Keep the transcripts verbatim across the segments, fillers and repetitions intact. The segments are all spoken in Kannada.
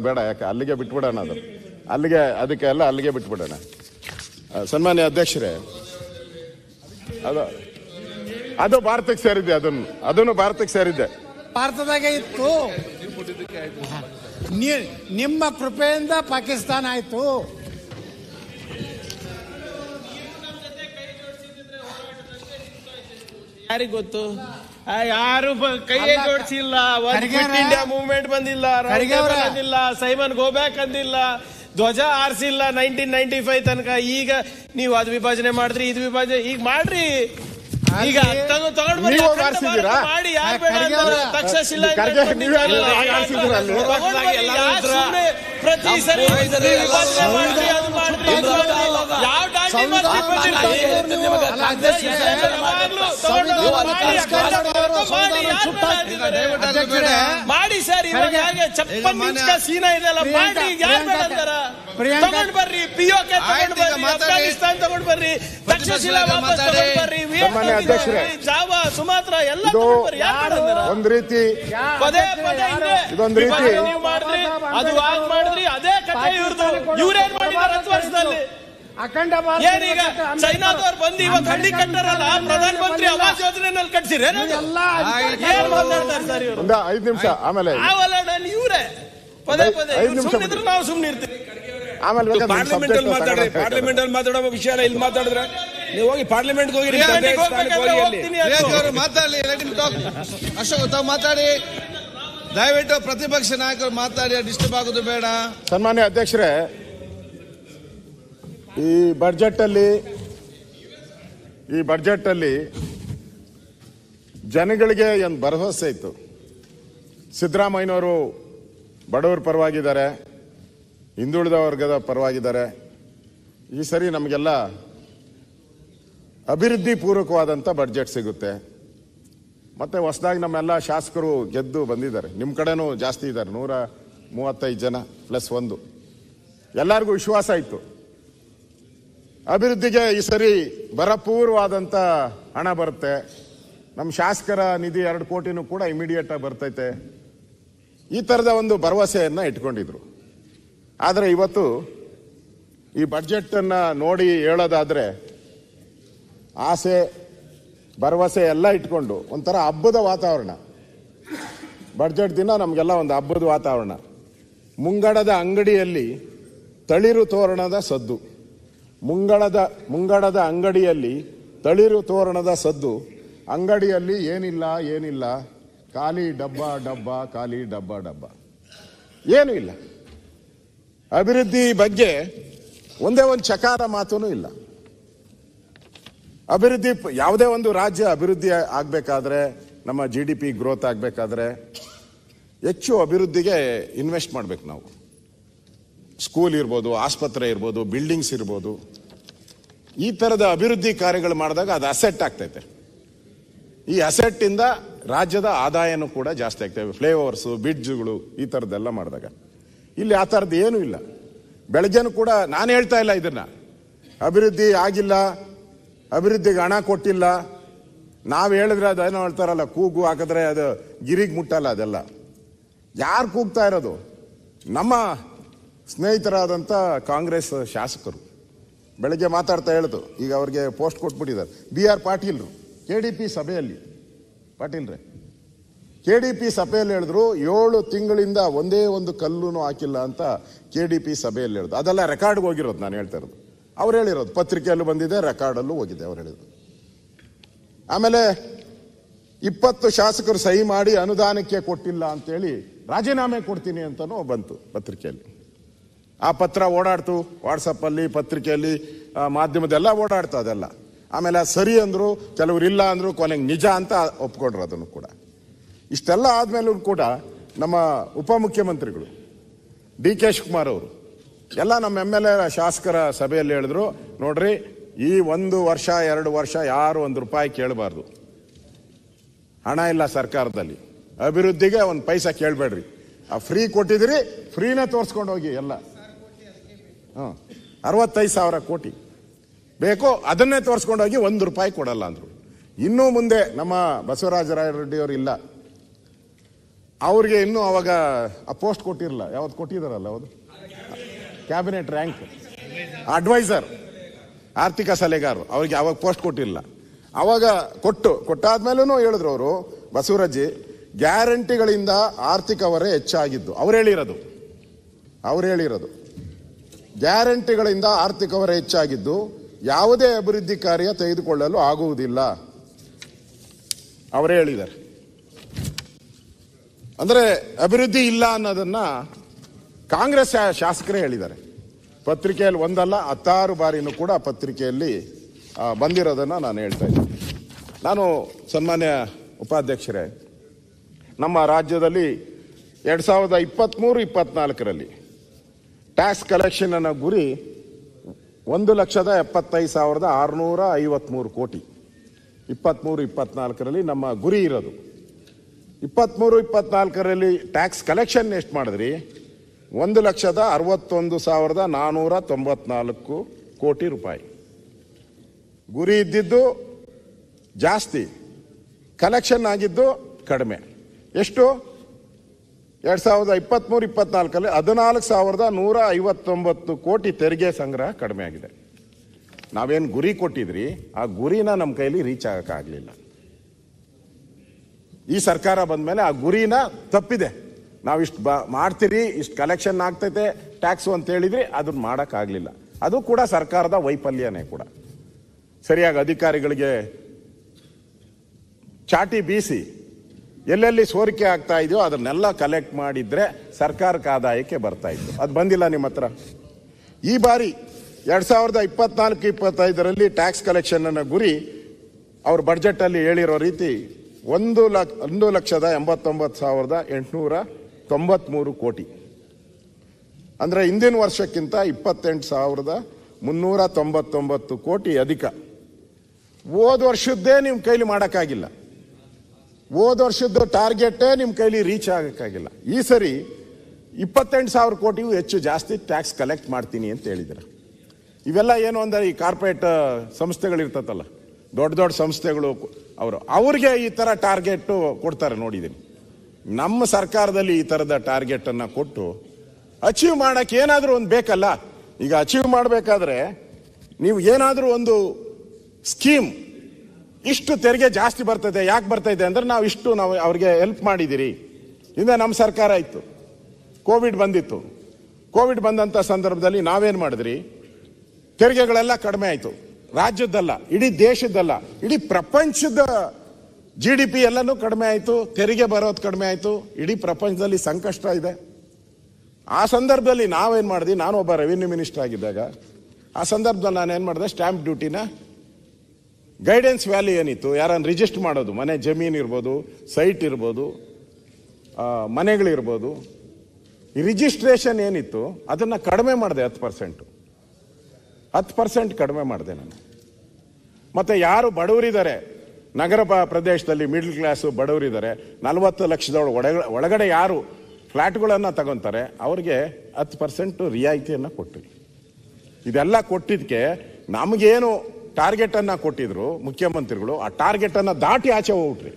ಬೇಡ, ಯಾಕೆ ಅಲ್ಲಿಗೆ ಬಿಟ್ಬಿಡೋಣ, ಅದು ಅಲ್ಲಿಗೆ ಅದಕ್ಕೆಲ್ಲ ಅಲ್ಲಿಗೆ ಬಿಟ್ಬಿಡೋಣ. ಸನ್ಮಾನ್ಯ ಅಧ್ಯಕ್ಷರೇ, ಅದು ಅದು ಭಾರತಕ್ಕೆ ಸೇರಿದ್ದೆ, ಅದನ್ನು ಅದನ್ನು ಭಾರತಕ್ಕೆ ಸೇರಿದ್ದೆ. ಭಾರತದಾಗೆ ಇತ್ತು, ನಿಮ್ಮ ಕೃಪೆಯಿಂದ ಪಾಕಿಸ್ತಾನ ಆಯ್ತು. ಯಾರಿಗ್ ಗೊತ್ತು? ಯಾರು ಕೈಯೇ ಜೋಡಿಸಿಲ್ಲ. ಇಂಡಿಯಾ ಮೂವ್ಮೆಂಟ್ ಬಂದಿಲ್ಲ, ಬಂದಿಲ್ಲ, ಸೈಮನ್ ಗೋಬ್ಯಾಕ್ ಅಂದಿಲ್ಲ, ಧ್ವಜ ಆರಿಸಿಲ್ಲ ನೈನ್ಟೀನ್ ನೈನ್ಟಿ ಫೈವ್ ತನಕ. ಈಗ ನೀವು ಅದು ವಿಭಜನೆ ಮಾಡಿದ್ರಿ, ಇದು ವಿಭಜನೆ ಈಗ ಮಾಡ್ರಿ. ಈಗ ತಗೊಂಡ್ ಮಾಡಿ ಯಾರು ಬೇಡ ತಕ್ಷಶಿಲಾ ಪ್ರತಿ ಸರಿ ಮಾಡಿ ಸರ್. ಇವಾಗ ಹಾಗೆ ಚಪ್ಪನ್ ಮಿಂಚ್ ಸೀನಾ ಇದೆಲ್ಲ ಮಾಡಿ ಯಾರು ಬೇಡ ಅಂತಾರ? ತಗೊಂಡ್ ಬರ್ರಿ, ಪಿಒಕೆ ತಗೊಂಡ್ ಬರ್ರಿ, ಅಫ್ಘಾನಿಸ್ತಾನ್ ತಗೊಂಡ್ ಬರ್ರಿ, ತಕ್ಷಶಿಲಾ ವಾಪಸ್ ತಗೊಂಡ್ ಬರ್ರಿ, ಜಾವಾ, ಸುಮಾತ್ರ ಎಲ್ಲ ಒಂದ್ ರೀತಿ ಪದೇ ಪದೇ ಇದೊಂದು ರೀತಿ ನೀವು ಮಾಡಿದ್ರಿ, ಅದು ಆಗ್ ಮಾಡಿದ್ರಿ, ಅದೇ ಕಥೆ ಇವ್ರದ್ದು. ಇವ್ರೇನ್ ಮಾಡಿದಾರೆ ಹತ್ತು ವರ್ಷದಲ್ಲಿ? ಏನೀಗ ಚೈನಾದವ್ರು ಬಂದು ಇವತ್ತು ಹಳ್ಳಿ ಕಟ್ಟಾರಲ್ಲ, ಪ್ರಧಾನ ಮಂತ್ರಿ ಆವಾಸ್ ಯೋಜನೆಯಲ್ಲಿ ಕಟ್ಸಿರ ಏನ್ ಮಾತಾಡ್ತಾರೆ ಸರ್ ಇವರು? ಐದು ನಿಮಿಷ ಆಮೇಲೆ ಇವರೇ ಪದೇ ಪದೇ ಸುಮ್ಮನಿದ್ರು ನಾವು ಸುಮ್ಮನೆ ಇರ್ತೀವಿ. ಆಮೇಲೆ ಪಾರ್ಲಿಮೆಂಟ್ ಅಲ್ಲಿ ಮಾತಾಡ್ರಿ, ಪಾರ್ಲಿಮೆಂಟ್ ಅಲ್ಲಿ ಮಾತಾಡೋ ವಿಷಯ ಇಲ್ಲಿ ಮಾತಾಡಿದ್ರೆ ನೀವು ಹೋಗಿ ಪಾರ್ಲಿಮೆಂಟ್ ಹೋಗಿ ಮಾತಾಡಲಿ. ಅಶೋಕ್ ತಾವು ಮಾತಾಡಿ, ದಯವಿಟ್ಟು ಪ್ರತಿಪಕ್ಷ ನಾಯಕರು ಮಾತಾಡಿ, ಡಿಸ್ಟರ್ಬ್ ಆಗೋದು ಬೇಡ. ಸನ್ಮಾನ್ಯ ಅಧ್ಯಕ್ಷರೇ, ಈ ಬಜೆಟ್ ಅಲ್ಲಿ ಈ ಬಜೆಟ್ ಅಲ್ಲಿ ಜನಗಳಿಗೆ ಒಂದು ಭರವಸೆ ಇತ್ತು. ಸಿದ್ದರಾಮಯ್ಯನವರು ಬಡವರ ಪರವಾಗಿದ್ದಾರೆ, ಹಿಂದುಳಿದ ವರ್ಗದ ಪರವಾಗಿದ್ದಾರೆ. ಈ ಸರಿ ನಮಗೆಲ್ಲ ಅಭಿವೃದ್ಧಿ ಪೂರ್ವಕವಾದಂಥ ಬಡ್ಜೆಟ್ ಸಿಗುತ್ತೆ. ಮತ್ತೆ ಹೊಸದಾಗಿ ನಮ್ಮೆಲ್ಲ ಶಾಸಕರು ಗೆದ್ದು ಬಂದಿದ್ದಾರೆ. ನಿಮ್ಮ ಕಡೆನೂ ಜಾಸ್ತಿ ಇದ್ದಾರೆ, ನೂರ ಮೂವತ್ತೈದು ಜನ ಪ್ಲಸ್ ಒಂದು. ಎಲ್ಲರಿಗೂ ವಿಶ್ವಾಸ ಇತ್ತು ಅಭಿವೃದ್ಧಿಗೆ ಈ ಸರಿ ಭರಪೂರ್ವವಾದಂಥ ಹಣ ಬರುತ್ತೆ. ನಮ್ಮ ಶಾಸಕರ ನಿಧಿ ಎರಡು ಕೋಟಿನೂ ಕೂಡ ಇಮಿಡಿಯೇಟ್ ಆಗಿ ಬರ್ತೈತೆ. ಈ ಥರದ ಒಂದು ಭರವಸೆಯನ್ನು ಇಟ್ಕೊಂಡಿದ್ರು. ಆದರೆ ಇವತ್ತು ಈ ಬಡ್ಜೆಟನ್ನು ನೋಡಿ ಹೇಳೋದಾದರೆ ಆಸೆ ಭರವಸೆ ಎಲ್ಲ ಇಟ್ಕೊಂಡು ಒಂಥರ ಹಬ್ಬದ ವಾತಾವರಣ. ಬಡ್ಜೆಟ್ ದಿನ ನಮಗೆಲ್ಲ ಒಂದು ಹಬ್ಬದ ವಾತಾವರಣ. ಮುಂಗಡದ ಅಂಗಡಿಯಲ್ಲಿ ತಳಿರು ತೋರಣದ ಸದ್ದು, ಮುಂಗಡದ ಮುಂಗಡದ ಅಂಗಡಿಯಲ್ಲಿ ತಳಿರು ತೋರಣದ ಸದ್ದು, ಅಂಗಡಿಯಲ್ಲಿ ಏನಿಲ್ಲ ಏನಿಲ್ಲ, ಖಾಲಿ ಡಬ್ಬ ಡಬ್ಬ, ಖಾಲಿ ಡಬ್ಬ ಡಬ್ಬ, ಏನೂ ಇಲ್ಲ. ಅಭಿವೃದ್ಧಿ ಬಗ್ಗೆ ಒಂದೇ ಒಂದು ಚಕಾರ ಮಾತೂ ಇಲ್ಲ. ಅಭಿವೃದ್ಧಿ, ಯಾವುದೇ ಒಂದು ರಾಜ್ಯ ಅಭಿವೃದ್ಧಿ ಆಗಬೇಕಾದ್ರೆ, ನಮ್ಮ ಜಿ ಡಿ ಪಿ ಗ್ರೋತ್ ಆಗಬೇಕಾದ್ರೆ ಹೆಚ್ಚು ಅಭಿವೃದ್ಧಿಗೆ ಇನ್ವೆಸ್ಟ್ ಮಾಡಬೇಕು ನಾವು. ಸ್ಕೂಲ್ ಇರ್ಬೋದು, ಆಸ್ಪತ್ರೆ ಇರ್ಬೋದು, ಬಿಲ್ಡಿಂಗ್ಸ್ ಇರ್ಬೋದು, ಈ ಥರದ ಅಭಿವೃದ್ಧಿ ಕಾರ್ಯಗಳು ಮಾಡಿದಾಗ ಅದು ಅಸೆಟ್ ಆಗ್ತೈತೆ. ಈ ಅಸೆಟ್ಟಿಂದ ರಾಜ್ಯದ ಆದಾಯನೂ ಕೂಡ ಜಾಸ್ತಿ ಆಗ್ತವೆ. ಫ್ಲೈಓವರ್ಸು, ಬ್ರಿಡ್ಜ್ಗಳು, ಈ ಥರದ್ದೆಲ್ಲ ಮಾಡಿದಾಗ ಇಲ್ಲಿ ಆ ಥರದ್ದು ಏನೂ ಇಲ್ಲ. ಬೆಳಗ್ಗೆನೂ ಕೂಡ ನಾನು ಹೇಳ್ತಾ ಇಲ್ಲ ಇದನ್ನ, ಅಭಿವೃದ್ಧಿ ಆಗಿಲ್ಲ, ಅಭಿವೃದ್ಧಿಗೆ ಹಣ ಕೊಟ್ಟಿಲ್ಲ. ನಾವು ಹೇಳಿದ್ರೆ ಅದೇನೋ ಹೇಳ್ತಾರಲ್ಲ, ಕೂಗು ಹಾಕಿದ್ರೆ ಅದು ಗಿರಿಗೆ ಮುಟ್ಟಲ್ಲ. ಅದೆಲ್ಲ ಯಾರು ಕೂಗ್ತಾ ಇರೋದು? ನಮ್ಮ ಸ್ನೇಹಿತರಾದಂಥ ಕಾಂಗ್ರೆಸ್ ಶಾಸಕರು ಬೆಳಗ್ಗೆ ಮಾತಾಡ್ತಾ ಹೇಳಿದ್ರು. ಈಗ ಅವ್ರಿಗೆ ಪೋಸ್ಟ್ ಕೊಟ್ಬಿಟ್ಟಿದ್ದಾರೆ. ಬಿ ಆರ್ ಪಾಟೀಲ್ರು ಕೆ ಡಿ ಪಿ ಸಭೆಯಲ್ಲಿ, ಪಾಟೀಲ್ರೆ ಕೆ ಡಿ ಪಿ ಸಭೆಯಲ್ಲಿ ಹೇಳಿದ್ರು, ಏಳು ತಿಂಗಳಿಂದ ಒಂದೇ ಒಂದು ಕಲ್ಲೂ ಹಾಕಿಲ್ಲ ಅಂತ ಕೆ ಡಿ ಪಿ ಸಭೆಯಲ್ಲಿ ಹೇಳಿದ್ರು. ಅದೆಲ್ಲ ರೆಕಾರ್ಡ್ಗೆ ಹೋಗಿರೋದು, ನಾನು ಹೇಳ್ತಾ ಇರೋದು. ಅವ್ರು ಹೇಳಿರೋದು ಪತ್ರಿಕೆಯಲ್ಲೂ ಬಂದಿದೆ, ರೆಕಾರ್ಡಲ್ಲೂ ಹೋಗಿದೆ ಅವ್ರು ಹೇಳಿದ್ರು. ಆಮೇಲೆ ಇಪ್ಪತ್ತು ಶಾಸಕರು ಸಹಿ ಮಾಡಿ ಅನುದಾನಕ್ಕೆ ಕೊಟ್ಟಿಲ್ಲ ಅಂತೇಳಿ ರಾಜೀನಾಮೆ ಕೊಡ್ತೀನಿ ಅಂತನೂ ಬಂತು ಪತ್ರಿಕೆಯಲ್ಲಿ. ಆ ಪತ್ರ ಓಡಾಡ್ತು, ವಾಟ್ಸಪ್ಪಲ್ಲಿ, ಪತ್ರಿಕೆಯಲ್ಲಿ, ಮಾಧ್ಯಮದೆಲ್ಲ ಓಡಾಡ್ತು ಅದೆಲ್ಲ. ಆಮೇಲೆ ಸರಿ ಅಂದರು, ಕೆಲವರು ಇಲ್ಲ ಅಂದರು, ಕೊನೆಗೆ ನಿಜ ಅಂತ ಒಪ್ಕೊಂಡ್ರು ಅದನ್ನು ಕೂಡ. ಇಷ್ಟೆಲ್ಲ ಆದಮೇಲೂ ಕೂಡ ನಮ್ಮ ಉಪಮುಖ್ಯಮಂತ್ರಿಗಳು ಡಿ ಕೆ ಶಿವಕುಮಾರ್ ಅವರು ಎಲ್ಲ ನಮ್ಮ ಎಮ್ ಎಲ್ ಎ ಶಾಸಕರ ಸಭೆಯಲ್ಲಿ ಹೇಳಿದ್ರು, ನೋಡ್ರಿ ಈ ಒಂದು ವರ್ಷ ಎರಡು ವರ್ಷ ಯಾರು ಒಂದು ರೂಪಾಯಿ ಕೇಳಬಾರ್ದು, ಹಣ ಇಲ್ಲ ಸರ್ಕಾರದಲ್ಲಿ, ಅಭಿವೃದ್ಧಿಗೆ ಒಂದು ಪೈಸಾ ಕೇಳಬೇಡ್ರಿ, ಆ ಫ್ರೀ ಕೊಟ್ಟಿದ್ರಿ ಫ್ರೀನೇ ತೋರಿಸ್ಕೊಂಡು ಹೋಗಿ ಎಲ್ಲ. ಹಾಂ, ಅರವತ್ತೈದು ಸಾವಿರ ಕೋಟಿ ಬೇಕು, ಅದನ್ನೇ ತೋರಿಸ್ಕೊಂಡು ಹೋಗಿ ಒಂದು ರೂಪಾಯಿ ಕೊಡಲ್ಲ ಅಂದರು. ಇನ್ನೂ ಮುಂದೆ ನಮ್ಮ ಬಸವರಾಜ ರಾಯರೆಡ್ಡಿ ಅವರು ಇಲ್ಲ, ಅವ್ರಿಗೆ ಇನ್ನೂ ಅವಾಗ ಆ ಪೋಸ್ಟ್ ಕೊಟ್ಟಿರಲ್ಲ, ಯಾವತ್ತು ಕೊಟ್ಟಿದಾರಲ್ಲ ಹೌದು, ಕ್ಯಾಬಿನೆಟ್ ರ್ಯಾಂಕ್ ಅಡ್ವೈಸರ್, ಆರ್ಥಿಕ ಸಲಹೆಗಾರರು, ಅವ್ರಿಗೆ ಅವಾಗ ಪೋಸ್ಟ್ ಕೊಟ್ಟಿರಲಿಲ್ಲ. ಅವಾಗ ಕೊಟ್ಟು ಕೊಟ್ಟಾದ್ಮೇಲೂ ಹೇಳಿದ್ರು ಅವರು, ಬಸವರಾಜಿ, ಗ್ಯಾರಂಟಿಗಳಿಂದ ಆರ್ಥಿಕ ಹೊರೆ ಹೆಚ್ಚಾಗಿದ್ದು ಅವ್ರು ಹೇಳಿರೋದು ಅವ್ರು ಹೇಳಿರೋದು ಗ್ಯಾರಂಟಿಗಳಿಂದ ಆರ್ಥಿಕ ಹೊರೆ ಹೆಚ್ಚಾಗಿದ್ದು ಯಾವುದೇ ಅಭಿವೃದ್ಧಿ ಕಾರ್ಯ ತೆಗೆದುಕೊಳ್ಳಲು ಆಗುವುದಿಲ್ಲ ಅವರೇ ಹೇಳಿದ್ದಾರೆ. ಅಂದರೆ ಅಭಿವೃದ್ಧಿ ಇಲ್ಲ ಅನ್ನೋದನ್ನ ಕಾಂಗ್ರೆಸ್ ಶಾಸಕರೇ ಹೇಳಿದ್ದಾರೆ. ಪತ್ರಿಕೆಯಲ್ಲಿ ಒಂದಲ್ಲ ಹತ್ತಾರು ಬಾರಿನೂ ಕೂಡ ಪತ್ರಿಕೆಯಲ್ಲಿ ಬಂದಿರೋದನ್ನು ನಾನು ಹೇಳ್ತಾ ಇದ್ದೀನಿ. ನಾನು ಸನ್ಮಾನ್ಯ ಉಪಾಧ್ಯಕ್ಷರೇ, ನಮ್ಮ ರಾಜ್ಯದಲ್ಲಿ ಎರಡು ಸಾವಿರದ ಇಪ್ಪತ್ತ್ಮೂರು ಇಪ್ಪತ್ನಾಲ್ಕರಲ್ಲಿ ಟ್ಯಾಕ್ಸ್ ಕಲೆಕ್ಷನ್ ಅನ್ನೋ ಗುರಿ ಒಂದು ಲಕ್ಷದ ಎಪ್ಪತ್ತೈದು ಸಾವಿರದ ಆರುನೂರ ಐವತ್ಮೂರು ಕೋಟಿ ಇಪ್ಪತ್ತ್ಮೂರು ಇಪ್ಪತ್ನಾಲ್ಕರಲ್ಲಿ ನಮ್ಮ ಗುರಿ ಇರೋದು. ಇಪ್ಪತ್ತ್ಮೂರು ಇಪ್ಪತ್ನಾಲ್ಕರಲ್ಲಿ ಟ್ಯಾಕ್ಸ್ ಕಲೆಕ್ಷನ್ ಎಷ್ಟು ಮಾಡಿದ್ರಿ? ಒಂದು ಲಕ್ಷದ ಅರವತ್ತೊಂದು ಸಾವಿರದ ನಾನ್ನೂರ ತೊಂಬತ್ನಾಲ್ಕು ಕೋಟಿ ರೂಪಾಯಿ. ಗುರಿ ಇದ್ದಿದ್ದು ಜಾಸ್ತಿ, ಕಲೆಕ್ಷನ್ ಆಗಿದ್ದು ಕಡಿಮೆ. ಎಷ್ಟು? ಎರಡ್ ಸಾವಿರದ ಇಪ್ಪತ್ತ್ಮೂರು ಇಪ್ಪತ್ನಾಲ್ಕರಲ್ಲಿ ಹದಿನಾಲ್ಕು ಸಾವಿರದ ನೂರ ಐವತ್ತೊಂಬತ್ತು ಕೋಟಿ ತೆರಿಗೆ ಸಂಗ್ರಹ ಕಡಿಮೆ ಆಗಿದೆ. ನಾವೇನು ಗುರಿ ಕೊಟ್ಟಿದ್ರಿ ಆ ಗುರಿನ ನಮ್ಮ ಕೈಲಿ ರೀಚ್ ಆಗಕ್ಕಾಗಲಿಲ್ಲ. ಈ ಸರ್ಕಾರ ಬಂದ ಮೇಲೆ ಆ ಗುರಿನ ತಪ್ಪಿದೆ. ನಾವು ಇಷ್ಟು ಬ ಮಾಡ್ತೀರಿ, ಇಷ್ಟು ಕಲೆಕ್ಷನ್ ಆಗ್ತೈತೆ ಟ್ಯಾಕ್ಸು ಅಂತ ಹೇಳಿದ್ರಿ, ಅದನ್ನ ಮಾಡೋಕ್ಕಾಗಲಿಲ್ಲ. ಅದು ಕೂಡ ಸರ್ಕಾರದ ವೈಫಲ್ಯನೇ ಕೂಡ. ಸರಿಯಾಗಿ ಅಧಿಕಾರಿಗಳಿಗೆ ಚಾಟಿ ಬೀಸಿ ಎಲ್ಲೆಲ್ಲಿ ಸೋರಿಕೆ ಆಗ್ತಾ ಇದೆಯೋ ಅದನ್ನೆಲ್ಲ ಕಲೆಕ್ಟ್ ಮಾಡಿದ್ರೆ ಸರ್ಕಾರಕ್ಕೆ ಆದಾಯಕ್ಕೆ ಬರ್ತಾ ಇತ್ತು. ಅದು ಬಂದಿಲ್ಲ ನಿಮ್ಮ ಹತ್ರ. ಈ ಬಾರಿ ಎರಡ್ ಸಾವಿರದ ಇಪ್ಪತ್ನಾಲ್ಕು ಇಪ್ಪತ್ತೈದರಲ್ಲಿ ಟ್ಯಾಕ್ಸ್ ಕಲೆಕ್ಷನ್ ಅನ್ನೋ ಗುರಿ ಅವ್ರ ಬಡ್ಜೆಟ್ ಅಲ್ಲಿ ಹೇಳಿರೋ ರೀತಿ ಒಂದು ಲಕ್ಷ ಒಂದು ಲಕ್ಷದ ಎಂಬತ್ತೊಂಬತ್ತು ಸಾವಿರದ ಎಂಟುನೂರ ತೊಂಬತ್ಮೂರು ಕೋಟಿ. ಅಂದ್ರೆ ಹಿಂದಿನ ವರ್ಷಕ್ಕಿಂತ ಇಪ್ಪತ್ತೆಂಟು ಸಾವಿರದ ಮುನ್ನೂರ ತೊಂಬತ್ತೊಂಬತ್ತು ಕೋಟಿ ಅಧಿಕ. ಹೋದ ವರ್ಷದ್ದೇ ನಿಮ್ಮ ಕೈಲಿ ಮಾಡೋಕ್ಕಾಗಿಲ್ಲ. ಹೋದ ವರ್ಷದ ಟಾರ್ಗೆಟೇ ನಿಮ್ಮ ಕೈಲಿ ರೀಚ್ ಆಗಕ್ಕಾಗಿಲ್ಲ. ಈ ಸರಿ ಇಪ್ಪತ್ತೆಂಟು ಸಾವಿರ ಕೋಟಿಗೂ ಹೆಚ್ಚು ಜಾಸ್ತಿ ಟ್ಯಾಕ್ಸ್ ಕಲೆಕ್ಟ್ ಮಾಡ್ತೀನಿ ಅಂತ ಹೇಳಿದ್ರು. ಇವೆಲ್ಲ ಏನು ಅಂದ್ರೆ ಈ ಕಾರ್ಪೊರೇಟ್ ಸಂಸ್ಥೆಗಳಿರ್ತತಲ್ಲ, ದೊಡ್ಡ ದೊಡ್ಡ ಸಂಸ್ಥೆಗಳು, ಅವರು ಅವ್ರಿಗೆ ಈ ಥರ ಟಾರ್ಗೆಟ್ ಕೊಡ್ತಾರೆ ನೋಡಿದ್ದೀನಿ. ನಮ್ಮ ಸರ್ಕಾರದಲ್ಲಿ ಈ ಥರದ ಟಾರ್ಗೆಟ್ ಅನ್ನ ಕೊಟ್ಟು ಅಚೀವ್ ಮಾಡಕ್ಕೆ ಏನಾದರೂ ಒಂದು ಬೇಕಲ್ಲ. ಈಗ ಅಚೀವ್ ಮಾಡಬೇಕಾದ್ರೆ ನೀವು ಏನಾದರೂ ಒಂದು ಸ್ಕೀಮ್, ಇಷ್ಟು ತೆರಿಗೆ ಜಾಸ್ತಿ ಬರ್ತದೆ, ಯಾಕೆ ಬರ್ತೈತೆ ಅಂದ್ರೆ ನಾವು ಇಷ್ಟು ನಾವು ಅವ್ರಿಗೆ ಹೆಲ್ಪ್ ಮಾಡಿದ್ದೀರಿ. ಹಿಂದೆ ನಮ್ಮ ಸರ್ಕಾರ ಇತ್ತು, ಕೋವಿಡ್ ಬಂದಿತ್ತು. ಕೋವಿಡ್ ಬಂದಂಥ ಸಂದರ್ಭದಲ್ಲಿ ನಾವೇನು ಮಾಡಿದ್ರಿ? ತೆರಿಗೆಗಳೆಲ್ಲ ಕಡಿಮೆ ಆಯಿತು. ರಾಜ್ಯದ್ದಲ್ಲ, ಇಡೀ ದೇಶದ್ದಲ್ಲ, ಇಡೀ ಪ್ರಪಂಚದ ಜಿ ಡಿ ಪಿ ಎಲ್ಲನೂ ಕಡಿಮೆ ಆಯಿತು. ತೆರಿಗೆ ಬರೋದು ಕಡಿಮೆ ಆಯಿತು. ಇಡೀ ಪ್ರಪಂಚದಲ್ಲಿ ಸಂಕಷ್ಟ ಇದೆ. ಆ ಸಂದರ್ಭದಲ್ಲಿ ನಾವೇನು ಮಾಡಿದ್ವಿ? ನಾನು ಒಬ್ಬ ರೆವಿನ್ಯೂ ಮಿನಿಸ್ಟರ್ ಆಗಿದ್ದಾಗ ಆ ಸಂದರ್ಭದಲ್ಲಿ ನಾನು ಏನು ಮಾಡಿದೆ? ಸ್ಟ್ಯಾಂಪ್ ಡ್ಯೂಟಿನ ಗೈಡೆನ್ಸ್ ವ್ಯಾಲ್ಯೂ ಏನಿತ್ತು, ಯಾರನ್ನು ರಿಜಿಸ್ಟರ್ ಮಾಡೋದು, ಮನೆ ಜಮೀನು ಇರ್ಬೋದು, ಸೈಟ್ ಇರ್ಬೋದು, ಮನೆಗಳಿರ್ಬೋದು, ಈ ರಿಜಿಸ್ಟ್ರೇಷನ್ ಏನಿತ್ತು ಅದನ್ನು ಕಡಿಮೆ ಮಾಡಿದೆ. ಹತ್ತು ಪರ್ಸೆಂಟು ಹತ್ತು ಪರ್ಸೆಂಟ್ ಕಡಿಮೆ ಮಾಡಿದೆ ನಾನು. ಮತ್ತು ಯಾರು ಬಡವರಿದ್ದಾರೆ, ನಗರ ಪ್ರದೇಶದಲ್ಲಿ ಮಿಡ್ಲ್ ಕ್ಲಾಸು ಬಡವರಿದ್ದಾರೆ, ನಲವತ್ತು ಲಕ್ಷದೊಳ ಒಳಗಡೆ ಒಳಗಡೆ ಯಾರು ಫ್ಲ್ಯಾಟ್ಗಳನ್ನು ತಗೊತಾರೆ ಅವ್ರಿಗೆ ಹತ್ತು ಪರ್ಸೆಂಟು ರಿಯಾಯಿತಿಯನ್ನು ಕೊಟ್ಟಿರಿ. ಇದೆಲ್ಲ ಕೊಟ್ಟಿದ್ದಕ್ಕೆ ನಮಗೇನು ಟಾರ್ಗೆಟನ್ನು ಕೊಟ್ಟಿದ್ರು ಮುಖ್ಯಮಂತ್ರಿಗಳು, ಆ ಟಾರ್ಗೆಟನ್ನು ದಾಟಿ ಆಚೆ ಹೋಗ್ಬಿಟ್ರಿ.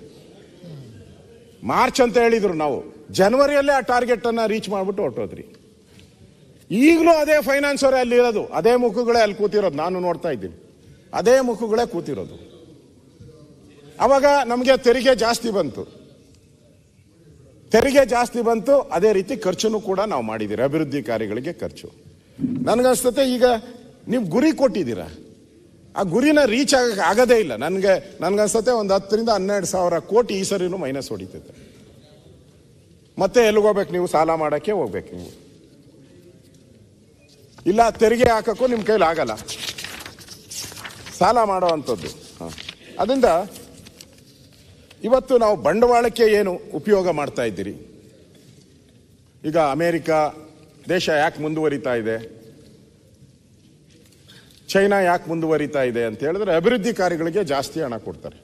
ಮಾರ್ಚ್ ಅಂತ ಹೇಳಿದ್ರು, ನಾವು ಜನವರಿಯಲ್ಲೇ ಆ ಟಾರ್ಗೆಟನ್ನು ರೀಚ್ ಮಾಡಿಬಿಟ್ಟು ಹೊರಟೋದ್ರಿ. ಈಗಲೂ ಅದೇ ಫೈನಾನ್ಸ್ ಅವರೇ ಅಲ್ಲಿ ಇರೋದು, ಅದೇ ಮುಖಗಳೇ ಅಲ್ಲಿ ಕೂತಿರೋದು, ನಾನು ನೋಡ್ತಾ ಇದ್ದೀನಿ. ಅದೇ ಮುಖಗಳೇ ಕೂತಿರೋದು. ಅವಾಗ ನಮಗೆ ತೆರಿಗೆ ಜಾಸ್ತಿ ಬಂತು, ತೆರಿಗೆ ಜಾಸ್ತಿ ಬಂತು, ಅದೇ ರೀತಿ ಖರ್ಚುನು ಕೂಡ ನಾವು ಮಾಡಿದ್ದೀರಿ, ಅಭಿವೃದ್ಧಿ ಕಾರ್ಯಗಳಿಗೆ ಖರ್ಚು. ನನಗನ್ಸ್ತತೆ ಈಗ ನೀವು ಗುರಿ ಕೊಟ್ಟಿದ್ದೀರಾ, ಆ ಗುರಿನ ರೀಚ್ ಆಗಕ್ಕೆ ಆಗದೇ ಇಲ್ಲ. ನನಗೆ ನನ್ಗನ್ಸತ್ತೆ ಒಂದು ಹತ್ತರಿಂದ ಹನ್ನೆರಡು ಸಾವಿರ ಕೋಟಿ ಈ ಸರಿನೂ ಮೈನಸ್ ಹೊಡಿತೈತೆ. ಮತ್ತೆ ಎಲ್ಲಿಗೋಗ್ಬೇಕು ನೀವು? ಸಾಲ ಮಾಡೋಕ್ಕೆ ಹೋಗ್ಬೇಕು ನೀವು, ಇಲ್ಲ ತೆರಿಗೆ ಹಾಕಕ್ಕೂ ನಿಮ್ಮ ಕೈಲಿ ಆಗಲ್ಲ, ಸಾಲ ಮಾಡೋ ಅಂಥದ್ದು. ಹಾಂ, ಅದರಿಂದ ಇವತ್ತು ನಾವು ಬಂಡವಾಳಕ್ಕೆ ಏನು ಉಪಯೋಗ ಮಾಡ್ತಾ ಇದ್ದೀರಿ? ಈಗ ಅಮೇರಿಕ ದೇಶ ಯಾಕೆ ಮುಂದುವರಿತಾ ಇದೆ, ಚೈನಾ ಯಾಕೆ ಮುಂದುವರಿತಾ ಇದೆ ಅಂತ ಹೇಳಿದ್ರೆ ಅಭಿವೃದ್ಧಿ ಕಾರ್ಯಗಳಿಗೆ ಜಾಸ್ತಿ ಹಣ ಕೊಡ್ತಾರೆ.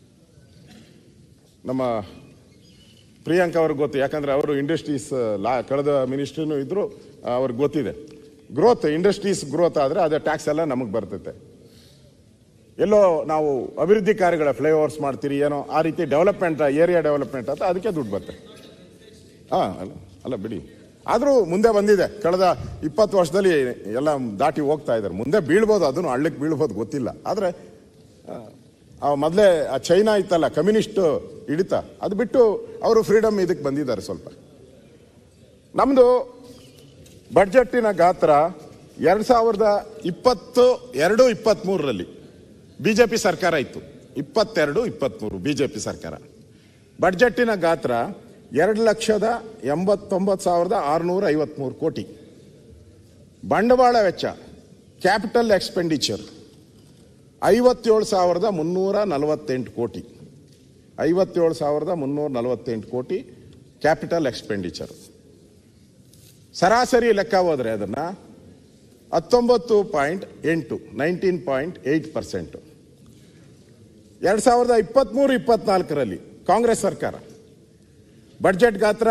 ನಮ್ಮ ಪ್ರಿಯಾಂಕಾ ಅವ್ರಿಗೆ ಗೊತ್ತು, ಯಾಕಂದ್ರೆ ಅವರು ಇಂಡಸ್ಟ್ರೀಸ್ ಲಾ ಕಳೆದ ಮಿನಿಸ್ಟ್ರಿನೂ ಇದ್ರು, ಅವ್ರಿಗೆ ಗೊತ್ತಿದೆ. ಗ್ರೋತ್, ಇಂಡಸ್ಟ್ರೀಸ್ ಗ್ರೋತ್ ಆದರೆ ಅದೇ ಟ್ಯಾಕ್ಸ್ ಎಲ್ಲ ನಮಗೆ ಬರ್ತೈತೆ. ಎಲ್ಲೋ ನಾವು ಅಭಿವೃದ್ಧಿ ಕಾರ್ಯಗಳ ಫ್ಲೈಓವರ್ಸ್ ಮಾಡ್ತೀರಿ ಏನೋ, ಆ ರೀತಿ ಡೆವಲಪ್ಮೆಂಟ್, ಏರಿಯಾ ಡೆವಲಪ್ಮೆಂಟ್ ಅಂತ ಅದಕ್ಕೆ ದುಡ್ಡು ಬರ್ತದೆ. ಹಾ ಅಲ್ಲ ಅಲ್ಲ ಬಿಡಿ, ಆದರೂ ಮುಂದೆ ಬಂದಿದೆ. ಕಳೆದ ಇಪ್ಪತ್ತು ವರ್ಷದಲ್ಲಿ ಎಲ್ಲ ದಾಟಿ ಹೋಗ್ತಾ ಇದ್ದಾರೆ. ಮುಂದೆ ಬೀಳ್ಬೋದು, ಅದನ್ನು ಹಳ್ಳಕ್ಕೆ ಬೀಳ್ಬೋದು ಗೊತ್ತಿಲ್ಲ. ಆದರೆ ಮೊದಲೇ ಆ ಚೈನಾ ಇತ್ತಲ್ಲ ಕಮ್ಯುನಿಸ್ಟ್ ಹಿಡಿತ, ಅದು ಬಿಟ್ಟು ಅವರು ಫ್ರೀಡಮ್ ಇದಕ್ಕೆ ಬಂದಿದ್ದಾರೆ ಸ್ವಲ್ಪ. ನಮ್ಮದು ಬಡ್ಜೆಟ್ಟಿನ ಗಾತ್ರ ಎರಡು ಸಾವಿರದ ಇಪ್ಪತ್ತು ಎರಡು ಇಪ್ಪತ್ತ್ಮೂರರಲ್ಲಿ ಬಿ ಜೆ ಪಿ ಸರ್ಕಾರ ಇತ್ತು. ಇಪ್ಪತ್ತೆರಡು ಇಪ್ಪತ್ತ್ಮೂರು ಬಿ ಜೆ ಪಿ ಸರ್ಕಾರ. ಬಡ್ಜೆಟ್ಟಿನ ಗಾತ್ರ ಎರಡು ಲಕ್ಷದ ಎಂಬತ್ತೊಂಬತ್ತು ಸಾವಿರದ ಆರುನೂರ ಐವತ್ಮೂರು ಕೋಟಿ. ಬಂಡವಾಳ ವೆಚ್ಚ ಕ್ಯಾಪಿಟಲ್ ಎಕ್ಸ್ಪೆಂಡಿಚರ್ ಐವತ್ತೇಳು ಸಾವಿರದ ಮುನ್ನೂರ ನಲವತ್ತೆಂಟು ಕೋಟಿ. ಐವತ್ತೇಳು ಸಾವಿರದ ಮುನ್ನೂರ ನಲವತ್ತೆಂಟು ಕೋಟಿ ಕ್ಯಾಪಿಟಲ್ ಎಕ್ಸ್ಪೆಂಡಿಚರ್. ಸರಾಸರಿ ಲೆಕ್ಕ ಹೋದರೆ ಅದನ್ನು ಹತ್ತೊಂಬತ್ತು ಪಾಯಿಂಟ್ ಎಂಟು ನೈನ್ಟೀನ್ ಪಾಯಿಂಟ್ ಏಯ್ಟ್ ಪರ್ಸೆಂಟ್. ಎರಡು ಸಾವಿರದ ಇಪ್ಪತ್ತ್ಮೂರು ಇಪ್ಪತ್ನಾಲ್ಕರಲ್ಲಿ ಕಾಂಗ್ರೆಸ್ ಸರ್ಕಾರ ಬಡ್ಜೆಟ್ ಗಾತ್ರ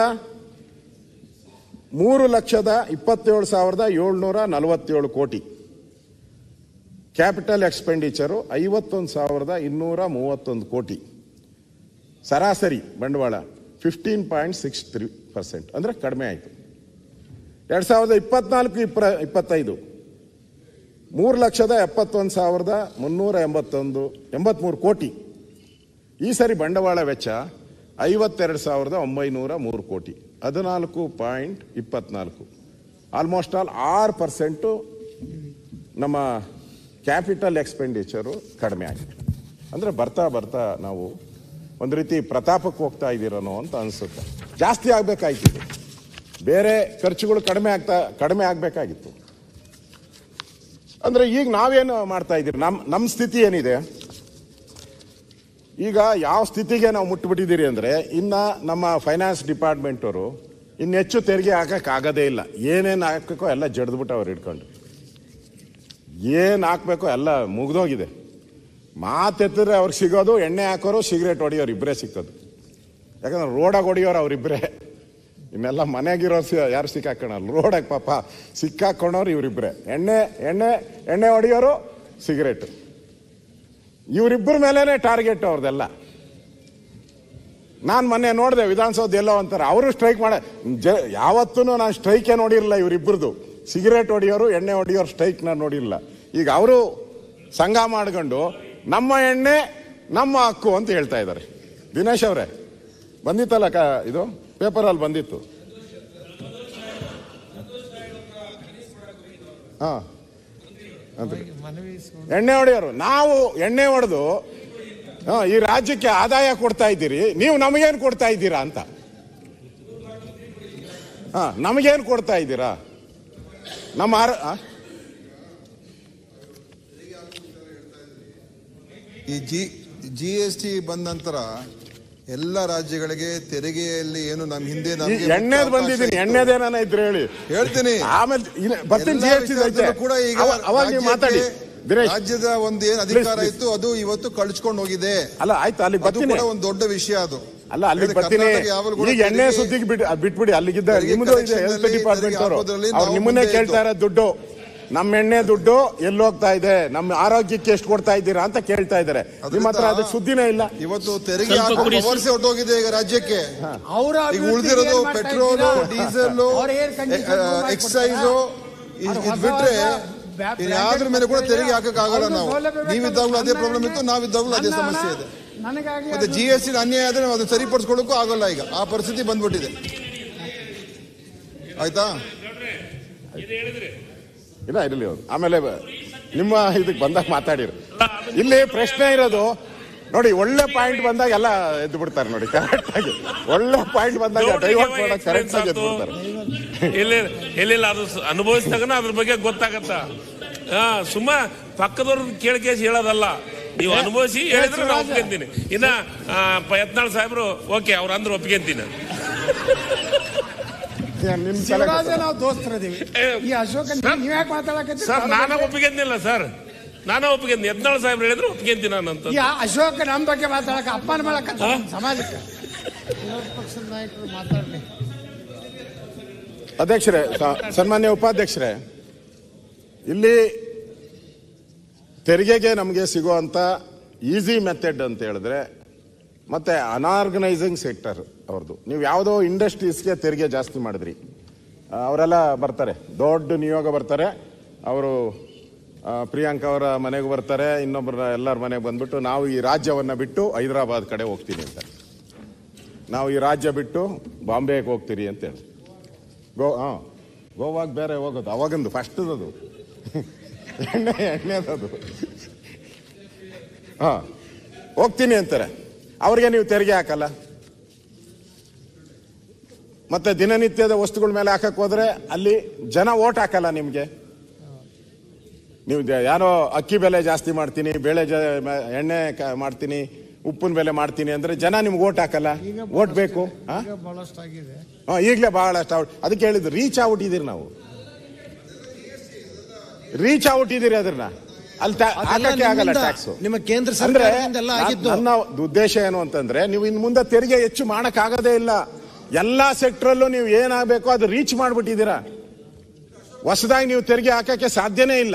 ಮೂರು ಲಕ್ಷದ ಇಪ್ಪತ್ತೇಳು ಸಾವಿರದ ಏಳ್ನೂರ ನಲವತ್ತೇಳು ಕೋಟಿ. ಕ್ಯಾಪಿಟಲ್ ಎಕ್ಸ್ಪೆಂಡಿಚರು ಐವತ್ತೊಂದು ಸಾವಿರದ ಇನ್ನೂರ ಮೂವತ್ತೊಂದು ಕೋಟಿ. ಸರಾಸರಿ ಬಂಡವಾಳ fifteen point six three percent, ಅಂದರೆ ಕಡಿಮೆ ಆಯಿತು. ಎರಡು ಸಾವಿರದ ಇಪ್ಪತ್ನಾಲ್ಕು ಇಪ್ಪ ಇಪ್ಪತ್ತೈದು ಮೂರು ಲಕ್ಷದ ಎಪ್ಪತ್ತೊಂದು ಸಾವಿರದ ಮುನ್ನೂರ ಎಂಬತ್ತೊಂದು ಎಂಬತ್ತ್ಮೂರು ಕೋಟಿ. ಈ ಸರಿ ಬಂಡವಾಳ ವೆಚ್ಚ ಐವತ್ತೆರಡು ಸಾವಿರದ ಒಂಬೈನೂರ ಮೂರು ಕೋಟಿ, ಹದಿನಾಲ್ಕು ಪಾಯಿಂಟ್ ಇಪ್ಪತ್ನಾಲ್ಕು. ಆಲ್ಮೋಸ್ಟ್ ಆಲ್ ಆರು ಪರ್ಸೆಂಟು ನಮ್ಮ ಕ್ಯಾಪಿಟಲ್ ಎಕ್ಸ್ಪೆಂಡಿಚರು ಕಡಿಮೆ ಆಗಿದೆ. ಅಂದರೆ ಬರ್ತಾ ಬರ್ತಾ ನಾವು ಒಂದು ರೀತಿ ಪ್ರತಾಪಕ್ಕೆ ಹೋಗ್ತಾ ಇದ್ದೀರನೋ ಅಂತ ಅನಿಸುತ್ತೆ. ಜಾಸ್ತಿ ಆಗಬೇಕಾಯ್ತು, ಬೇರೆ ಖರ್ಚುಗಳು ಕಡಿಮೆ ಆಗ್ತಾ ಕಡಿಮೆ ಆಗಬೇಕಾಗಿತ್ತು. ಅಂದರೆ ಈಗ ನಾವೇನು ಮಾಡ್ತಾ ಇದ್ದೀರಿ, ನಮ್ಮ ನಮ್ಮ ಸ್ಥಿತಿ ಏನಿದೆ ಈಗ, ಯಾವ ಸ್ಥಿತಿಗೆ ನಾವು ಮುಟ್ಟಿಬಿಟ್ಟಿದ್ದೀರಿ ಅಂದರೆ, ಇನ್ನು ನಮ್ಮ ಫೈನಾನ್ಸ್ ಡಿಪಾರ್ಟ್ಮೆಂಟವರು ಇನ್ನು ಹೆಚ್ಚು ತೆರಿಗೆ ಹಾಕೋಕ್ಕಾಗೋದೇ ಇಲ್ಲ. ಏನೇನು ಹಾಕಬೇಕೋ ಎಲ್ಲ ಜಡ್ದ್ಬಿಟ್ಟು ಅವ್ರು ಹಿಡ್ಕೊಂಡು, ಏನು ಹಾಕಬೇಕೋ ಎಲ್ಲ ಮುಗ್ದೋಗಿದೆ. ಮಾತೆತ್ತಿದ್ರೆ ಅವ್ರಿಗೆ ಸಿಗೋದು ಎಣ್ಣೆ ಹಾಕೋರು, ಸಿಗರೇಟ್ ಹೊಡಿಯೋರು ಇಬ್ಬರೇ ಸಿಕ್ಕೋದು. ಯಾಕಂದ್ರೆ ರೋಡಾಗ ಹೊಡಿಯೋರು ಅವರಿಬ್ಬರೇ, ಇನ್ನೆಲ್ಲ ಮನೆಗಿರೋ ಯಾರು ಸಿಕ್ಕಾಕೋಣಲ್ಲ. ರೋಡಾಗ ಪಾಪ ಸಿಕ್ಕಾಕೊಂಡವ್ರು ಇವರಿಬ್ಬರೇ. ಎಣ್ಣೆ ಎಣ್ಣೆ ಎಣ್ಣೆ ಹೊಡಿಯೋರು, ಸಿಗರೇಟು, ಇವರಿಬ್ಬರ ಮೇಲೇ ಟಾರ್ಗೆಟ್ ಅವ್ರದ್ದೆಲ್ಲ. ನಾನು ಮೊನ್ನೆ ನೋಡಿದೆ ವಿಧಾನಸೌಧ ಎಲ್ಲೋ ಅಂತಾರೆ, ಅವರು ಸ್ಟ್ರೈಕ್ ಮಾಡ ಜ ಯಾವತ್ತೂ ನಾನು ಸ್ಟ್ರೈಕೇ ನೋಡಿರಲಿಲ್ಲ ಇವರಿಬ್ಬರದು. ಸಿಗರೇಟ್ ಹೊಡಿಯೋರು ಎಣ್ಣೆ ಹೊಡಿಯೋರು ಸ್ಟ್ರೈಕ್ ನಾನು ನೋಡಿರಲಿಲ್ಲ. ಈಗ ಅವರು ಸಂಘ ಮಾಡ್ಕೊಂಡು ನಮ್ಮ ಎಣ್ಣೆ ನಮ್ಮ ಹಕ್ಕು ಅಂತ ಹೇಳ್ತಾ ಇದ್ದಾರೆ. ದಿನೇಶ್ ಅವರೇ, ಬಂದಿತ್ತಲ್ಲ ಕ ಇದು ಪೇಪರಲ್ಲಿ ಬಂದಿತ್ತು. ಹಾ, ಎಣ್ಣೆ ಹೊಡೆಯೋರು ನಾವು ಎಣ್ಣೆ ಹೊಡೆದು ಈ ರಾಜ್ಯಕ್ಕೆ ಆದಾಯ ಕೊಡ್ತಾ ಇದ್ದೀರಿ, ನೀವು ನಮಗೇನು ಕೊಡ್ತಾ ಇದ್ದೀರಾ ಅಂತ. ಹಾ, ನಮಗೇನು ಕೊಡ್ತಾ ಇದ್ದೀರಾ? ನಮ್ಮ ಆರ ಈ ಜಿ ಜಿ ಎಸ್ ಟಿ ಬಂದ ನಂತರ ಎಲ್ಲ ರಾಜ್ಯಗಳಿಗೆ ತೆರಿಗೆಯಲ್ಲಿ ಏನು ನಮ್ ಹಿಂದೆ ಎಣ್ಣೆದ್ ಬಂದಿದ್ದೀನಿ, ಎಣ್ಣೆದೇನ ಇದ್ರೆ ಹೇಳಿ ಹೇಳ್ತೀನಿ. ಆಮೇಲೆ ಬರ್ತೀನಿ ಜಿ ಎಸ್ ಟಿ ಕೂಡ ಈಗ ಅವಾಗ ನೀವು ಮಾತಾಡಿ. ರಾಜ್ಯದ ಒಂದು ಏನ್ ಅಧಿಕಾರ ಇತ್ತು ಅದು ಇವತ್ತು ಕಳ್ಸ್ಕೊಂಡು ಹೋಗಿದೆ. ಅಲ್ಲ ಆಯ್ತು, ಅಲ್ಲಿ ಅದು ಕೂಡ ಒಂದು ದೊಡ್ಡ ವಿಷಯ. ಅದು ಅಲ್ಲ, ಅಲ್ಲಿ ಬರ್ತೀನಿ. ಈಗ ಎಣ್ಣೆ ಸುದ್ದಿಗೆ ಬಿಟ್ಟು ಬಿಟ್ಬಿಡಿ, ಅಲ್ಲಿಗಿದ್ದ ನಿಮ್ದು ಇದೆ ಹೆಲ್ತ್ ಡಿಪಾರ್ಟ್ಮೆಂಟ್ ಅವರು, ಅವ್ರು ನಿಮ್ಮನ್ನೇ ಕೇಳ್ತಾ ಇರೋ ದುಡ್ಡು, ನಮ್ಮ ಎಣ್ಣೆ ದುಡ್ಡು ಎಲ್ಲಿ ಹೋಗ್ತಾ ಇದೆ, ನಮ್ಮ ಆರೋಗ್ಯಕ್ಕೆ ಎಷ್ಟು ಕೊಡ್ತಾ ಇದ್ದೀರಾ ಅಂತ ಕೇಳ್ತಾ ಇದ್ದಾರೆ. ನಿಮ್ಮ ಹತ್ರ ಅದಕ್ಕೆ ಸುದ್ದಿನೇ ಇಲ್ಲ. ಇವತ್ತು ತೆರಿಗೆ ವರ್ಷ ಹೊಟ್ಟೋಗಿದೆ ಈಗ ರಾಜ್ಯಕ್ಕೆ. ಈಗ ಉಳಿದಿರೋದು ಪೆಟ್ರೋಲು, ಡೀಸೆಲ್, ಎಕ್ಸೈಸ್ ಬಿಟ್ರೆ ಯಾವ್ದ್ರ ಮೇಲೆ ಕೂಡ ತೆರಿಗೆ ಹಾಕಕ್ ಆಗಲ್ಲ. ನಾವು ನೀವಿದ್ದಾಗಲೂ ಅದೇ ಪ್ರಾಬ್ಲಮ್ ಇತ್ತು, ನಾವಿದ್ದಾಗಲೂ ಅದೇ ಸಮಸ್ಯೆ ಇದೆ. ಮತ್ತೆ ಜಿ ಎಸ್ ಟಿ ಅನ್ಯಾಯ ಆದ್ರೆ ನಾವು ಅದನ್ನ ಸರಿಪಡಿಸ್ಕೊಳ್ಳೋಕ್ಕೂ ಆಗಲ್ಲ. ಈಗ ಆ ಪರಿಸ್ಥಿತಿ ಬಂದ್ಬಿಟ್ಟಿದೆ. ಆಯ್ತಾ? ಇಲ್ಲ ಇರಲಿ ಅವರು ಆಮೇಲೆ ನಿಮ್ಮ ಇದಕ್ಕೆ ಬಂದಾಗ ಮಾತಾಡಿರು. ಇಲ್ಲಿ ಪ್ರಶ್ನೆ ಇರೋದು ನೋಡಿ, ಒಳ್ಳೆ ಪಾಯಿಂಟ್ ಬಂದಾಗ ಎಲ್ಲ ಎದ್ದು ಬಿಡ್ತಾರೆ ನೋಡಿ, ಕರೆಕ್ಟ್ ಆಗಿ ಒಳ್ಳೆ ಪಾಯಿಂಟ್ ಬಂದಾಗ ಡೈವರ್ಟ್ ಮಾಡಕ್ ಕರೆಕ್ಟ್ ಆಗಿ ಎದ್ದು ಬಿಡ್ತಾರೆ. ಇಲ್ಲ ಇಲ್ಲ, ಅದು ಅನುಭವಿಸಿದಾಗ ಅದ್ರ ಬಗ್ಗೆ ಗೊತ್ತಾಗತ್ತ. ಸುಮ್ಮ ಪಕ್ಕದವ್ರ ಕೇಳಿಕೇಸಿ ಹೇಳೋದಲ್ಲ, ನೀವು ಅನುಭವಿಸಿ ಹೇಳಿದ್ರೆ ನಾನು ಒಪ್ಕೊಂತೀನಿ. ಇನ್ನ ಯತ್ನಾಳ್ ಸಾಹೇಬ್ರು ಓಕೆ ಅವ್ರು ಅಂದ್ರೆ ಒಪ್ಕೊಂತೀನಿ. ನಾವು ದೋಸ್ತರದೀವಿ. ಈ ಅಶೋಕ ನೀವ್ ಯಾಕೆ ಮಾತಾಡಕತ್ತೀರಿ ಸರ್? ನಾನ ಒಪ್ಪಿಗೆಂದಿಲ್ಲ ಸರ್, ನಾನ ಒಪ್ಪಿಗೆಂದು ಯತ್ನಾಳ್ ಸಾಹೇಬ್ರು ಹೇಳಿದ್ರು ಒಪ್ಪಿಗೆಂತೀನಿ ನಾನು ಅಂತ. ಅಶೋಕ ನಮ್ಮ ಬಗ್ಗೆ ಮಾತಾಡಕ ಅಪ್ಪನ ಮಾಡಕ ಸಮಾಜಕ್ಕೆ ವಿರೋಧ ಪಕ್ಷದ ನಾಯಕರು ಮಾತಾಡ್ಲಿ. ಅಧ್ಯಕ್ಷರೇ, ಸನ್ಮಾನ್ಯ ಉಪಾಧ್ಯಕ್ಷರೇ, ಇಲ್ಲಿ ತೆರಿಗೆಗೆ ನಮಗೆ ಸಿಗುವಂತ ಈಸಿ ಮೆಥಡ್ ಅಂತ ಹೇಳಿದ್ರೆ, ಮತ್ತೆ ಅನಾರ್ಗನೈಸಿಂಗ್ ಸೆಕ್ಟರ್ ಅವ್ರದ್ದು. ನೀವು ಯಾವುದೋ ಇಂಡಸ್ಟ್ರೀಸ್ಗೆ ತೆರಿಗೆ ಜಾಸ್ತಿ ಮಾಡಿದ್ರಿ, ಅವರೆಲ್ಲ ಬರ್ತಾರೆ, ದೊಡ್ಡ ನಿಯೋಗ ಬರ್ತಾರೆ, ಅವರು ಪ್ರಿಯಾಂಕಾ ಅವರ ಮನೆಗೆ ಬರ್ತಾರೆ, ಇನ್ನೊಬ್ಬರ ಎಲ್ಲರ ಮನೆಗೆ ಬಂದ್ಬಿಟ್ಟು ನಾವು ಈ ರಾಜ್ಯವನ್ನು ಬಿಟ್ಟು ಹೈದರಾಬಾದ್ ಕಡೆ ಹೋಗ್ತೀನಿ ಅಂತ, ನಾವು ಈ ರಾಜ್ಯ ಬಿಟ್ಟು ಬಾಂಬೆಗೆ ಹೋಗ್ತೀರಿ ಅಂತ ಹೇಳಿ. ಗೋ ಹಾಂ ಗೋವಾಗ ಬೇರೆ ಹೋಗೋದು ಅವಾಗಂದು ಫಸ್ಟದು ಎಣ್ಣೆ ಎಣ್ಣೆದದು ಹಾಂ ಹೋಗ್ತೀನಿ ಅಂತಾರೆ. ಅವ್ರಿಗೆ ನೀವು ತೆರಿಗೆ ಹಾಕಲ್ಲ. ಮತ್ತೆ ದಿನನಿತ್ಯದ ವಸ್ತುಗಳ ಮೇಲೆ ಹಾಕಕ್ಕೆ ಹೋದ್ರೆ ಅಲ್ಲಿ ಜನ ಓಟ್ ಹಾಕಲ್ಲ ನಿಮಗೆ. ನೀವು ಯಾರೋ ಅಕ್ಕಿ ಬೆಲೆ ಜಾಸ್ತಿ ಮಾಡ್ತೀನಿ, ಬೇಳೆ ಜ ಎಣ್ಣೆ ಮಾಡ್ತೀನಿ, ಉಪ್ಪಿನ ಬೆಲೆ ಮಾಡ್ತೀನಿ ಅಂದ್ರೆ ಜನ ನಿಮ್ಗೆ ಓಟ್ ಹಾಕಲ್ಲ. ಓಟ್ ಬೇಕು. ಹಾಂ ಈಗಲೇ ಬಹಳಷ್ಟು ಔಟ್. ಅದಕ್ಕೆ ಹೇಳಿದ್ದು ರೀಚ್ ಔಟ್ ಇದೀರಿ, ನಾವು ರೀಚ್ ಔಟ್ ಇದೀರಿ. ಅದನ್ನ ಅಲ್ಲಿ ಹಾಕಕ್ಕೆ ಆಗಲ್ಲ ಟ್ಯಾಕ್ಸ್. ನಿಮ್ಮ ಕೇಂದ್ರ ಅಂದ್ರೆ ನನ್ನ ಉದ್ದೇಶ ಏನು ಅಂತಂದ್ರೆ, ನೀವು ಇನ್ ಮುಂದೆ ತೆರಿಗೆ ಹೆಚ್ಚು ಮಾಡಕ್ ಆಗದೇ ಇಲ್ಲ. ಎಲ್ಲಾ ಸೆಕ್ಟರಲ್ಲೂ ನೀವು ಏನಾಗಬೇಕು ಅದು ರೀಚ್ ಮಾಡ್ಬಿಟ್ಟಿದ್ದೀರಾ. ಹೊಸದಾಗಿ ನೀವು ತೆರಿಗೆ ಹಾಕಕ್ಕೆ ಸಾಧ್ಯನೇ ಇಲ್ಲ.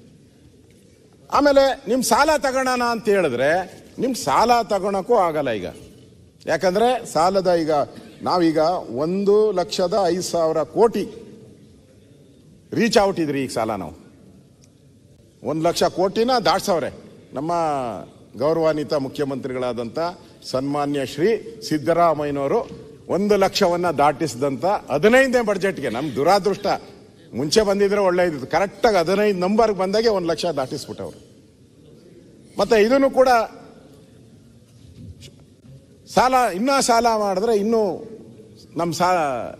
ಆಮೇಲೆ ನಿಮ್ ಸಾಲ ತಗೋಣ ಅಂತ ಹೇಳಿದ್ರೆ ನಿಮ್ ಸಾಲ ತಗೊಳಕ್ಕೂ ಆಗಲ್ಲ ಈಗ. ಯಾಕಂದ್ರೆ ಸಾಲದ ಈಗ ನಾವೀಗ ಒಂದು ಲಕ್ಷದ ಐದು ಸಾವಿರ ಕೋಟಿ ರೀಚ್ ಔಟ್ ಇದ್ರಿ ಈಗ ಸಾಲ. ನಾವು ಒಂದು ಲಕ್ಷ ಕೋಟಿನ ದಾಟ್ಸವ್ರೆ ನಮ್ಮ ಗೌರವಾನ್ವಿತ ಮುಖ್ಯಮಂತ್ರಿಗಳಾದಂಥ ಸನ್ಮಾನ್ಯ ಶ್ರೀ ಸಿದ್ದರಾಮಯ್ಯನವರು ಒಂದು ಲಕ್ಷವನ್ನ ದಾಟಿಸಿದಂತ ಹದಿನೈದನೇ ಬಡ್ಜೆಟ್ಗೆ. ನಮ್ ದುರಾದೃಷ್ಟ, ಮುಂಚೆ ಬಂದಿದ್ರೆ ಒಳ್ಳೆ ಇದ್ದು, ಕರೆಕ್ಟಾಗಿ ಹದಿನೈದು ನಂಬರ್ ಬಂದಾಗೆ ಒಂದು ಲಕ್ಷ ದಾಟಿಸ್ಬಿಟ್ಟವ್ರು. ಮತ್ತೆ ಇದನ್ನು ಕೂಡ ಸಾಲ ಇನ್ನೂ ಸಾಲ ಮಾಡಿದ್ರೆ ಇನ್ನೂ ನಮ್ಮ ಸಾ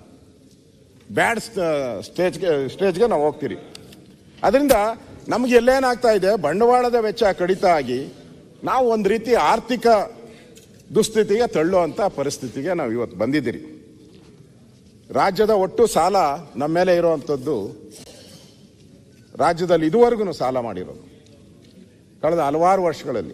ಬ್ಯಾಡ್ ಸ್ಟೇಜ್ಗೆ ಸ್ಟೇಜ್ಗೆ ನಾವು ಹೋಗ್ತೀರಿ. ಅದರಿಂದ ನಮ್ಗೆ ಎಲ್ಲೇನಾಗ್ತಾ ಇದೆ, ಬಂಡವಾಳದ ವೆಚ್ಚ ಕಡಿತ ಆಗಿ ನಾವು ಒಂದು ರೀತಿ ಆರ್ಥಿಕ ದುಸ್ಥಿತಿಗೆ ತಳ್ಳುವಂಥ ಪರಿಸ್ಥಿತಿಗೆ ನಾವು ಇವತ್ತು ಬಂದಿದ್ದೀರಿ. ರಾಜ್ಯದ ಒಟ್ಟು ಸಾಲ ನಮ್ಮ ಮೇಲೆ ಇರುವಂಥದ್ದು, ರಾಜ್ಯದಲ್ಲಿ ಇದುವರೆಗೂ ಸಾಲ ಮಾಡಿರೋದು ಕಳೆದ ಹಲವಾರು ವರ್ಷಗಳಲ್ಲಿ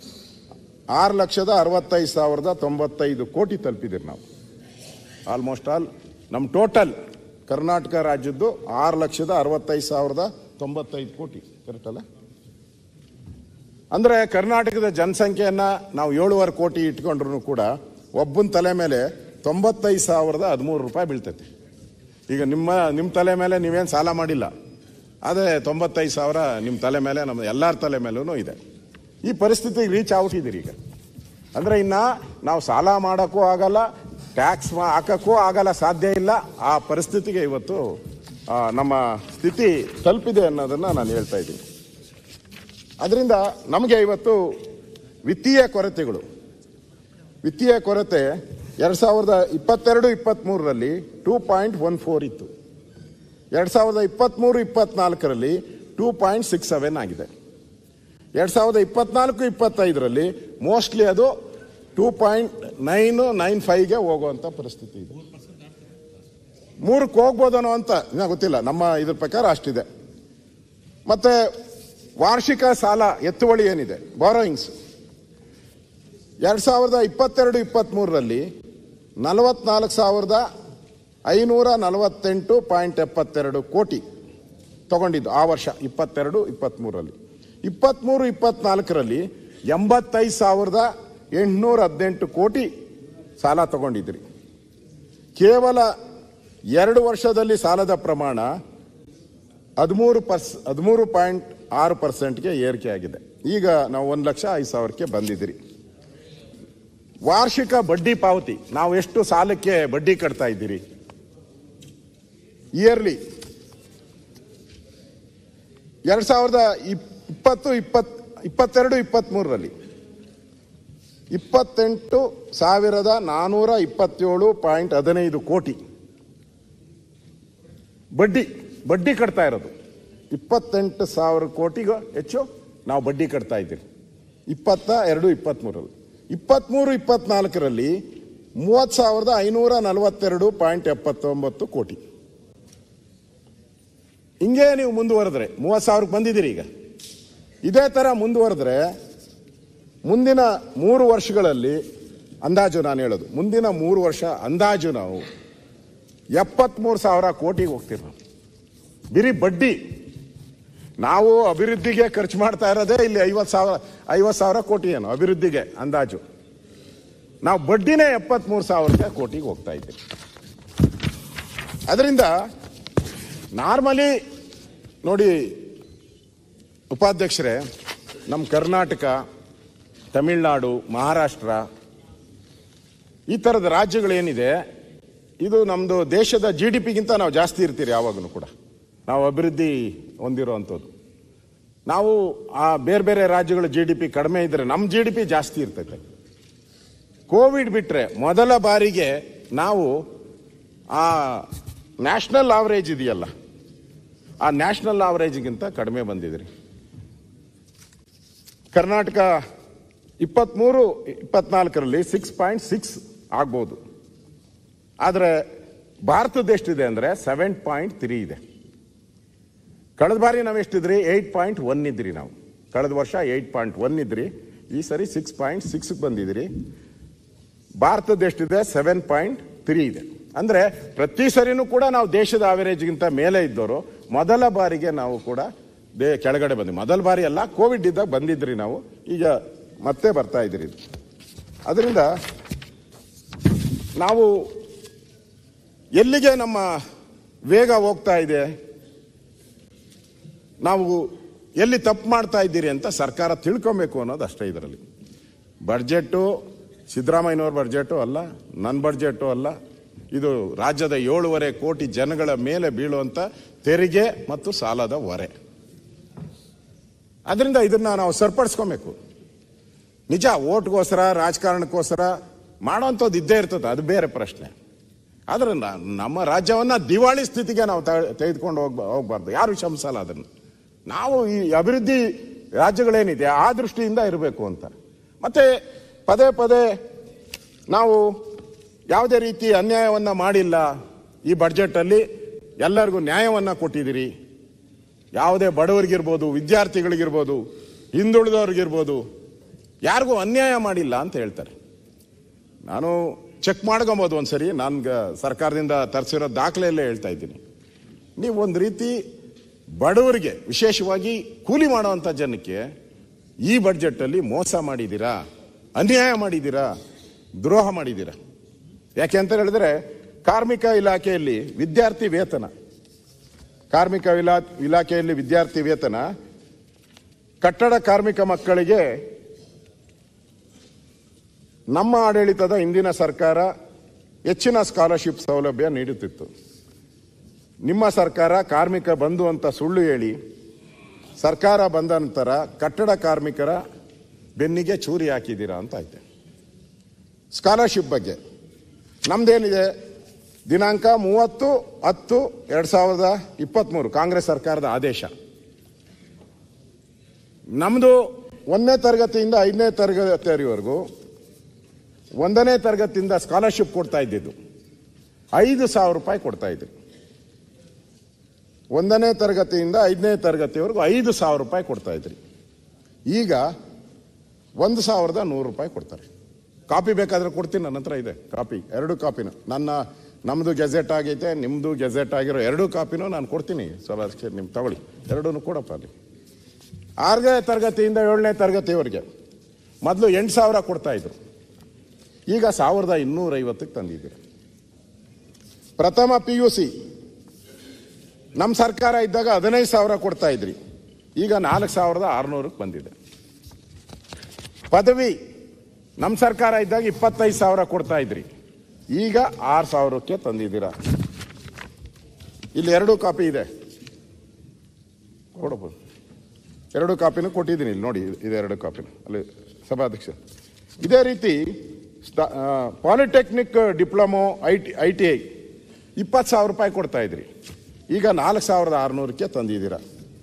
ಆರು ಲಕ್ಷದ ಅರವತ್ತೈದು ಸಾವಿರದ ತೊಂಬತ್ತೈದು ಕೋಟಿ ತಲುಪಿದ್ದೀರಿ ನಾವು. ಆಲ್ಮೋಸ್ಟ್ ಆಲ್ ನಮ್ಮ ಟೋಟಲ್ ಕರ್ನಾಟಕ ರಾಜ್ಯದ್ದು ಆರು ಲಕ್ಷದ ಅರವತ್ತೈದು ಸಾವಿರದ ತೊಂಬತ್ತೈದು ಕೋಟಿ, ಕರೆಕ್ಟ್ ಅಲ್ಲ? ಅಂದ್ರೆ ಕರ್ನಾಟಕದ ಜನಸಂಖ್ಯೆಯನ್ನ ನಾವು ಏಳುವರೆ ಕೋಟಿ ಇಟ್ಕೊಂಡ್ರು ಕೂಡ ಒಬ್ಬನ ತಲೆ ಮೇಲೆ ತೊಂಬತ್ತೈದು ಸಾವಿರದ ಹದಿಮೂರು ರೂಪಾಯಿ ಬೀಳ್ತೈತೆ. ಈಗ ನಿಮ್ಮ ನಿಮ್ಮ ತಲೆ ಮೇಲೆ ನೀವೇನು ಸಾಲ ಮಾಡಿಲ್ಲ, ಆದರೆ ತೊಂಬತ್ತೈದು ಸಾವಿರ ನಿಮ್ಮ ತಲೆ ಮೇಲೆ, ನಮ್ಮ ಎಲ್ಲರ ತಲೆ ಮೇಲೂ ಇದೆ. ಈ ಪರಿಸ್ಥಿತಿಗೆ ರೀಚ್ ಔಟ್ ಇದೀರಿ ಈಗ. ಅಂದ್ರೆ ಇನ್ನ ನಾವು ಸಾಲ ಮಾಡೋಕ್ಕೂ ಆಗಲ್ಲ, ಟ್ಯಾಕ್ಸ್ ಹಾಕಕ್ಕೂ ಆಗಲ್ಲ, ಸಾಧ್ಯ ಇಲ್ಲ. ಆ ಪರಿಸ್ಥಿತಿಗೆ ಇವತ್ತು ನಮ್ಮ ಸ್ಥಿತಿ ತಲುಪಿದೆ ಅನ್ನೋದನ್ನ ನಾನು ಹೇಳ್ತಾ ಇದ್ದೀನಿ. ಅದರಿಂದ ನಮಗೆ ಇವತ್ತು ವಿತ್ತೀಯ ಕೊರತೆಗಳು, ವಿತ್ತೀಯ ಕೊರತೆ ಎರಡ್ ಸಾವಿರದ ಇಪ್ಪತ್ತೆರಡು ಇಪ್ಪತ್ತ್ ಮೂರರಲ್ಲಿ ಟೂ ಪಾಯಿಂಟ್ ಒನ್ ಫೋರ್ ಇತ್ತು. ಎರಡ್ ಸಾವಿರದ ಇಪ್ಪತ್ತ್ಮೂರು ಇಪ್ಪತ್ನಾಲ್ಕರಲ್ಲಿ ಟೂ ಪಾಯಿಂಟ್ ಸಿಕ್ಸ್ ಸೆವೆನ್ ಆಗಿದೆ. ಎರಡ್ ಸಾವಿರದ ಇಪ್ಪತ್ನಾಲ್ಕು ಇಪ್ಪತ್ತೈದರಲ್ಲಿ ಮೋಸ್ಟ್ಲಿ ಅದು ಟೂ ಪಾಯಿಂಟ್ ನೈನ್ ನೈನ್ ಫೈವ್ಗೆ ಹೋಗುವಂತ ಪರಿಸ್ಥಿತಿ ಇದೆ. ಮೂರಕ್ಕೆ ಹೋಗ್ಬೋದನೋ ಅಂತ ಇನ್ನ ಗೊತ್ತಿಲ್ಲ, ನಮ್ಮ ಇದ್ರ ಪ್ರಕಾರ ಅಷ್ಟಿದೆ. ಮತ್ತೆ ವಾರ್ಷಿಕ ಸಾಲ ಎತ್ತುವಳಿ ಏನಿದೆ, ಬಾರೋಯಿಂಗ್ಸ್, ಎರಡ್ ಸಾವಿರದ ಇಪ್ಪತ್ತೆರಡು ಇಪ್ಪತ್ತ್ ಮೂರರಲ್ಲಿ ನಲವತ್ನಾಲ್ಕು ಸಾವಿರದ ಐನೂರ ನಲವತ್ತೆಂಟು ಪಾಯಿಂಟ್ ಎಪ್ಪತ್ತೆರಡು ಕೋಟಿ ತಗೊಂಡಿದ್ದು ಆ ವರ್ಷ ಇಪ್ಪತ್ತೆರಡು ಇಪ್ಪತ್ತ್ ಮೂರರಲ್ಲಿ. ಇಪ್ಪತ್ತ್ಮೂರು ಇಪ್ಪತ್ನಾಲ್ಕರಲ್ಲಿ ಎಂಬತ್ತೈದು ಸಾವಿರದ ಎಂಟುನೂರ ಹದಿನೆಂಟು ಕೋಟಿ ಸಾಲ ತಗೊಂಡಿದ್ರಿ. ಕೇವಲ ಎರಡು ವರ್ಷದಲ್ಲಿ ಸಾಲದ ಪ್ರಮಾಣ ಹದಿಮೂರು ಪರ್ಸ್ ಹದಿಮೂರು ಪಾಯಿಂಟ್ ಆರು ಪರ್ಸೆಂಟ್ಗೆ ಏರಿಕೆ ಆಗಿದೆ. ಈಗ ನಾವು ಒಂದು ಲಕ್ಷ ಐದು ಸಾವಿರಕ್ಕೆ ಬಂದಿದ್ದೀರಿ. ವಾರ್ಷಿಕ ಬಡ್ಡಿ ಪಾವತಿ, ನಾವು ಎಷ್ಟು ಸಾಲಕ್ಕೆ ಬಡ್ಡಿ ಕಟ್ತಾ ಇದ್ದೀರಿ ಇಯರ್ಲಿ, ಎರಡ್ ಸಾವಿರದ ಇಪ್ಪತ್ತು ಇಪ್ಪತ್ ಇಪ್ಪತ್ತೆರಡು ಇಪ್ಪತ್ತ್ ಮೂರರಲ್ಲಿ ಇಪ್ಪತ್ತೆಂಟು ಸಾವಿರದ ನಾನೂರ ಇಪ್ಪತ್ತೇಳು ಪಾಯಿಂಟ್ ಹದಿನೈದು ಕೋಟಿ ಬಡ್ಡಿ ಬಡ್ಡಿ ಕಟ್ತಾ ಇರೋದು. ಇಪ್ಪತ್ತೆಂಟು ಸಾವಿರ ಕೋಟಿಗೂ ಹೆಚ್ಚು ನಾವು ಬಡ್ಡಿ ಕಟ್ತಾ ಇದ್ದೀವಿ ಇಪ್ಪತ್ತ ಎರಡು ಇಪ್ಪತ್ತ್ ಮೂರರಲ್ಲಿ. ಇಪ್ಪತ್ತ್ಮೂರು ಇಪ್ಪತ್ನಾಲ್ಕರಲ್ಲಿ ಮೂವತ್ತು ಸಾವಿರದ ಐನೂರ ನಲವತ್ತೆರಡು ಪಾಯಿಂಟ್ ಎಪ್ಪತ್ತೊಂಬತ್ತು ಕೋಟಿ. ಹಿಂಗೆ ನೀವು ಮುಂದುವರೆದ್ರೆ ಮೂವತ್ತು ಸಾವಿರಕ್ಕೆ ಬಂದಿದ್ದೀರಿ. ಈಗ ಇದೇ ಥರ ಮುಂದುವರೆದ್ರೆ ಮುಂದಿನ ಮೂರು ವರ್ಷಗಳಲ್ಲಿ ಅಂದಾಜು, ನಾನು ಹೇಳೋದು ಮುಂದಿನ ಮೂರು ವರ್ಷ ಅಂದಾಜು ನಾವು ಎಪ್ಪತ್ಮೂರು ಸಾವಿರ ಕೋಟಿಗೆ ಹೋಗ್ತೀವಿ. ನಾವು ಬಿರಿ ಬಡ್ಡಿ, ನಾವು ಅಭಿವೃದ್ಧಿಗೆ ಖರ್ಚು ಮಾಡ್ತಾ ಇರೋದೇ ಇಲ್ಲಿ ಐವತ್ತು ಸಾವಿರ ಐವತ್ತು ಸಾವಿರ ಕೋಟಿ ಏನು ಅಭಿವೃದ್ಧಿಗೆ ಅಂದಾಜು. ನಾವು ಬಡ್ಡಿನೇ ಎಪ್ಪತ್ಮೂರು ಸಾವಿರ ಕೋಟಿಗೆ ಹೋಗ್ತಾ ಇದ್ದೀವಿ. ಅದರಿಂದ ನಾರ್ಮಲಿ ನೋಡಿ ಉಪಾಧ್ಯಕ್ಷರೇ, ನಮ್ಮ ಕರ್ನಾಟಕ, ತಮಿಳುನಾಡು, ಮಹಾರಾಷ್ಟ್ರ ಈ ಥರದ ರಾಜ್ಯಗಳೇನಿದೆ, ಇದು ನಮ್ಮದು ದೇಶದ ಜಿ ಡಿ ಪಿಗಿಂತ ನಾವು ಜಾಸ್ತಿ ಇರ್ತೀರಿ ಯಾವಾಗಲೂ ಕೂಡ. ನಾವು ಅಭಿವೃದ್ಧಿ ಹೊಂದಿರೋವಂಥದ್ದು. ನಾವು ಆ ಬೇರೆ ಬೇರೆ ರಾಜ್ಯಗಳ ಜಿ ಡಿ ಪಿ ಕಡಿಮೆ ಇದ್ದರೆ ನಮ್ಮ ಜಿ ಡಿ ಪಿ ಜಾಸ್ತಿ ಇರ್ತೈತೆ. ಕೋವಿಡ್ ಬಿಟ್ಟರೆ ಮೊದಲ ಬಾರಿಗೆ ನಾವು ಆ ನ್ಯಾಷನಲ್ ಆವರೇಜ್ ಇದೆಯಲ್ಲ, ಆ ನ್ಯಾಷನಲ್ ಆವರೇಜ್ಗಿಂತ ಕಡಿಮೆ ಬಂದಿದ್ರಿ. ಕರ್ನಾಟಕ ಇಪ್ಪತ್ತ್ಮೂರು ಇಪ್ಪತ್ನಾಲ್ಕರಲ್ಲಿ ಸಿಕ್ಸ್ ಪಾಯಿಂಟ್ ಸಿಕ್ಸ್ ಆಗ್ಬೋದು. ಆದರೆ ಭಾರತದ ಎಷ್ಟಿದೆ ಅಂದರೆ ಸೆವೆನ್ ಪಾಯಿಂಟ್ ತ್ರೀ ಇದೆ. ಕಳೆದ ಬಾರಿ ನಾವು ಎಷ್ಟಿದ್ರಿ? ಏಯ್ಟ್ ಪಾಯಿಂಟ್ ಒನ್ ಇದ್ರಿ ನಾವು. ಕಳೆದ ವರ್ಷ ಏಯ್ಟ್ ಪಾಯಿಂಟ್ ಒನ್ ಇದ್ರಿ, ಈ ಸರಿ ಸಿಕ್ಸ್ ಪಾಯಿಂಟ್ ಸಿಕ್ಸ್ ಬಂದಿದ್ರಿ. ಭಾರತದ ಎಷ್ಟಿದೆ? ಸೆವೆನ್ ಪಾಯಿಂಟ್ ತ್ರೀ ಇದೆ. ಅಂದರೆ ಪ್ರತಿ ಸರಿನೂ ಕೂಡ ನಾವು ದೇಶದ ಆವರೇಜ್ಗಿಂತ ಮೇಲೆ ಇದ್ದವರು. ಮೊದಲ ಬಾರಿಗೆ ನಾವು ಕೂಡ ದೇ ಕೆಳಗಡೆ ಬಂದ್ವಿ. ಮೊದಲ ಬಾರಿ ಅಲ್ಲ, ಕೋವಿಡ್ ಇದ್ದಾಗ ಬಂದಿದ್ರಿ ನಾವು, ಈಗ ಮತ್ತೆ ಬರ್ತಾ ಇದ್ರಿ. ಅದರಿಂದ ನಾವು ಎಲ್ಲಿಗೆ ನಮ್ಮ ವೇಗ ಹೋಗ್ತಾ ಇದೆ, ನಾವು ಎಲ್ಲಿ ತಪ್ಪು ಮಾಡ್ತಾ ಇದ್ದೀರಿ ಅಂತ ಸರ್ಕಾರ ತಿಳ್ಕೊಬೇಕು ಅನ್ನೋದು ಅಷ್ಟೇ. ಇದರಲ್ಲಿ ಬಡ್ಜೆಟ್ಟು ಸಿದ್ದರಾಮಯ್ಯನವ್ರ ಬಡ್ಜೆಟು ಅಲ್ಲ, ನನ್ನ ಬಡ್ಜೆಟು ಅಲ್ಲ. ಇದು ರಾಜ್ಯದ ಏಳೂವರೆ ಕೋಟಿ ಜನಗಳ ಮೇಲೆ ಬೀಳುವಂಥ ತೆರಿಗೆ ಮತ್ತು ಸಾಲದ ಹೊರೆ. ಅದರಿಂದ ಇದನ್ನ ನಾವು ಸರಿಪಡಿಸ್ಕೊಬೇಕು. ನಿಜ, ಓಟ್ಗೋಸ್ಕರ ರಾಜಕಾರಣಕ್ಕೋಸ್ಕರ ಮಾಡೋವಂಥದ್ದು ಇದ್ದೇ ಇರ್ತದೆ, ಅದು ಬೇರೆ ಪ್ರಶ್ನೆ. ಆದರೆ ನಮ್ಮ ರಾಜ್ಯವನ್ನ ದಿವಾಳಿ ಸ್ಥಿತಿಗೆ ನಾವು ತೆಗೆದುಕೊಂಡು ಹೋಗ್ ಹೋಗ್ಬಾರ್ದು. ಯಾರು ಶಂಸಲ್ಲ ಅದನ್ನು. ನಾವು ಈ ಅಭಿವೃದ್ಧಿ ರಾಜ್ಯಗಳೇನಿದೆ ಆ ದೃಷ್ಟಿಯಿಂದ ಇರಬೇಕು ಅಂತ. ಮತ್ತೆ ಪದೇ ಪದೇ ನಾವು ಯಾವುದೇ ರೀತಿ ಅನ್ಯಾಯವನ್ನ ಮಾಡಿಲ್ಲ. ಈ ಬಡ್ಜೆಟಲ್ಲಿ ಎಲ್ಲರಿಗೂ ನ್ಯಾಯವನ್ನ ಕೊಟ್ಟಿದ್ದೀರಿ. ಯಾವುದೇ ಬಡವರಿಗಿರ್ಬೋದು, ವಿದ್ಯಾರ್ಥಿಗಳಿಗಿರ್ಬೋದು, ಹಿಂದುಳಿದವ್ರಿಗಿರ್ಬೋದು, ಯಾರಿಗೂ ಅನ್ಯಾಯ ಮಾಡಿಲ್ಲ ಅಂತ ಹೇಳ್ತಾರೆ. ನಾನು ಚೆಕ್ ಮಾಡ್ಕೊಬೋದು ಒಂದ್ಸರಿ, ನನ್ಗೆ ಸರ್ಕಾರದಿಂದ ತರಿಸಿರೋ ದಾಖಲೆಯಲ್ಲೇ ಹೇಳ್ತಾ ಇದ್ದೀನಿ. ನೀವು ಒಂದು ರೀತಿ ಬಡವರಿಗೆ, ವಿಶೇಷವಾಗಿ ಕೂಲಿ ಮಾಡುವಂಥ ಜನಕ್ಕೆ ಈ ಬಡ್ಜೆಟಲ್ಲಿ ಮೋಸ ಮಾಡಿದ್ದೀರಾ, ಅನ್ಯಾಯ ಮಾಡಿದ್ದೀರಾ, ದ್ರೋಹ ಮಾಡಿದ್ದೀರಾ. ಯಾಕೆ ಅಂತ ಹೇಳಿದ್ರೆ, ಕಾರ್ಮಿಕ ಇಲಾಖೆಯಲ್ಲಿ ವಿದ್ಯಾರ್ಥಿ ವೇತನ ಕಾರ್ಮಿಕ ಇಲಾ ಇಲಾಖೆಯಲ್ಲಿ ವಿದ್ಯಾರ್ಥಿ ವೇತನ ಕಟ್ಟಡ ಕಾರ್ಮಿಕ ಮಕ್ಕಳಿಗೆ ನಮ್ಮ ಆಡಳಿತದ ಹಿಂದಿನ ಸರ್ಕಾರ ಹೆಚ್ಚಿನ ಸ್ಕಾಲರ್ಶಿಪ್ ಸೌಲಭ್ಯ ನೀಡುತ್ತಿತ್ತು. ನಿಮ್ಮ ಸರ್ಕಾರ ಕಾರ್ಮಿಕ ಬಂಧು ಅಂತ ಸುಳ್ಳು ಹೇಳಿ ಸರ್ಕಾರ ಬಂದ ನಂತರ ಕಟ್ಟಡ ಕಾರ್ಮಿಕರ ಬೆನ್ನಿಗೆ ಚೂರಿ ಹಾಕಿದ್ದೀರಾ ಅಂತ ಆಯ್ತು. ಸ್ಕಾಲರ್ಶಿಪ್ ಬಗ್ಗೆ ನಮ್ದೇನಿದೆ, ದಿನಾಂಕ ಮೂವತ್ತು ಹತ್ತು ಎರಡ್ ಸಾವಿರದ ಇಪ್ಪತ್ತ್ಮೂರು ಕಾಂಗ್ರೆಸ್ ಸರ್ಕಾರದ ಆದೇಶ. ನಮ್ಮದು ಒಂದನೇ ತರಗತಿಯಿಂದ ಐದನೇ ತರಗತಿವರೆಗೂ ಒಂದನೇ ತರಗತಿಯಿಂದ ಸ್ಕಾಲರ್ಶಿಪ್ ಕೊಡ್ತಾ ಇದ್ದಿದ್ದು ಐದು ಸಾವಿರ ರೂಪಾಯಿ ಕೊಡ್ತಾ ಇದ್ರು. ಒಂದನೇ ತರಗತಿಯಿಂದ ಐದನೇ ತರಗತಿವರೆಗೂ ಐದು ಸಾವಿರ ರೂಪಾಯಿ ಕೊಡ್ತಾ ಇದ್ರಿ. ಈಗ ಒಂದು ಸಾವಿರದ ನೂರು ರೂಪಾಯಿ ಕೊಡ್ತಾರೆ. ಕಾಪಿ ಬೇಕಾದ್ರೆ ಕೊಡ್ತೀನಿ, ನನ್ನ ಹತ್ರ ಇದೆ ಕಾಪಿ, ಎರಡು ಕಾಪಿನ. ನನ್ನ ನಮ್ಮದು ಗೆಜೆಟ್ ಆಗೈತೆ, ನಿಮ್ಮದು ಗೆಜೆಟ್ ಆಗಿರೋ ಎರಡೂ ಕಾಪಿನೂ ನಾನು ಕೊಡ್ತೀನಿ. ಸ್ವಲ್ಪ ನಿಮ್ಗೆ ತಗೊಳ್ಳಿ, ಎರಡೂ ಕೊಡಪ್ಪ. ಅಲ್ಲಿ ಆರನೇ ತರಗತಿಯಿಂದ ಏಳನೇ ತರಗತಿವರೆಗೆ ಮೊದಲು ಎಂಟು ಸಾವಿರ ಕೊಡ್ತಾ ಇದ್ರು, ಈಗ ಸಾವಿರದ ಇನ್ನೂರ ಐವತ್ತಕ್ಕೆ ತಂದಿದ್ದೀರಿ. ಪ್ರಥಮ ಪಿ ಯು ಸಿ ನಮ್ಮ ಸರ್ಕಾರ ಇದ್ದಾಗ ಹದಿನೈದು ಸಾವಿರ ಕೊಡ್ತಾ ಇದ್ರಿ, ಈಗ ನಾಲ್ಕು ಸಾವಿರದ ಆರುನೂರಕ್ಕೆ ಬಂದಿದೆ. ಪದವಿ ನಮ್ಮ ಸರ್ಕಾರ ಇದ್ದಾಗ ಇಪ್ಪತ್ತೈದು ಸಾವಿರ ಕೊಡ್ತಾ ಇದ್ರಿ, ಈಗ ಆರು ಸಾವಿರಕ್ಕೆ ತಂದಿದ್ದೀರಾ. ಇಲ್ಲಿ ಎರಡು ಕಾಪಿ ಇದೆ, ಕೊಡಬಹುದು. ಎರಡು ಕಾಪಿನೂ ಕೊಟ್ಟಿದ್ದೀನಿ, ಇಲ್ಲಿ ನೋಡಿ, ಇದೆ ಎರಡು ಕಾಪಿನ ಅಲ್ಲಿ ಸಭಾಧ್ಯಕ್ಷ. ಇದೇ ರೀತಿ polytechnic diploma I T I T I ಇಪ್ಪತ್ತು ಸಾವಿರ ರೂಪಾಯಿ ಕೊಡ್ತಾ ಇದ್ರಿ, ಈಗ ನಾಲ್ಕು ಸಾವಿರದ ಆರುನೂರಕ್ಕೆ ತಂದಿದ್ದೀರಾ.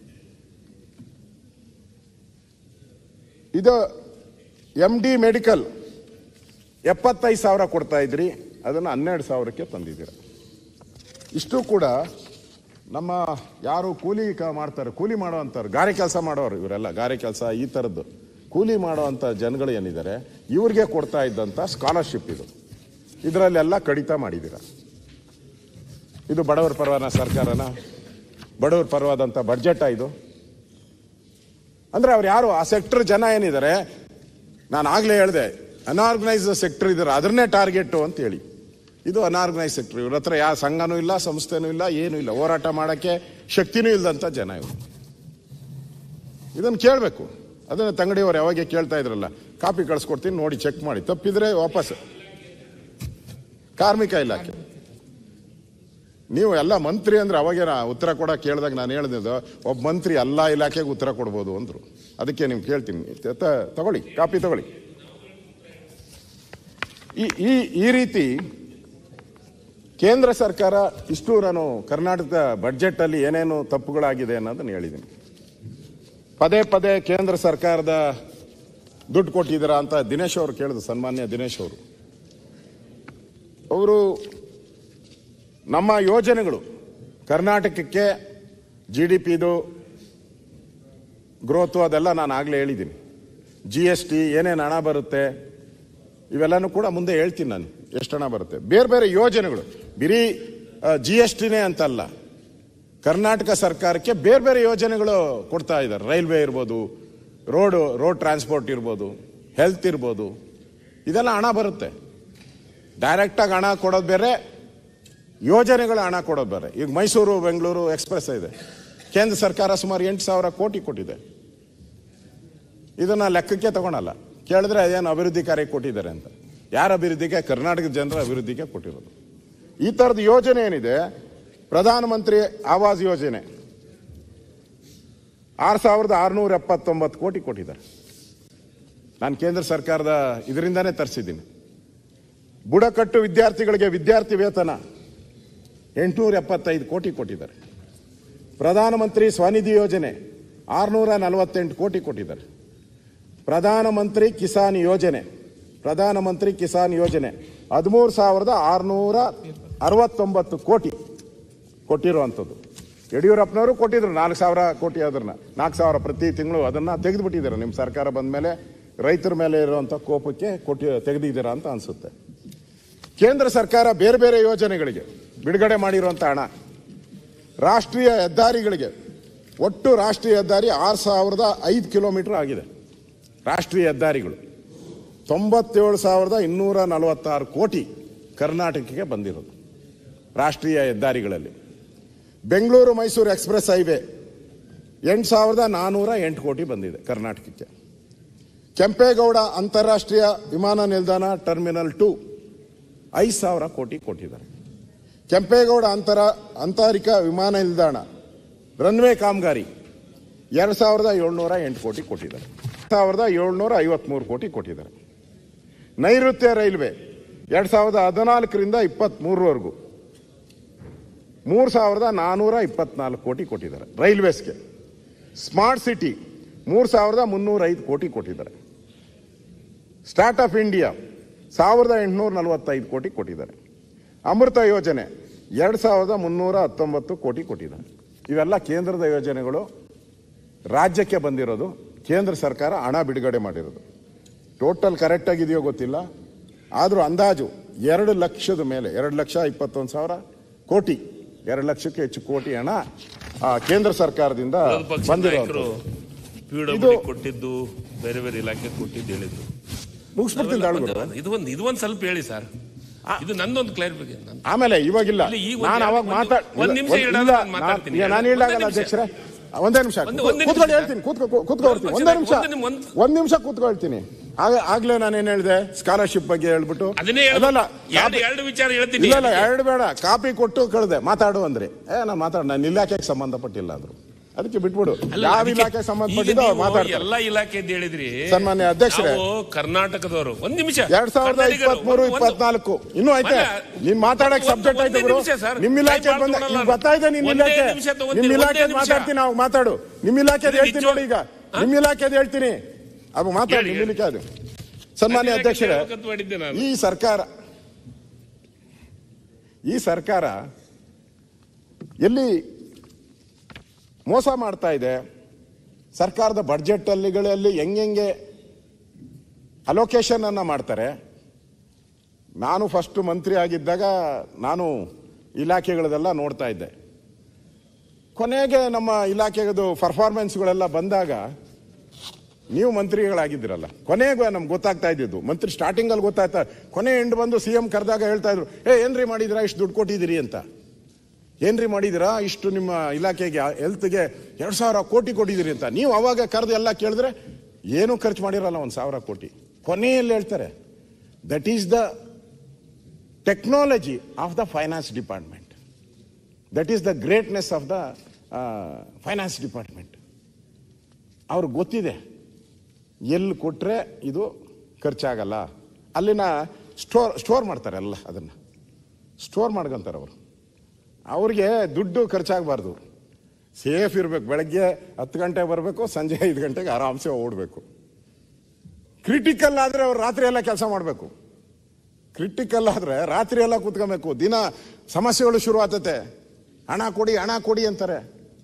ಇದು ಎಮ್ ಡಿ ಮೆಡಿಕಲ್ ಎಪ್ಪತ್ತೈದು ಸಾವಿರ ಕೊಡ್ತಾ ಇದ್ರಿ, ಅದನ್ನು ಹನ್ನೆರಡು ಸಾವಿರಕ್ಕೆ ತಂದಿದ್ದೀರಾ. ಇಷ್ಟು ಕೂಡ ನಮ್ಮ ಯಾರು ಕೂಲಿ ಮಾಡ್ತಾರೆ, ಕೂಲಿ ಮಾಡೋ ಅಂತಾರೆ, ಗಾರೆ ಕೆಲಸ ಮಾಡೋರು, ಇವರೆಲ್ಲ ಗಾರೆ ಕೆಲಸ ಈ ಥರದ್ದು ಕೂಲಿ ಮಾಡೋವಂಥ ಜನಗಳು ಏನಿದ್ದಾರೆ ಇವ್ರಿಗೆ ಕೊಡ್ತಾ ಇದ್ದಂಥ ಸ್ಕಾಲರ್ಶಿಪ್ ಇದು. ಇದರಲ್ಲೆಲ್ಲ ಕಡಿತ ಮಾಡಿದ್ದೀರಾ. ಇದು ಬಡವರ ಪರವಾದ ಸರ್ಕಾರನ, ಬಡವರ ಪರವಾದಂಥ ಬಡ್ಜೆಟಾ ಇದು? ಅಂದರೆ ಅವ್ರು ಯಾರು ಆ ಸೆಕ್ಟರ್ ಜನ ಏನಿದ್ದಾರೆ, ನಾನು ಆಗಲೇ ಹೇಳಿದೆ, ಅನಾರ್ಗನೈಸ್ಡ್ ಸೆಕ್ಟರ್ ಇದ್ದಾರೆ, ಅದನ್ನೇ ಟಾರ್ಗೆಟ್ ಅಂತ ಹೇಳಿ. ಇದು ಅನಾರ್ಗನೈಸ್ ಸೆಕ್ಟರ್. ಇವ್ರ ಹತ್ರ ಯಾವ ಸಂಘನೂ ಇಲ್ಲ, ಸಂಸ್ಥೆನೂ ಇಲ್ಲ, ಏನೂ ಇಲ್ಲ, ಹೋರಾಟ ಮಾಡೋಕ್ಕೆ ಶಕ್ತಿನೂ ಇಲ್ಲದಂಥ ಜನ ಇವರು. ಇದನ್ನು ಕೇಳಬೇಕು. ಅದನ್ನು ತಂಗಡಿಯವರು ಯಾವಾಗ ಕೇಳ್ತಾ ಇದ್ರಲ್ಲ, ಕಾಪಿ ಕಳಿಸ್ಕೊಡ್ತೀನಿ ನೋಡಿ ಚೆಕ್ ಮಾಡಿ, ತಪ್ಪಿದ್ರೆ ವಾಪಸ್. ಕಾರ್ಮಿಕ ಇಲಾಖೆ ನೀವು ಎಲ್ಲ ಮಂತ್ರಿ ಅಂದ್ರೆ ಅವಾಗೇನ ಉತ್ತರ ಕೊಡ ಕೇಳಿದಾಗ ನಾನು ಹೇಳಿದ್ದು ಒಬ್ಬ ಮಂತ್ರಿ ಎಲ್ಲ ಇಲಾಖೆಗೆ ಉತ್ತರ ಕೊಡ್ಬೋದು ಅಂದ್ರು. ಅದಕ್ಕೆ ನೀವು ಕೇಳ್ತೀನಿ, ತಗೊಳ್ಳಿ ಕಾಪಿ ತಗೊಳ್ಳಿ. ಈ ಈ ರೀತಿ ಕೇಂದ್ರ ಸರ್ಕಾರ ಇಷ್ಟು ನಾನು ಕರ್ನಾಟಕದ ಬಡ್ಜೆಟ್ ಅಲ್ಲಿ ಏನೇನು ತಪ್ಪುಗಳಾಗಿದೆ ಅನ್ನೋದನ್ನು ಹೇಳಿದ್ದೀನಿ. ಪದೇ ಪದೇ ಕೇಂದ್ರ ಸರ್ಕಾರದ ದುಡ್ಡು ಕೊಟ್ಟಿದ್ದೀರಾ ಅಂತ ದಿನೇಶ್ ಅವರು ಕೇಳಿದ್ರು, ಸನ್ಮಾನ್ಯ ದಿನೇಶ್ ಅವರು. ಅವರು ನಮ್ಮ ಯೋಜನೆಗಳು ಕರ್ನಾಟಕಕ್ಕೆ ಜಿ ಡಿ ಪಿದು ಗ್ರೋತು ಅದೆಲ್ಲ ನಾನು ಆಗಲೇ ಹೇಳಿದ್ದೀನಿ. ಜಿ ಎಸ್ ಟಿ ಏನೇನು ಹಣ ಬರುತ್ತೆ ಇವೆಲ್ಲನೂ ಕೂಡ ಮುಂದೆ ಹೇಳ್ತೀನಿ ನಾನು, ಎಷ್ಟು ಹಣ ಬರುತ್ತೆ. ಬೇರೆ ಬೇರೆ ಯೋಜನೆಗಳು, ಬರೀ ಜಿ ಎಸ್ ಟಿನೇ ಅಂತಲ್ಲ, ಕರ್ನಾಟಕ ಸರ್ಕಾರಕ್ಕೆ ಬೇರೆ ಬೇರೆ ಯೋಜನೆಗಳು ಕೊಡ್ತಾ ಇದ್ದಾರೆ. ರೈಲ್ವೆ ಇರ್ಬೋದು, ರೋಡು ರೋಡ್ ಟ್ರಾನ್ಸ್ಪೋರ್ಟ್ ಇರ್ಬೋದು, ಹೆಲ್ತ್ ಇರ್ಬೋದು, ಇದೆಲ್ಲ ಹಣ ಬರುತ್ತೆ. ಡೈರೆಕ್ಟಾಗಿ ಹಣ ಕೊಡೋದು ಬೇರೆ, ಯೋಜನೆಗಳ ಹಣ ಕೊಡೋದು ಬೇರೆ. ಈಗ ಮೈಸೂರು ಬೆಂಗಳೂರು ಎಕ್ಸ್ಪ್ರೆಸ್ ಇದೆ, ಕೇಂದ್ರ ಸರ್ಕಾರ ಸುಮಾರು ಎಂಟು ಸಾವಿರ ಕೋಟಿ ಕೊಟ್ಟಿದೆ. ಇದನ್ನ ಲೆಕ್ಕಕ್ಕೆ ತಗೊಳಲ್ಲ. ಕೇಳಿದ್ರೆ ಅದೇನು ಅಭಿವೃದ್ಧಿ ಕಾರ್ಯ ಕೊಟ್ಟಿದ್ದಾರೆ ಅಂತ. ಯಾರ ಅಭಿವೃದ್ಧಿಗೆ? ಕರ್ನಾಟಕದ ಜನರ ಅಭಿವೃದ್ಧಿಗೆ ಕೊಟ್ಟಿರೋದು. ಈ ಥರದ ಯೋಜನೆ ಏನಿದೆ, ಪ್ರಧಾನಮಂತ್ರಿ ಆವಾಸ್ ಯೋಜನೆ ಆರು ಸಾವಿರದ ಆರುನೂರ ಎಪ್ಪತ್ತೊಂಬತ್ತು ಕೋಟಿ ಕೊಟ್ಟಿದ್ದಾರೆ. ನಾನು ಕೇಂದ್ರ ಸರ್ಕಾರದ ಇದರಿಂದಾನೇ ತರಿಸಿದ್ದೀನಿ. ಬುಡಕಟ್ಟು ವಿದ್ಯಾರ್ಥಿಗಳಿಗೆ ವಿದ್ಯಾರ್ಥಿ ವೇತನ ಎಂಟುನೂರ ಎಪ್ಪತ್ತೈದು ಕೋಟಿ ಕೊಟ್ಟಿದ್ದಾರೆ. ಪ್ರಧಾನಮಂತ್ರಿ ಸ್ವನಿಧಿ ಯೋಜನೆ ಆರುನೂರ ನಲವತ್ತೆಂಟು ಕೋಟಿ ಕೊಟ್ಟಿದ್ದಾರೆ. ಪ್ರಧಾನಮಂತ್ರಿ ಕಿಸಾನ್ ಯೋಜನೆ ಪ್ರಧಾನಮಂತ್ರಿ ಕಿಸಾನ್ ಯೋಜನೆ ಹದಿಮೂರು ಸಾವಿರದ ಆರುನೂರ ಅರವತ್ತೊಂಬತ್ತು ಕೋಟಿ ಕೊಟ್ಟಿರುವಂಥದ್ದು. ಯಡಿಯೂರಪ್ಪನವರು ಕೊಟ್ಟಿದ್ರು ನಾಲ್ಕು ಸಾವಿರ ಕೋಟಿ. ಅದನ್ನ ನಾಲ್ಕು ಸಾವಿರ ಪ್ರತಿ ತಿಂಗಳು ಅದನ್ನ ತೆಗೆದುಬಿಟ್ಟಿದ್ದಾರೆ. ನಿಮ್ಮ ಸರ್ಕಾರ ಬಂದ ಮೇಲೆ ರೈತರ ಮೇಲೆ ಇರುವಂಥ ಕೋಪಕ್ಕೆ ಕೊಟ್ಟಿ ತೆಗೆದಿದ್ದೀರಾ ಅಂತ ಅನಿಸುತ್ತೆ. ಕೇಂದ್ರ ಸರ್ಕಾರ ಬೇರೆ ಬೇರೆ ಯೋಜನೆಗಳಿಗೆ ಬಿಡುಗಡೆ ಮಾಡಿರುವಂಥ ಹಣ, ರಾಷ್ಟ್ರೀಯ ಹೆದ್ದಾರಿಗಳಿಗೆ ಒಟ್ಟು ರಾಷ್ಟ್ರೀಯ ಹೆದ್ದಾರಿ ಆರು ಸಾವಿರದ ಐದು ಕಿಲೋಮೀಟರ್ ಆಗಿದೆ. ರಾಷ್ಟ್ರೀಯ ಹೆದ್ದಾರಿಗಳು ತೊಂಬತ್ತೇಳು ಸಾವಿರದ ಇನ್ನೂರ ನಲವತ್ತಾರು ಕೋಟಿ ಕರ್ನಾಟಕಕ್ಕೆ ಬಂದಿರೋದು ರಾಷ್ಟ್ರೀಯ ಹೆದ್ದಾರಿಗಳಲ್ಲಿ. ಬೆಂಗಳೂರು ಮೈಸೂರು ಎಕ್ಸ್ಪ್ರೆಸ್ ಹೈವೇ ಎಂಟು ಸಾವಿರದ ನಾನ್ನೂರ ಎಂಟು ಕೋಟಿ ಬಂದಿದೆ ಕರ್ನಾಟಕಕ್ಕೆ. ಕೆಂಪೇಗೌಡ ಅಂತಾರಾಷ್ಟ್ರೀಯ ವಿಮಾನ ನಿಲ್ದಾಣ ಟರ್ಮಿನಲ್ ಟು ಐದು ಸಾವಿರ ಕೋಟಿ ಕೊಟ್ಟಿದ್ದಾರೆ. ಕೆಂಪೇಗೌಡ ಅಂತರ ಆಂತರಿಕ ವಿಮಾನ ನಿಲ್ದಾಣ ರನ್ವೇ ಕಾಮಗಾರಿ ಎರಡು ಸಾವಿರದ ಏಳ್ನೂರ ಎಂಟು ಕೋಟಿ ಕೊಟ್ಟಿದ್ದಾರೆ. ಸಾವಿರದ ಏಳ್ನೂರ ಐವತ್ಮೂರು ಕೋಟಿ ಕೊಟ್ಟಿದ್ದಾರೆ. ನೈಋತ್ಯ ರೈಲ್ವೆ ಎರಡು ಸಾವಿರದ ಹದಿನಾಲ್ಕರಿಂದ ಇಪ್ಪತ್ತ್ಮೂರವರೆಗೂ ಮೂರು ಸಾವಿರದ ನಾನ್ನೂರ ಇಪ್ಪತ್ನಾಲ್ಕು ಕೋಟಿ ಕೊಟ್ಟಿದ್ದಾರೆ ರೈಲ್ವೇಸ್ಗೆ. ಸ್ಮಾರ್ಟ್ ಸಿಟಿ ಮೂರು ಸಾವಿರದ ಮುನ್ನೂರ ಐದು ಕೋಟಿ ಕೊಟ್ಟಿದ್ದಾರೆ. ಸ್ಟಾರ್ಟ್ ಅಪ್ ಇಂಡಿಯಾ ಸಾವಿರದ ಎಂಟುನೂರ ನಲವತ್ತೈದು ಕೋಟಿ ಕೊಟ್ಟಿದ್ದಾರೆ. ಅಮೃತ ಯೋಜನೆ ಎರಡು ಸಾವಿರದ ಮುನ್ನೂರ ಹತ್ತೊಂಬತ್ತು ಕೋಟಿ ಕೊಟ್ಟಿದ್ದಾರೆ. ಇವೆಲ್ಲ ಕೇಂದ್ರದ ಯೋಜನೆಗಳು, ರಾಜ್ಯಕ್ಕೆ ಬಂದಿರೋದು, ಕೇಂದ್ರ ಸರ್ಕಾರ ಹಣ ಬಿಡುಗಡೆ ಮಾಡಿರೋದು. ಟೋಟಲ್ ಕರೆಕ್ಟ್ ಆಗಿದೆಯೋ ಗೊತ್ತಿಲ್ಲ, ಆದರೂ ಅಂದಾಜು ಎರಡು ಲಕ್ಷದ ಮೇಲೆ, ಎರಡು ಲಕ್ಷ ಇಪ್ಪತ್ತೊಂದು ಸಾವಿರ ಕೋಟಿ, ಎರಡು ಲಕ್ಷಕ್ಕೆ ಹೆಚ್ಚು ಕೋಟಿ ಹಣ ಕೇಂದ್ರ ಸರ್ಕಾರದಿಂದ ಬಂದಿರೋದು. ಕೊಟ್ಟಿದ್ದು ಬೇರೆ ಬೇರೆ ಇಲಾಖೆ ಕೊಟ್ಟಿದ್ದು ಹೇಳಿದ್ರು. ಮುಗಿಸ್ಬಿಡ್ತೀನಿ ಇದು ಒಂದು ಇದು ಒಂದು ಸ್ವಲ್ಪ ಹೇಳಿ ಸರ್, ಇದು ನಂದೊಂದು ಕ್ಲಾರಿಫಿಕೇಶನ್. ಆಮೇಲೆ ಇವಾಗಿಲ್ಲ, ನಾನು ಅವಾಗ ಮಾತಾಡ ಒಂದ್ ನಿಮಿಷ ಮಾತಾಡ್ತೀನಿ. ನಾನು ಹೇಳಾಗಲ್ಲ ಅಧ್ಯಕ್ಷರೇ, ಒಂದೇ ನಿಮಿಷ ಕೂತ್ಕೊಂಡು ಹೇಳ್ತೀನಿ, ಕೂತ್ಕೊಳ್ತೀನಿ, ಒಂದೇ ನಿಮಿಷ ಒಂದ್ ನಿಮಿಷ ಕೂತ್ಕೊಳ್ತೀನಿ. ಆಗ್ಲೇ ನಾನೇನ್ ಹೇಳಿದೆ, ಸ್ಕಾಲರ್ಶಿಪ್ ಬಗ್ಗೆ ಹೇಳ್ಬಿಟ್ಟು ಎರಡು ವಿಚಾರ ಹೇಳ್ತೀನಿ. ಇಲ್ಲ ಎರಡು ಬೇಡ, ಕಾಪಿ ಕೊಟ್ಟು ಕಳ್ದೆ ಮಾತಾಡು ಅಂದ್ರೆ ಏ ನಾ ಮಾತಾಡ, ನಾನು ಇಲಾಖೆಗೆ ಸಂಬಂಧಪಟ್ಟಿಲ್ಲ ಅಂದ್ರು, ಅದಕ್ಕೆ ಬಿಟ್ಬಿಡು. ಯಾವ ಇಲಾಖೆ ಸಂಬಂಧಪಟ್ಟಿದ್ದು ಮಾತಾಡ. ಎಲ್ಲ ಇಲಾಖೆ ಹೇಳಿದ್ರಿ ಸನ್ಮಾನ್ಯ ಅಧ್ಯಕ್ಷರೇ, ಕರ್ನಾಟಕದವರು ಒಂದ್ ನಿಮಿಷ ಎರಡ್ ಸಾವಿರದ ಇಪ್ಪತ್ಮೂರು ಇಪ್ಪತ್ನಾಲ್ಕು ಇನ್ನೂ ಐತೆ. ನೀನ್ ಮಾತಾಡಕ್ ಸಬ್ಜೆಕ್ಟ್ ಆಯ್ತು ಗುರು. ನಿಮ್ ಇಲಾಖೆ ಬಂದ ಗೊತ್ತಾಯ್ತು, ನಿಮ್ ಇಲಾಖೆ ನಿಮ್ ಇಲಾಖೆ ಮಾತಾಡ್ತೀನಿ, ಅವಾಗ ಮಾತಾಡು. ನಿಮ್ ಇಲಾಖೆ ಹೇಳ್ತೀನಿ ನೋಡಿ, ಈಗ ನಿಮ್ ಇಲಾಖೆ ಹೇಳ್ತೀನಿ, ಅವಾಗ ಮಾತಾಡಿ. ನಿಮ್ ಇಲಾಖೆ ಅದು. ಸನ್ಮಾನ್ಯ ಅಧ್ಯಕ್ಷರೇ, ಈ ಸರ್ಕಾರ ಈ ಸರ್ಕಾರ ಎಲ್ಲಿ ಮೋಸ ಮಾಡ್ತಾ ಇದೆ, ಸರ್ಕಾರದ ಬಡ್ಜೆಟ್ ಅಲ್ಲಿಗಳಲ್ಲಿ ಹೆಂಗೆ ಅಲೋಕೇಶನ್ ಅನ್ನ ಮಾಡ್ತಾರೆ. ನಾನು ಫಸ್ಟ್ ಮಂತ್ರಿ ಆಗಿದ್ದಾಗ ನಾನು ಇಲಾಖೆಗಳದೆಲ್ಲ ನೋಡ್ತಾ ಇದ್ದೆ. ಕೊನೆಗೆ ನಮ್ಮ ಇಲಾಖೆಗದು ಪರ್ಫಾರ್ಮೆನ್ಸ್ಗಳೆಲ್ಲ ಬಂದಾಗ ನೀವು ಮಂತ್ರಿಗಳಾಗಿದ್ದೀರಲ್ಲ, ಕೊನೆಗೂ ನಮ್ಗೆ ಗೊತ್ತಾಗ್ತಾ ಇದ್ದಿದ್ದು, ಮಂತ್ರಿ ಸ್ಟಾರ್ಟಿಂಗ್ ಅಲ್ಲಿ ಗೊತ್ತಾಗ್ತಾ, ಕೊನೆ ಎಂಡ್ ಬಂದು ಸಿ ಎಂ ಕರೆದಾಗ ಹೇಳ್ತಾ ಇದ್ರು, ಏ ಏನ್ರಿ ಮಾಡಿದಿರಾ, ಇಷ್ಟು ದುಡ್ಡು ಕೊಟ್ಟಿದ್ದೀರಿ ಅಂತ, ಏನ್ರಿ ಮಾಡಿದಿರಾ, ಇಷ್ಟು ನಿಮ್ಮ ಇಲಾಖೆಗೆ ಹೆಲ್ತ್ಗೆ ಎರಡು ಸಾವಿರ ಕೋಟಿ ಕೊಟ್ಟಿದ್ದೀರಿ ಅಂತ. ನೀವು ಅವಾಗ ಕರೆದು ಎಲ್ಲ ಕೇಳಿದ್ರೆ ಏನೂ ಖರ್ಚು ಮಾಡಿರಲ್ಲ, ಒಂದು ಸಾವಿರ ಕೋಟಿ. ಕೊನೆಯಲ್ಲಿ ಹೇಳ್ತಾರೆ, that is the technology of the finance department, that is the greatness of the finance department. ಅವ್ರಿಗೆ ಗೊತ್ತಿದೆ ಎಲ್ಲಿ ಕೊಟ್ಟರೆ ಇದು ಖರ್ಚಾಗಲ್ಲ. ಅಲ್ಲಿನ ಸ್ಟೋರ್ ಸ್ಟೋರ್ ಮಾಡ್ತಾರೆ, ಎಲ್ಲ ಅದನ್ನು ಸ್ಟೋರ್ ಮಾಡ್ಕೊಂತಾರೆ ಅವರು. ಅವ್ರಿಗೆ ದುಡ್ಡು ಖರ್ಚಾಗಬಾರ್ದು, ಸೇಫ್ ಇರಬೇಕು. ಬೆಳಗ್ಗೆ ಹತ್ತು ಗಂಟೆಗೆ ಬರಬೇಕು, ಸಂಜೆ ಐದು ಗಂಟೆಗೆ ಆರಾಮ್ಸೆ ಓಡಬೇಕು. ಕ್ರಿಟಿಕಲ್ ಆದರೆ ಅವ್ರು ರಾತ್ರಿ ಎಲ್ಲ ಕೆಲಸ ಮಾಡಬೇಕು. ಕ್ರಿಟಿಕಲ್ ಆದರೆ ರಾತ್ರಿ ಎಲ್ಲ ಕೂತ್ಕೊಬೇಕು. ದಿನ ಸಮಸ್ಯೆಗಳು ಶುರು ಆಗ್ತತೆ, ಹಣ ಕೊಡಿ ಹಣ ಕೊಡಿ ಅಂತಾರೆ.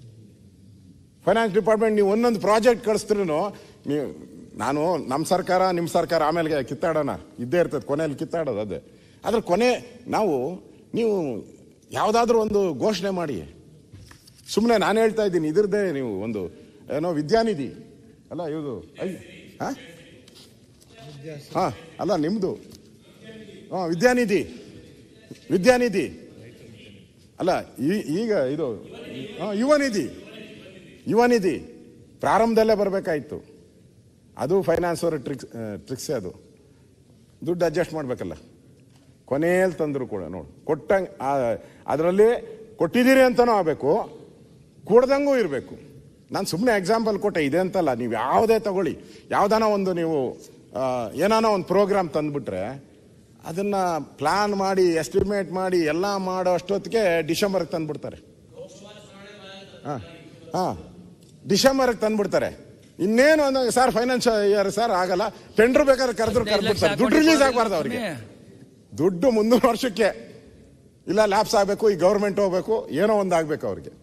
ಫೈನಾನ್ಸ್ ಡಿಪಾರ್ಟ್ಮೆಂಟ್ ನೀವು ಒಂದೊಂದು ಪ್ರಾಜೆಕ್ಟ್ ಕಳಿಸ್ತೀರೂ ನೀವು, ನಾನು ನಮ್ಮ ಸರ್ಕಾರ ನಿಮ್ಮ ಸರ್ಕಾರ ಆಮೇಲೆ ಕಿತ್ತಾಡೋಣ ಇದ್ದೇ ಇರ್ತದೆ, ಕೊನೆಯಲ್ಲಿ ಕಿತ್ತಾಡೋದು ಅದೇ. ಅದ್ರ ಕೊನೆ ನಾವು ನೀವು ಯಾವುದಾದ್ರೂ ಒಂದು ಘೋಷಣೆ ಮಾಡಿ. ಸುಮ್ಮನೆ ನಾನು ಹೇಳ್ತಾ ಇದ್ದೀನಿ, ಇದ್ರದ್ದೇ ನೀವು ಒಂದು ಏನೋ ವಿದ್ಯಾನಿಧಿ ಅಲ್ಲ ಇವುದು, ಹಾಂ ಹಾಂ ಅಲ್ಲ ನಿಮ್ಮದು, ಹಾಂ ವಿದ್ಯಾನಿಧಿ ವಿದ್ಯಾನಿಧಿ ಅಲ್ಲ ಈಗ ಇದು ಹಾಂ ಯುವ ನಿಧಿ ಯುವ ನಿಧಿ ಪ್ರಾರಂಭದಲ್ಲೇ ಬರಬೇಕಾಯ್ತು. ಅದು ಫೈನಾನ್ಸ್ ಅವರ ಟ್ರಿಕ್ಸ್ ಟ್ರಿಕ್ಸೇ ಅದು. ದುಡ್ಡು ಅಡ್ಜಸ್ಟ್ ಮಾಡಬೇಕಲ್ಲ, ಕೊನೆಯಲ್ಲಿ ತಂದರು ಕೂಡ ನೋಡಿ ಕೊಟ್ಟಂಗೆ ಅದರಲ್ಲಿ ಕೊಟ್ಟಿದ್ದೀರಿ ಅಂತನೂ ಆಗಬೇಕು, ಕೊಡ್ದಂಗೂ ಇರಬೇಕು. ನಾನು ಸುಮ್ಮನೆ ಎಕ್ಸಾಂಪಲ್ ಕೊಟ್ಟೆ, ಇದೆ ಅಂತಲ್ಲ, ನೀವು ಯಾವುದೇ ತಗೊಳ್ಳಿ, ಯಾವುದಾನ ಒಂದು ನೀವು ಏನಾನ ಒಂದು ಪ್ರೋಗ್ರಾಮ್ ತಂದುಬಿಟ್ರೆ ಅದನ್ನು ಪ್ಲಾನ್ ಮಾಡಿ ಎಸ್ಟಿಮೇಟ್ ಮಾಡಿ ಎಲ್ಲ ಮಾಡೋ ಅಷ್ಟೊತ್ತಿಗೆ ಡಿಸೆಂಬರ್ಗೆ ತಂದುಬಿಡ್ತಾರೆ. ಹಾಂ ಹಾಂ ಡಿಸೆಂಬರ್ಗೆ ತಂದುಬಿಡ್ತಾರೆ. ಇನ್ನೇನು ಅಂದಾಗ ಸರ್ ಫೈನಾನ್ಸ್ ಇಯರ್ ಸರ್ ಆಗಲ್ಲ, ಟೆಂಡರ್ ಬೇಕಾದ್ರೆ ಕರೆದ್ರು ಕರೆದ್ಬಿಡ್ತಾರೆ. ದುಡ್ಡು ರಿಲೀಸ್ ಆಗಬಾರ್ದು ಅವ್ರಿಗೆ, ದುಡ್ಡು ಮುಂದಿನ ವರ್ಷಕ್ಕೆ ಇಲ್ಲ ಲ್ಯಾಪ್ಸ್ ಆಗಬೇಕು, ಈ ಗೌರ್ಮೆಂಟ್ ಹೋಗ್ಬೇಕು, ಏನೋ ಒಂದು ಆಗಬೇಕು ಅವ್ರಿಗೆ.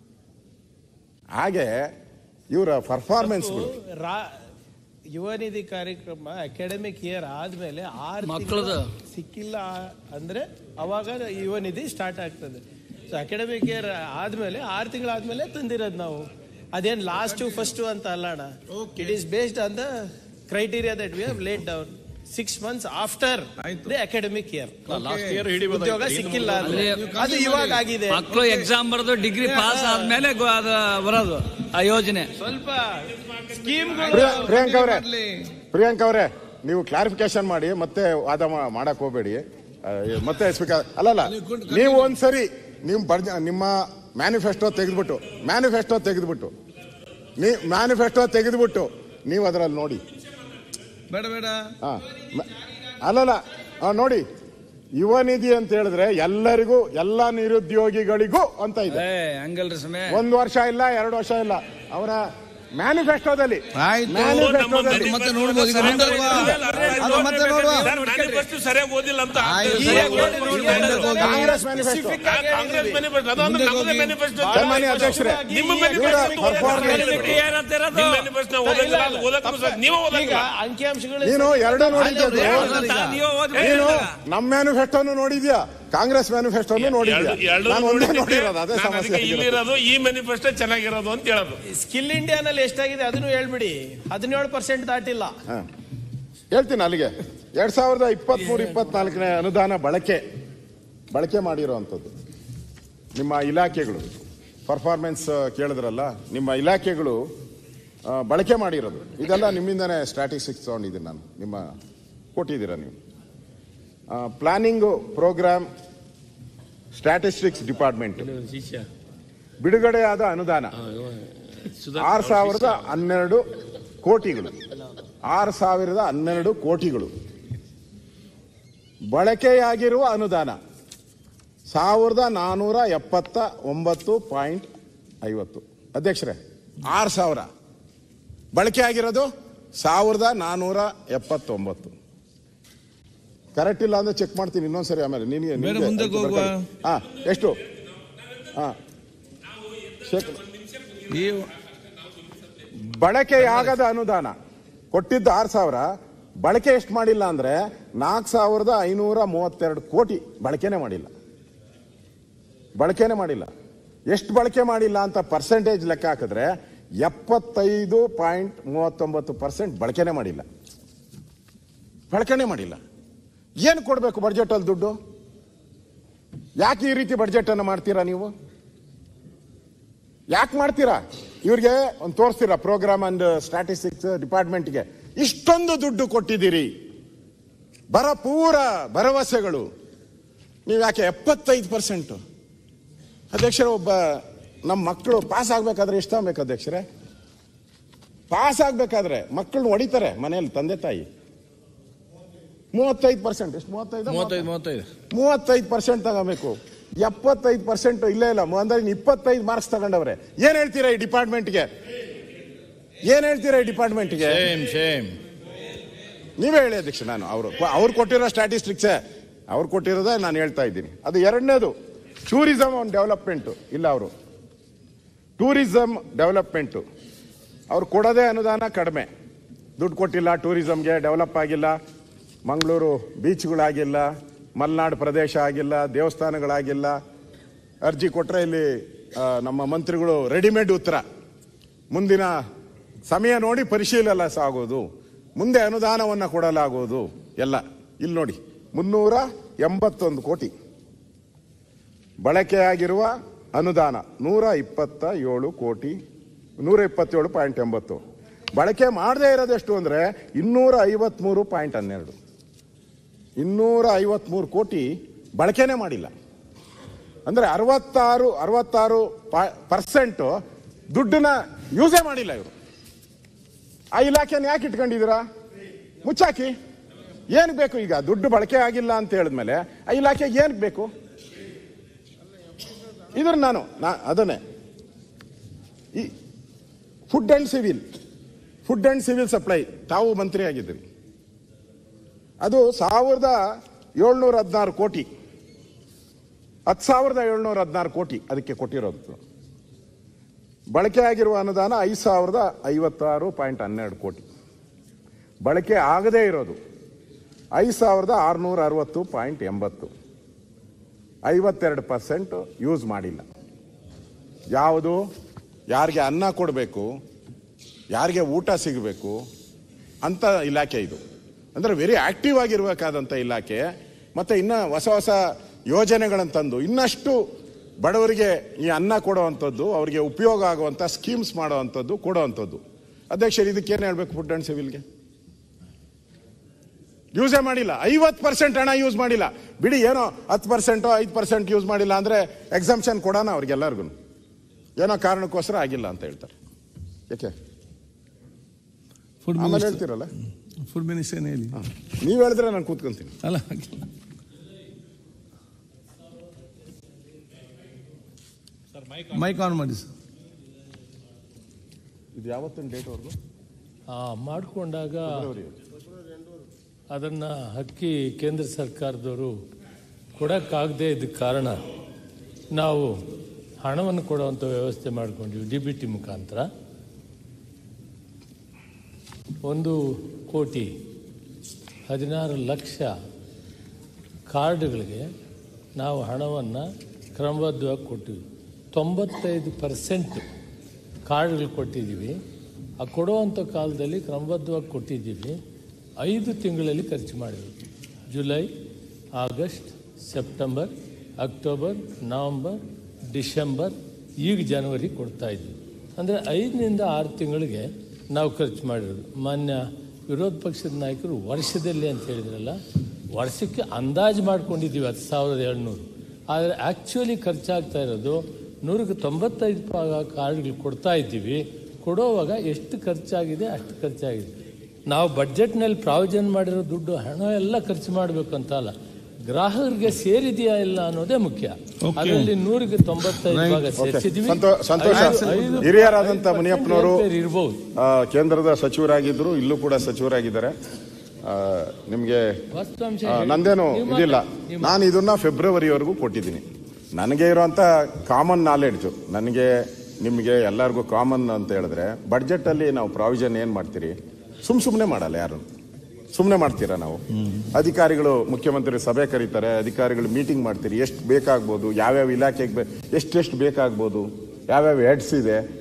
ಹಾಗೆ ಇವರ ಪರ್ಫಾರ್ಮೆನ್ಸ್ಗಳು. ಯುವ ನಿಧಿ ಕಾರ್ಯಕ್ರಮ ಅಕಾಡೆಮಿಕ್ ಇಯರ್ ಆದ್ಮೇಲೆ ಆರು ಮಕ್ಕಳು ಸಿಕ್ಕಿಲ್ಲ ಅಂದ್ರೆ ಅವಾಗ ಯುವ ನಿಧಿ ಸ್ಟಾರ್ಟ್ ಆಗ್ತದೆ. ಸೊ ಅಕಾಡೆಮಿಕ್ ಇಯರ್ ಆದ್ಮೇಲೆ ಆರು ತಿಂಗಳಾದ್ಮೇಲೆ ತಂದಿರೋದು ನಾವು. ಅದೇನು ಲಾಸ್ಟ್ ಫಸ್ಟ್ ಅಂತ ಅಲ್ಲಣ್ಣ, it is based on the criteria that we have laid down six months after the academic year. ಉದ್ಯೋಗ ಸಿಕ್ಕಿಲ್ಲ ಅದು ಇವಾಗ ಆಗಿದೆ. ಮಕ್ಕಳು ಎಕ್ಸಾಮ್ ಬರೆದು ಡಿಗ್ರಿ ಪಾಸ್ ಆದ್ಮೇಲೆ ಬರೋದು ಆ ಯೋಜನೆ. ಸ್ವಲ್ಪ ಸ್ಕೀಮ್ ಪ್ರಿಯಾಂಕ್ ಅವರೇ ಪ್ರಿಯಾಂಕ್ ಅವರೇ ನೀವು ಕ್ಲಾರಿಫಿಕೇಶನ್ ಮಾಡಿ, ಮತ್ತೆ ವಾದ ಮಾಡಕ್ ಹೋಗ್ಬೇಡಿ. ಮತ್ತೆ ಸ್ಪೀಕರ್ ಅಲ್ಲಲ್ಲ, ನೀವು ಒಂದ್ಸರಿ ನೀವು ಬರ್ಜ ನಿಮ್ಮ ಮ್ಯಾನಿಫೆಸ್ಟೋ ತೆಗೆದ್ಬಿಟ್ಟು ಮ್ಯಾನಿಫೆಸ್ಟೋ ತೆಗೆದ್ಬಿಟ್ಟು ನೀ ಮ್ಯಾನಿಫೆಸ್ಟೋ ತೆಗೆದ್ಬಿಟ್ಟು ನೀವು ಅದರಲ್ಲಿ ನೋಡಿ. ಬೇಡ ಬೇಡ ಹಾ ಅಲ್ಲಲ್ಲ ನೋಡಿ, ಯುವ ನಿಧಿ ಅಂತ ಹೇಳಿದ್ರೆ ಎಲ್ಲರಿಗೂ, ಎಲ್ಲ ನಿರುದ್ಯೋಗಿಗಳಿಗೂ ಅಂತ ಇದೆ. ಒಂದು ವರ್ಷ ಇಲ್ಲ, ಎರಡು ವರ್ಷ ಇಲ್ಲ, ಅವರ ಮ್ಯಾನಿಫೆಸ್ಟೋದಲ್ಲಿ ಮತ್ತೆ ನೋಡ್ಬೋದು. ಸರಿಯಾಗಿ ಓದಿಲ್ಲ ಅಂತ ಕಾಂಗ್ರೆಸ್ ಅಧ್ಯಕ್ಷರೇ, ನೀನು ಎರಡು ನೋಡಿದ್ಯಾ? ನೀನು ನಮ್ಮ ಮ್ಯಾನಿಫೆಸ್ಟೋನು ನೋಡಿದ್ಯಾ, ಕಾಂಗ್ರೆಸ್ ಮ್ಯಾನಿಫೆಸ್ಟೋನು ನೋಡಿದ್ಯಾ? ನಾನು ಒಂದೇ ನೋಡಿರೋದು, ಅದೇ ಸಮಸ್ಯೆ. ಇಲ್ಲಿರೋದು ಈ ಮ್ಯಾನಿಫೆಸ್ಟೋ ಚೆನ್ನಾಗಿರೋದು ಅಂತ ಹೇಳೋದು. ಸ್ಕಿಲ್ ಇಂಡಿಯಾನಲ್ಲಿ ಎಷ್ಟಾಗಿದೆ ಅದನ್ನು ಹೇಳ್ಬಿಡಿ. ಹದಿನೇಳು ಪರ್ಸೆಂಟ್ ದಾಟಿಲ್ಲ. ಹೇಳ್ತೀನಿ ಅಲ್ಲಿಗೆ. ಎರಡ್ ಸಾವಿರದ ಇಪ್ಪತ್ತ್ ಮೂರು ಇಪ್ಪತ್ನಾಲ್ಕನೇ ಅನುದಾನ ಬಳಕೆ ಬಳಕೆ ಮಾಡಿರೋವಂಥದ್ದು ನಿಮ್ಮ ಇಲಾಖೆಗಳು ಪರ್ಫಾರ್ಮೆನ್ಸ್ ಕೇಳಿದ್ರಲ್ಲ, ನಿಮ್ಮ ಇಲಾಖೆಗಳು ಬಳಕೆ ಮಾಡಿರೋದು ಇದೆಲ್ಲ ನಿಮ್ಮಿಂದನೇ ಸ್ಟ್ಯಾಟಿಸ್ಟಿಕ್ಸ್ ತಗೊಂಡಿದ್ದೀನಿ ನಾನು. ನಿಮ್ಮ ಕೊಟ್ಟಿದ್ದೀರಾ ನೀವು. ಪ್ಲಾನಿಂಗು ಪ್ರೋಗ್ರಾಮ್ ಸ್ಟ್ಯಾಟಿಸ್ಟಿಕ್ಸ್ ಡಿಪಾರ್ಟ್ಮೆಂಟ್ ಬಿಡುಗಡೆಯಾದ ಅನುದಾನ ಆರು ಸಾವಿರದ ಹನ್ನೆರಡು ಕೋಟಿಗಳು ಆರು ಸಾವಿರದ ಹನ್ನೆರಡು ಕೋಟಿಗಳು. ಬಳಕೆಯಾಗಿರುವ ಅನುದಾನ ಸಾವಿರದ ನಾನೂರ ಎಪ್ಪತ್ತ ಒಂಬತ್ತು ಪಾಯಿಂಟ್ ಐವತ್ತು. ಅಧ್ಯಕ್ಷರೇ, ಆರು ಸಾವಿರ ಬಳಕೆ ಆಗಿರೋದು ಸಾವಿರದ ನಾನೂರ ಎಪ್ಪತ್ತೊಂಬತ್ತು. ಕರೆಕ್ಟ್ ಇಲ್ಲ ಅಂದ್ರೆ ಚೆಕ್ ಮಾಡ್ತೀನಿ ಇನ್ನೊಂದ್ಸರಿ. ಆಮೇಲೆ ನಿನಗೆ ಹಾ ಎಷ್ಟು ಹಾ ಬಳಕೆಯಾಗದ ಅನುದಾನ ಕೊಟ್ಟಿದ್ದು ಆರು ಸಾವಿರ, ಬಳಕೆ ಎಷ್ಟು ಮಾಡಿಲ್ಲ ಅಂದ್ರೆ ನಾಲ್ಕು ಸಾವಿರದ ಐನೂರ ಮೂವತ್ತೆರಡು ಕೋಟಿ ಬಳಕೆನೆ ಮಾಡಿಲ್ಲ. ಬಳಕೆನೆ ಮಾಡಿಲ್ಲ. ಎಷ್ಟು ಬಳಕೆ ಮಾಡಿಲ್ಲ ಅಂತ ಪರ್ಸೆಂಟೇಜ್ ಲೆಕ್ಕ ಹಾಕಿದ್ರೆ ಎಪ್ಪತ್ತೈದು ಪಾಯಿಂಟ್ ಮೂವತ್ತೊಂಬತ್ತು ಪರ್ಸೆಂಟ್ ಬಳಕೆನೇ ಮಾಡಿಲ್ಲ ಬಳಕೆನೇ ಮಾಡಿಲ್ಲ ಏನು ಕೊಡಬೇಕು ಬಡ್ಜೆಟಲ್ಲಿ ದುಡ್ಡು? ಯಾಕೆ ಈ ರೀತಿ ಬಡ್ಜೆಟ್ ಅನ್ನು ಮಾಡ್ತೀರಾ ನೀವು? ಯಾಕೆ ಮಾಡ್ತೀರಾ? ಇವ್ರಿಗೆ ಒಂದು ತೋರಿಸ್ತೀರಾ ಪ್ರೋಗ್ರಾಮ್ ಅಂಡ್ ಸ್ಟ್ಯಾಟಿಸ್ಟಿಕ್ಸ್ ಡಿಪಾರ್ಟ್ಮೆಂಟ್ಗೆ ಇಷ್ಟೊಂದು ದುಡ್ಡು ಕೊಟ್ಟಿದ್ದೀರಿ, ಬರ ಪೂರ ಭರವಸೆಗಳು, ನೀವು ಯಾಕೆ ಎಪ್ಪತ್ತೈದು ಪರ್ಸೆಂಟ್? ಅಧ್ಯಕ್ಷರೇ, ಒಬ್ಬ ನಮ್ಮ ಮಕ್ಕಳು ಪಾಸ್ ಆಗ್ಬೇಕಾದ್ರೆ ಎಷ್ಟು ಆಗ್ಬೇಕು ಅಧ್ಯಕ್ಷರೇ? ಪಾಸ್ ಆಗ್ಬೇಕಾದ್ರೆ ಮಕ್ಕಳನ್ನ ಹೊಡಿತಾರೆ ಮನೆಯಲ್ಲಿ ತಂದೆ ತಾಯಿ. ಮೂವತ್ತೈದು ಪರ್ಸೆಂಟ್ ಎಷ್ಟು? ಮೂವತ್ತೈದು ಮೂವತ್ತೈದು ಮೂವತ್ತೈದು ಮೂವತ್ತೈದು ಪರ್ಸೆಂಟ್ ತಗೋಬೇಕು. ಎಪ್ಪತ್ತೈದು ಪರ್ಸೆಂಟ್ ಇಲ್ಲೇ ಇಲ್ಲ ಅಂದ್ರೆ ಇಪ್ಪತ್ತೈದು ಮಾರ್ಕ್ಸ್ ತಗೊಂಡವ್ರೆ. ಏನ್ ಹೇಳ್ತೀರಾ ಈ ಡಿಪಾರ್ಟ್ಮೆಂಟ್ಗೆ? ಏನ್ ಹೇಳ್ತೀರಾ ಈ ಡಿಪಾರ್ಟ್ಮೆಂಟ್ಗೆ? ನೀವೇ ಹೇಳಿ ಅಧ್ಯಕ್ಷ. ನಾನು ಅವರು ಅವ್ರು ಕೊಟ್ಟಿರೋ ಸ್ಟ್ಯಾಟಿಸ್ಟಿಕ್ಸೇ ಅವ್ರು ಕೊಟ್ಟಿರೋದೇ ನಾನು ಹೇಳ್ತಾ ಇದ್ದೀನಿ. ಅದು ಎರಡನೇದು ಟೂರಿಸಂ ಆನ್ ಡೆವಲಪ್ಮೆಂಟು. ಇಲ್ಲ, ಅವರು ಟೂರಿಸಂ ಡೆವಲಪ್ಮೆಂಟು ಅವ್ರು ಕೊಡೋದೇ ಅನುದಾನ ಕಡಿಮೆ, ದುಡ್ಡು ಕೊಟ್ಟಿಲ್ಲ ಟೂರಿಸಂಗೆ, ಡೆವಲಪ್ ಆಗಿಲ್ಲ, ಮಂಗಳೂರು ಬೀಚ್ಗಳಾಗಿಲ್ಲ, ಮಲೆನಾಡು ಪ್ರದೇಶ ಆಗಿಲ್ಲ, ದೇವಸ್ಥಾನಗಳಾಗಿಲ್ಲ. ಅರ್ಜಿ ಕೊಟ್ಟರೆ ಇಲ್ಲಿ ನಮ್ಮ ಮಂತ್ರಿಗಳು ರೆಡಿಮೇಡ್ ಉತ್ತರ, ಮುಂದಿನ ಸಮಯ ನೋಡಿ ಪರಿಶೀಲನೆ ಸಾಗೋದು, ಮುಂದೆ ಅನುದಾನವನ್ನು ಕೊಡಲಾಗುವುದು ಎಲ್ಲ. ಇಲ್ಲಿ ನೋಡಿ, ಮುನ್ನೂರ ಎಂಬತ್ತೊಂದು ಕೋಟಿ ಬಳಕೆಯಾಗಿರುವ ಅನುದಾನ ನೂರ ಇಪ್ಪತ್ತ ಏಳು ಕೋಟಿ ನೂರ ಇಪ್ಪತ್ತೇಳು ಪಾಯಿಂಟ್ ಎಂಬತ್ತು. ಬಳಕೆ ಮಾಡದೇ ಇರೋದೆಷ್ಟು ಅಂದರೆ ಇನ್ನೂರ ಐವತ್ಮೂರು ಪಾಯಿಂಟ್ ಹನ್ನೆರಡು ಇನ್ನೂರ ಐವತ್ಮೂರು ಕೋಟಿ ಬಳಕೆನೇ ಮಾಡಿಲ್ಲ. ಅಂದರೆ ಅರವತ್ತಾರು ಅರವತ್ತಾರು ಪರ್ಸೆಂಟು ದುಡ್ಡನ್ನ ಯೂಸೇ ಮಾಡಿಲ್ಲ ಇವರು. ಆ ಇಲಾಖೆನ ಯಾಕೆ ಇಟ್ಕೊಂಡಿದ್ದೀರಾ? ಮುಚ್ಚಾಕಿ. ಏನು ಬೇಕು ಈಗ? ದುಡ್ಡು ಬಳಕೆ ಆಗಿಲ್ಲ ಅಂತ ಹೇಳಿದ್ಮೇಲೆ ಆ ಇಲಾಖೆಗೆ ಏನಕ್ಕೆ ಬೇಕು? ಇದ್ರ ನಾನು ನಾ ಅದನ್ನೇ ಈ food and civil food and civil supply ತಾವು ಮಂತ್ರಿ ಆಗಿದ್ದೀರಿ. ಅದು ಸಾವಿರದ ಏಳ್ನೂರ ಹದಿನಾರು ಕೋಟಿ ಹತ್ತು ಸಾವಿರದ ಏಳ್ನೂರ ಹದಿನಾರು ಕೋಟಿ ಅದಕ್ಕೆ ಕೊಟ್ಟಿರೋದು. ಬಳಕೆ ಆಗಿರುವ ಅನುದಾನ ಐದು ಸಾವಿರದ ಐವತ್ತಾರು ಪಾಯಿಂಟ್ ಹನ್ನೆರಡು ಕೋಟಿ. ಬಳಕೆ ಆಗದೇ ಇರೋದು ಐದು ಸಾವಿರದ ಆರುನೂರ ಅರವತ್ತು ಪಾಯಿಂಟ್ ಎಂಬತ್ತು ಐವತ್ತೆರಡು ಪರ್ಸೆಂಟ್ ಯೂಸ್ ಮಾಡಿಲ್ಲ. ಯಾವುದು? ಯಾರಿಗೆ ಅನ್ನ ಕೊಡಬೇಕು, ಯಾರಿಗೆ ಊಟ ಸಿಗಬೇಕು ಅಂತ ಇಲಾಖೆ ಇದು. ಅಂದರೆ ವೆರಿ ಆಕ್ಟಿವ್ ಆಗಿರಬೇಕಾದಂಥ ಇಲಾಖೆ. ಮತ್ತು ಇನ್ನು ಹೊಸ ಹೊಸ ಯೋಜನೆಗಳನ್ನು ತಂದು ಇನ್ನಷ್ಟು ಬಡವರಿಗೆ ಈ ಅನ್ನ ಕೊಡೋವಂಥದ್ದು, ಅವರಿಗೆ ಉಪಯೋಗ ಆಗುವಂಥ ಸ್ಕೀಮ್ಸ್ ಮಾಡೋವಂಥದ್ದು ಕೊಡೋವಂಥದ್ದು. ಅಧ್ಯಕ್ಷರು, ಇದಕ್ಕೇನು ಹೇಳಬೇಕು? ಫುಡ್ ಆ್ಯಂಡ್ ಸಿವಿಲ್ಗೆ ಯೂಸೇ ಮಾಡಿಲ್ಲ. ಐವತ್ತು ಪರ್ಸೆಂಟ್ ಹಣ ಯೂಸ್ ಮಾಡಿಲ್ಲ. ಬಿಡಿ, ಏನೋ ಹತ್ತು ಪರ್ಸೆಂಟೋ ಐದು ಪರ್ಸೆಂಟ್ ಯೂಸ್ ಮಾಡಿಲ್ಲ ಅಂದರೆ ಎಕ್ಸಾಮ್ಷನ್ ಕೊಡೋಣ ಅವ್ರಿಗೆಲ್ಲರಿಗೂ. ಏನೋ ಕಾರಣಕ್ಕೋಸ್ಕರ ಆಗಿಲ್ಲ ಅಂತ ಹೇಳ್ತಾರೆ. ಯಾಕೆ ಆಮೇಲೆ ಹೇಳ್ತೀರಲ್ಲ? ಫುಡ್ ಮಿನಿಸ್ಟರ್ ಹೇಳಿ. ನೀವು ಹೇಳಿದ್ರೆ ನಾನು ಕೂತ್ಕೊಂತೀನಿ. ಅಲ್ಲ, ಮೈಕ್ ಆನ್ ಮಾಡಿ ಸರ್. ಇದು ಯಾವತ್ತಿನ ಡೇಟ್ ಅವ್ರಿಗೂ ಮಾಡಿಕೊಂಡಾಗ ಅದನ್ನು ಅಕ್ಕಿ ಕೇಂದ್ರ ಸರ್ಕಾರದವರು ಕೊಡೋಕ್ಕಾಗದೇ ಇದ್ದ ಕಾರಣ ನಾವು ಹಣವನ್ನು ಕೊಡುವಂಥ ವ್ಯವಸ್ಥೆ ಮಾಡಿಕೊಂಡ್ವಿ ಡಿ ಬಿ ಟಿ ಮುಖಾಂತರ. ಒಂದು ಕೋಟಿ ಹದಿನಾರು ಲಕ್ಷ ಕಾರ್ಡ್ಗಳಿಗೆ ನಾವು ಹಣವನ್ನು ಕ್ರಮಬದ್ಧವಾಗಿ ಕೊಟ್ಟಿವಿ. ತೊಂಬತ್ತೈದು ಪರ್ಸೆಂಟ್ ಕಾರ್ಡ್ಗಳು ಕೊಟ್ಟಿದ್ದೀವಿ. ಆ ಕೊಡುವಂಥ ಕಾಲದಲ್ಲಿ ಕ್ರಮಬದ್ಧವಾಗಿ ಕೊಟ್ಟಿದ್ದೀವಿ. ಐದು ತಿಂಗಳಲ್ಲಿ ಖರ್ಚು ಮಾಡಿದ್ವಿ. July, August, September, October, November, December, ಈಗ ಜನವರಿ ಕೊಡ್ತಾಯಿದ್ವಿ. ಅಂದರೆ ಐದರಿಂದ ಆರು ತಿಂಗಳಿಗೆ ನಾವು ಖರ್ಚು ಮಾಡಿರೋದು. ಮಾನ್ಯ ವಿರೋಧ ಪಕ್ಷದ ನಾಯಕರು ವರ್ಷದಲ್ಲಿ ಅಂತ ಹೇಳಿದ್ರಲ್ಲ, ವರ್ಷಕ್ಕೆ ಅಂದಾಜು ಮಾಡ್ಕೊಂಡಿದ್ದೀವಿ ಹತ್ತು ಸಾವಿರದ ಏಳ್ನೂರು. ಆದರೆ ಆ್ಯಕ್ಚುಲಿ ಖರ್ಚಾಗ್ತಾ ಇರೋದು ನೂರಕ್ಕೆ ತೊಂಬತ್ತೈದು ಭಾಗ ಕಾರ್ಡ್ಗಳು ಕೊಡ್ತಾ ಇದ್ದೀವಿ. ಕೊಡೋವಾಗ ಎಷ್ಟು ಖರ್ಚಾಗಿದೆ ಅಷ್ಟು ಖರ್ಚಾಗಿದೆ. ನಾವು ಬಡ್ಜೆಟ್ನಲ್ಲಿ ಪ್ರಾವಿಷನ್ ಮಾಡಿರೋ ದುಡ್ಡು ಹಣ ಎಲ್ಲ ಖರ್ಚು ಮಾಡಬೇಕು ಅಂತ ಅಲ್ಲ, ಗ್ರಾಹಕರಿಗೆ ಸೇರಿದೆಯಾ ಇಲ್ಲ ಅನ್ನೋದೇ ಮುಖ್ಯ. ಅದರಲ್ಲಿ ನೂರಿಗೆ ತೊಂಬತ್ತೈದು ಭಾಗ ಸೇರಿಸಿದ್ವಿ. ಹಿರಿಯರಾದಂಥ ಮುನಿಯಪ್ಪನವರು ಇರ್ಬೋದು, ಕೇಂದ್ರದ ಸಚಿವರಾಗಿದ್ರು, ಇಲ್ಲೂ ಕೂಡ ಸಚಿವರಾಗಿದ್ದಾರೆ. ನಿಮಗೆ ನಂದೇನು ಇದಿಲ್ಲ. ನಾನು ಇದನ್ನ ಫೆಬ್ರವರಿವರೆಗೂ ಕೊಟ್ಟಿದ್ದೀನಿ. ನನಗೆ ಇರುವಂಥ ಕಾಮನ್ ನಾಲೆಡ್ಜು, ನನಗೆ ನಿಮಗೆ ಎಲ್ಲರಿಗೂ ಕಾಮನ್ ಅಂತ ಹೇಳಿದ್ರೆ, ಬಡ್ಜೆಟಲ್ಲಿ ನಾವು ಪ್ರಾವಿಷನ್ ಏನು ಮಾಡ್ತೀರಿ? ಸುಮ್ ಸುಮ್ಮನೆ ಮಾಡಲ್ಲ ಯಾರು. ಸುಮ್ಮನೆ ಮಾಡ್ತೀರಾ? ನಾವು ಅಧಿಕಾರಿಗಳು, ಮುಖ್ಯಮಂತ್ರಿ ಸಭೆ ಕರೀತಾರೆ, ಅಧಿಕಾರಿಗಳು ಮೀಟಿಂಗ್ ಮಾಡ್ತೀರಿ. ಎಷ್ಟು ಬೇಕಾಗ್ಬೋದು, ಯಾವ್ಯಾವ ಇಲಾಖೆಗೆ ಎಷ್ಟೆಷ್ಟು ಬೇಕಾಗ್ಬೋದು, ಯಾವ್ಯಾವ ಹೆಡ್ಸ್ ಇದೆ,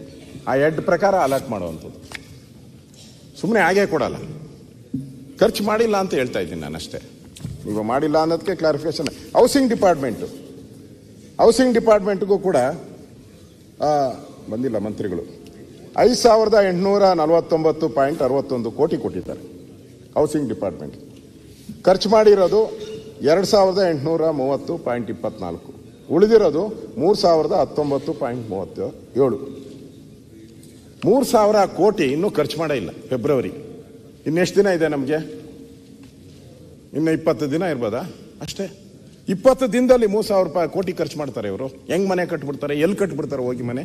ಆ ಹೆಡ್ ಪ್ರಕಾರ ಅಲಾಟ್ ಮಾಡುವಂಥದ್ದು. ಸುಮ್ಮನೆ ಹಾಗೇ ಕೊಡಲ್ಲ. ಖರ್ಚು ಮಾಡಿಲ್ಲ ಅಂತ ಹೇಳ್ತಾ ಇದ್ದೀನಿ ನಾನು ಅಷ್ಟೇ. ಈಗ ಮಾಡಿಲ್ಲ ಅನ್ನೋದಕ್ಕೆ ಕ್ಲಾರಿಫಿಕೇಶನ್. ಹೌಸಿಂಗ್ ಡಿಪಾರ್ಟ್ಮೆಂಟು ಹೌಸಿಂಗ್ ಡಿಪಾರ್ಟ್ಮೆಂಟ್ಗೂ ಕೂಡ ಬಂದಿಲ್ಲ ಮಂತ್ರಿಗಳು. ಐದು ಸಾವಿರದ ಎಂಟುನೂರ ನಲವತ್ತೊಂಬತ್ತು ಪಾಯಿಂಟ್ ಅರವತ್ತೊಂದು ಕೋಟಿ ಕೊಟ್ಟಿದ್ದಾರೆ ಹೌಸಿಂಗ್ ಡಿಪಾರ್ಟ್ಮೆಂಟ್. ಖರ್ಚು ಮಾಡಿರೋದು ಎರಡು ಸಾವಿರದ ಎಂಟುನೂರ ಮೂವತ್ತು ಪಾಯಿಂಟ್ ಇಪ್ಪತ್ನಾಲ್ಕು. ಉಳಿದಿರೋದು ಮೂರು ಸಾವಿರದ ಹತ್ತೊಂಬತ್ತು ಪಾಯಿಂಟ್ ಮೂವತ್ತು ಏಳು. ಮೂರು ಸಾವಿರ ಕೋಟಿ ಇನ್ನೂ ಖರ್ಚು ಮಾಡೇ ಇಲ್ಲ. ಫೆಬ್ರವರಿ ಇನ್ನೆಷ್ಟು ದಿನ ಇದೆ ನಮಗೆ? ಇನ್ನು ಇಪ್ಪತ್ತು ದಿನ ಇರ್ಬೋದಾ ಅಷ್ಟೇ. ಇಪ್ಪತ್ತು ದಿನದಲ್ಲಿ ಮೂರು ಸಾವಿರ ರೂಪಾಯಿ ಕೋಟಿ ಖರ್ಚು ಮಾಡ್ತಾರೆ ಇವರು. ಹೆಂಗ್ ಮನೆ ಕಟ್ಬಿಡ್ತಾರೆ? ಎಲ್ಲಿ ಕಟ್ಬಿಡ್ತಾರೆ ಹೋಗಿ ಮನೆ?